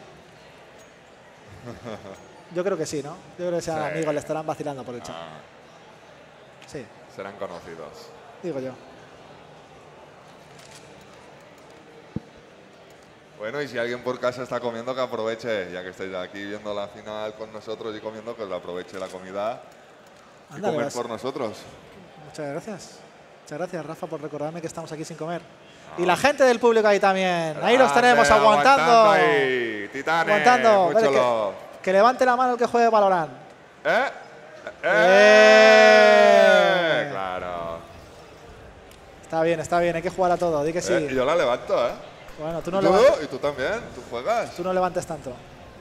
Yo creo que sí, ¿no? Yo creo que sean Sí. amigos, le estarán vacilando por el chat. Ah, Sí, serán conocidos. digo yo. Bueno, y si alguien por casa está comiendo, que aproveche, ya que estáis aquí viendo la final con nosotros y comiendo, que aproveche la comida y Ándale, comer vas. por nosotros. Muchas gracias. Muchas gracias, Rafa, por recordarme que estamos aquí sin comer. Ah. Y la gente del público ahí también. Ahí los Grande, tenemos aguantando. ahí. Titanes, Aguantando. mucho Vale, love. que, que levante la mano el que juegue Valorant. ¿Eh? ¡Eh! ¡Eh! Claro. Está bien, está bien, hay que jugar a todo. Di que sí. Eh, y yo la levanto, ¿eh? Bueno, tú no, ¿Y tú? levantes, ¿Y tú también? ¿Tú juegas? tú no levantes tanto.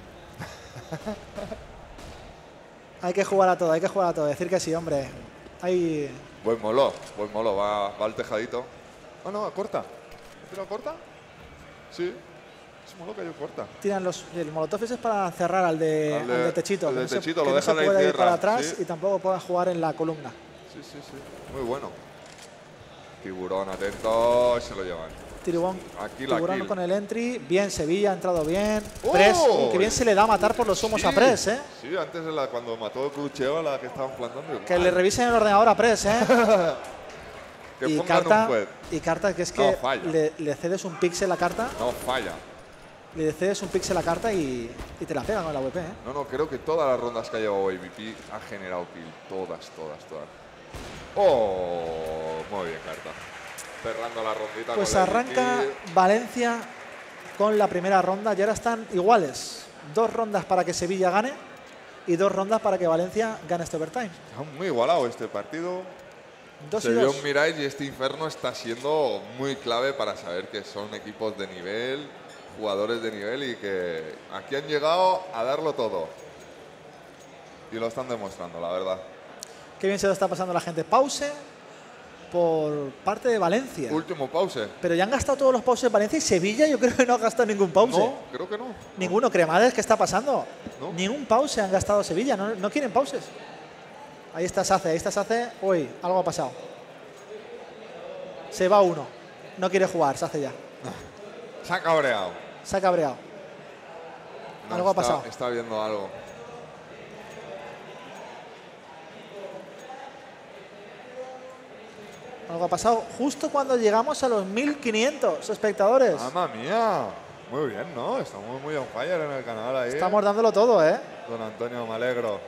Hay que jugar a todo, hay que jugar a todo. Decir que sí, hombre. Hay... Buen molo, buen molo. Va, va al tejadito. Ah, no, corta. ¿Has tirado corta? Sí. Es molo que yo corta. Tiran los, el molotov ese es para cerrar al de, Al de- al de techito. al que de no se- techito, que lo no se dejan ahí puede ir tierra, para atrás sí. y tampoco pueda jugar en la columna. Sí, sí, sí. Muy bueno. Tiburón atento, se lo llevan. Tiburón, Aquí la tiburón kill. con el entry. Bien, Sevilla ha entrado bien. ¡Oh! Press, uh, que bien se le da a matar por los humos a Press, ¿eh? Sí, antes de la, cuando mató el Crucheo, la que estaban plantando. Que le revisen el ordenador a Press, ¿eh? Que y pongan carta, un juez. y carta que es No que falla. le, le cedes un píxel a carta, No falla. le cedes un píxel a carta y, y te la pega con la V P, ¿eh? No, no, creo que todas las rondas que ha llevado A V P ha generado kill. Todas, todas, todas. Oh, muy bien, carta. Cerrando la rondita Pues con el arranca A V Valencia con la primera ronda y ahora están iguales. Dos rondas para que Sevilla gane y dos rondas para que Valencia gane este overtime. P. Está muy igualado este partido. Dos Se y vio dos. un Mirage y este Inferno está siendo muy clave para saber que son equipos de nivel, jugadores de nivel y que aquí han llegado a darlo todo. Y lo están demostrando, la verdad. Qué bien se lo está pasando la gente. Pause por parte de Valencia. Último pause. Pero ya han gastado todos los pauses Valencia y Sevilla yo creo que no ha gastado ningún pause. No, creo que no. Ninguno. Cremades, ¿qué está pasando? No. Ningún pause han gastado Sevilla, no, no quieren pauses. Ahí está Sace, ahí está Sace. Uy, algo ha pasado. Se va uno. No quiere jugar, Sace ya. Se ha cabreado. Se ha cabreado. No, Algo ha está- pasado. Está viendo algo. Algo ha pasado justo cuando llegamos a los mil quinientos espectadores. ¡Mamma mía! Muy bien, ¿no? Estamos muy on fire en el canal ahí. Estamos dándolo todo, ¿eh? Don Antonio, me alegro.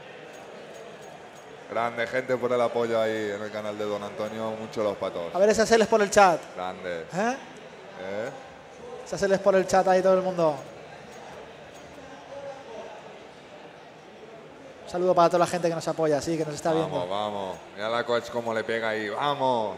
Grande gente por el apoyo ahí en el canal de Don Antonio. Mucho los patos. A ver esas L's por el chat. Grande. ¿Eh? ¿Eh? Esas L's por el chat ahí todo el mundo. Un saludo para toda la gente que nos apoya, sí, que nos está Vamos, viendo. vamos. Mira la coach cómo le pega ahí. ¡Vamos!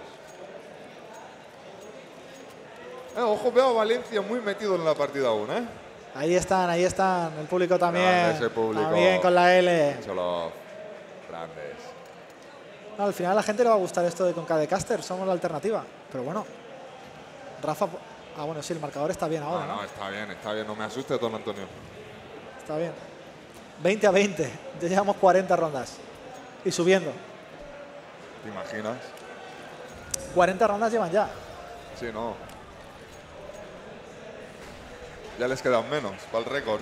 Eh, ojo, veo a Valencia muy metido en la partida aún, ¿eh? Ahí están, ahí están. El público también. Grande ese público. También con la L. Solo grandes. No, al final a la gente le va a gustar esto de con Cadecaster. Somos la alternativa. Pero bueno. Rafa. Ah, bueno, sí, el marcador está bien ahora, No, ¿no? no, está bien, está bien. No me asustes, Don Antonio. Está bien. veinte a veinte. Ya llevamos cuarenta rondas. Y subiendo. ¿Te imaginas? cuarenta rondas llevan ya. Sí, no. Ya les quedan menos para el récord.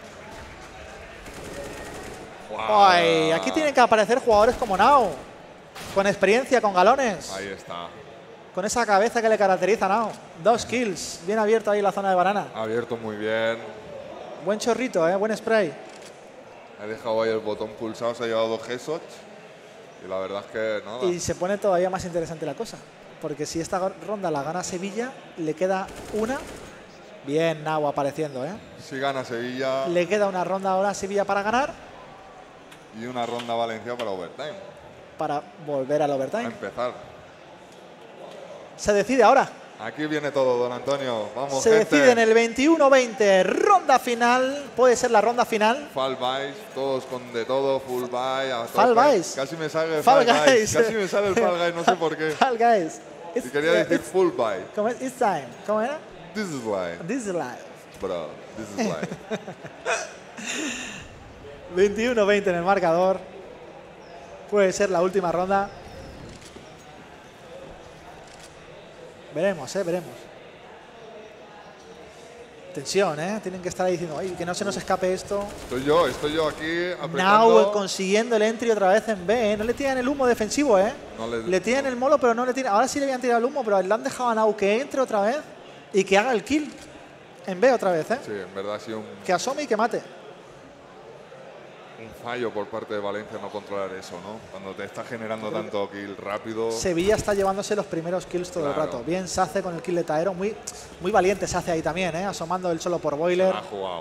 ¡Guau! Ay, aquí tienen que aparecer jugadores como Nao. Con experiencia, con galones. Ahí está. Con esa cabeza que le caracteriza a Nao. Dos kills. Bien abierto ahí la zona de banana. Ha abierto muy bien. Buen chorrito, ¿eh? Buen spray. Ha dejado ahí el botón pulsado, se ha llevado dos headshots. Y la verdad es que nada. Y se pone todavía más interesante la cosa. Porque si esta ronda la gana Sevilla, le queda una Bien, Nau apareciendo, ¿eh? Si gana Sevilla Le queda una ronda ahora a Sevilla para ganar, y una ronda a Valencia para overtime. para volver al A overtime. empezar. Se decide ahora. Aquí viene todo, don Antonio. Vamos, Se gente. decide en el veintiuno veinte, ronda final. Puede ser la ronda final. Fall buys, todos con de todo, full buy. a Fall tope. buys. Casi me sale el Fall Fall, guys. Guys. Casi me sale el Fall Guys, no sé por qué. Fall Guys. Y It's- quería decir it's- full buy. ¿Cómo es? It's time. ¿Cómo era? This is life, This is life. bro. This is life. veintiuno veinte en el marcador. Puede ser la última ronda. Veremos, eh, veremos. Tensión, eh. Tienen que estar ahí diciendo, ay, que no se nos escape esto. Estoy yo, estoy yo aquí Now apretando. consiguiendo el entry otra vez en B. ¿eh? No le tiran el humo defensivo, ¿eh? No le- le tiran el molo, pero no le tiran. Ahora sí le habían tirado el humo, pero le han dejado a Now que entre otra vez y que haga el kill en B otra vez, ¿eh? Sí, en verdad ha sido un, Que asome y que mate. un fallo por parte de Valencia no controlar eso, ¿no? Cuando te está generando tanto kill rápido. Sevilla está llevándose los primeros kills todo Claro. el rato. Bien Sace con el kill de Taero. Muy, muy valiente Sace ahí también, ¿eh? Asomando él solo por Se Boiler. la ha jugado.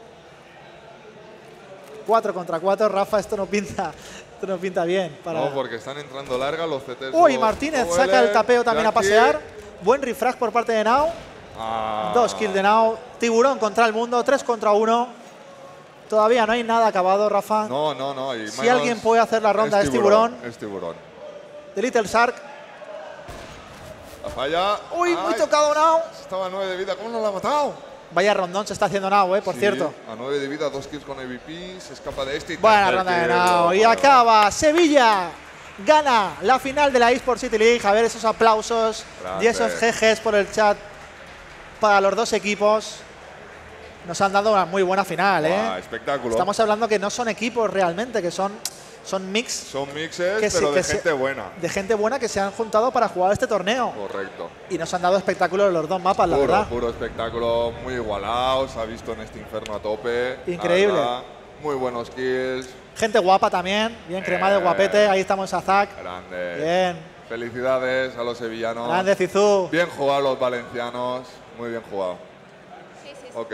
cuatro contra cuatro. Rafa, esto no pinta, esto no pinta bien. Para... No, porque están entrando largas los C Ts. Uy, los Martínez O L, saca el tapeo también a Jackie. pasear. Buen refrag por parte de Now. Ah. Dos kills de Now. Tiburón contra el mundo. Tres contra uno. Todavía no hay nada acabado, Rafa. No, no, no. y Si menos- alguien puede hacer la ronda es tiburón. Es tiburón. De Little Shark. La falla. Uy, muy Ay, tocado Now. Estaba a nueve de vida. ¿Cómo no la ha matado? Vaya rondón se está haciendo Now, eh, por Sí, cierto. A nueve de vida, dos kills con M V P. Se escapa de este. y Buena tercer ronda de kill. Now. Y Bueno, acaba Sevilla. Gana la final de la eSport City League. A ver esos aplausos Grande. y esos jejes por el chat para los dos equipos. Nos han dado una muy buena final, Buah, ¿eh? espectáculo. Estamos hablando que no son equipos realmente, que son, son mix Son mixes, que se- pero que de se- gente buena. de gente buena que se han juntado para jugar este torneo. Correcto. Y nos han dado espectáculo los dos mapas, la Puro, verdad. puro espectáculo, muy igualado. Se ha visto en este inferno a tope. la Increíble. verdad. Muy buenos kills. Gente guapa también, bien cremada de Eh. guapete. Ahí estamos a Zac. Grande. Bien. Felicidades a los sevillanos. Grande Zizou. Bien jugado los valencianos. Muy bien jugado. Sí, sí, sí. Ok.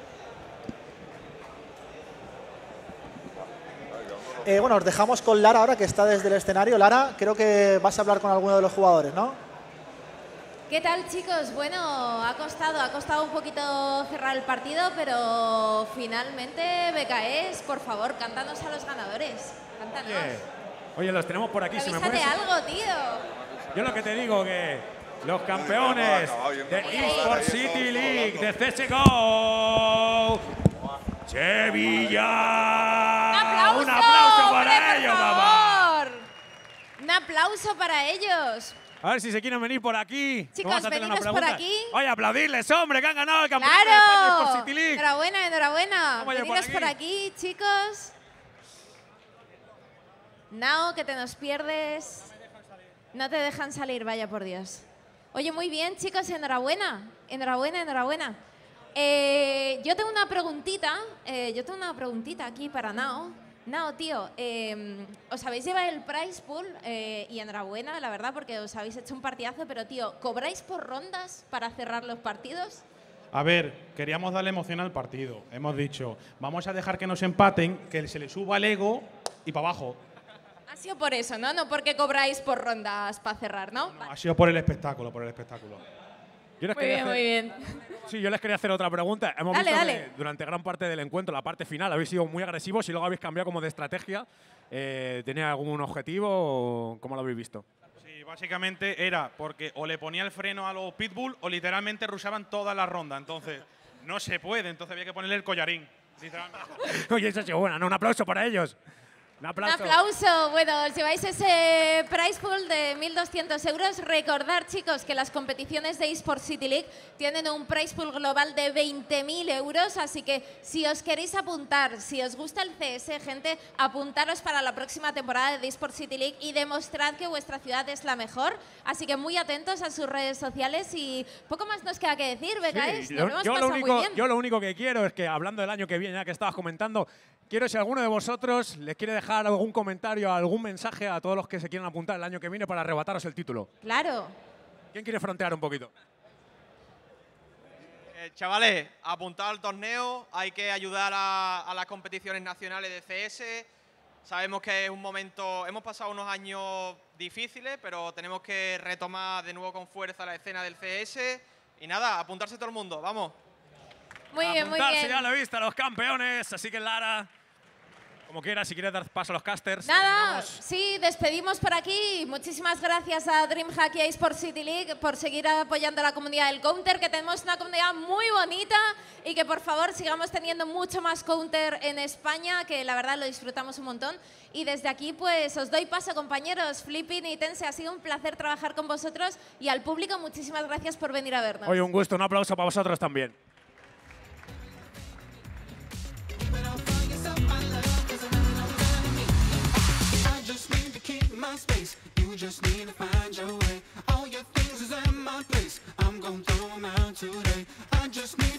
Eh, bueno, os dejamos con Lara ahora que está desde el escenario. Lara, creo que vas a hablar con alguno de los jugadores, ¿no? ¿Qué tal, chicos? Bueno, ha costado, ha costado un poquito cerrar el partido, pero finalmente, B K S, por favor, cántanos a los ganadores. Cántanos. Oye, oye, los tenemos por aquí. Si me Avísate puedes- algo, tío. Yo lo que te digo que los campeones de eSport City League de C S G O, Sevilla. ¡Un aplauso! Un aplauso hombre, para por ellos, mamá. favor! Un aplauso para ellos. A ver si se quieren venir por aquí. Chicos, Vamos a hacerle una veniros por pregunta. aquí. Oye, aplaudirles, hombre, que han ganado el campeonato de España ¡Claro! eSport City League. Enhorabuena, enhorabuena. Vamos allá por Veniros aquí. por aquí, chicos. Nao, que te nos pierdes. No te dejan salir, vaya por Dios. Oye, muy bien, chicos, enhorabuena. Enhorabuena, enhorabuena. Eh, yo tengo una preguntita. eh, yo tengo una preguntita aquí para Nao. Nao, tío, eh, os habéis llevado el prize pool eh, y enhorabuena, la verdad, porque os habéis hecho un partidazo, pero, tío, ¿cobráis por rondas para cerrar los partidos? A ver, queríamos darle emoción al partido. Hemos dicho, vamos a dejar que nos empaten, que se le suba el ego y para abajo. Ha sido por eso, ¿no? No porque cobráis por rondas para cerrar, ¿no? Ha sido por el espectáculo, por el espectáculo. Yo les Muy quería bien, hacer- muy bien. Sí, yo les quería hacer otra pregunta. Hemos Dale, visto dale. que durante gran parte del encuentro, la parte final, habéis sido muy agresivos y luego habéis cambiado como de estrategia. Eh, ¿Tenía algún objetivo o cómo lo habéis visto? Sí, básicamente era porque o le ponía el freno a los pitbull o literalmente rushaban toda la ronda. Entonces, no se puede, entonces había que ponerle el collarín. Literalmente. Oye, eso ha sido buena, ¿no? Un aplauso para ellos. Un Un aplauso. aplauso. Bueno, os lleváis ese prize pool de mil doscientos euros. Recordad, chicos, que las competiciones de eSport City League tienen un prize pool global de veinte mil euros. Así que si os queréis apuntar, si os gusta el C S, gente, apuntaros para la próxima temporada de eSport City League y demostrad que vuestra ciudad es la mejor. Así que muy atentos a sus redes sociales y poco más nos queda que decir, B K S. Sí, Nos yo, lo hemos yo lo pasado muy único, bien. yo lo único que quiero es que, hablando del año que viene, ya que estabas comentando, quiero si alguno de vosotros les quiere dejar algún comentario, algún mensaje a todos los que se quieran apuntar el año que viene para arrebataros el título. Claro. ¿Quién quiere frontear un poquito? Eh, chavales, apuntad al torneo, hay que ayudar a, a las competiciones nacionales de C S. Sabemos que es un momento, hemos pasado unos años difíciles, pero tenemos que retomar de nuevo con fuerza la escena del C S. Y nada, apuntarse todo el mundo, vamos. Muy bien, muy Apuntarse, bien. ya lo he visto, los campeones. Así que Lara, como quieras, si quieres dar paso a los casters. Nada, terminamos. sí, despedimos por aquí. Muchísimas gracias a DreamHack y a eSport City League por seguir apoyando a la comunidad del Counter, que tenemos una comunidad muy bonita y que por favor sigamos teniendo mucho más Counter en España, que la verdad lo disfrutamos un montón. Y desde aquí pues os doy paso, compañeros. Flipping y Tense, ha sido un placer trabajar con vosotros y al público muchísimas gracias por venir a vernos. Oye, un gusto, un aplauso para vosotros también. My space, you just need to find your way. All your things is at my place. I'm gonna throw them out today. I just need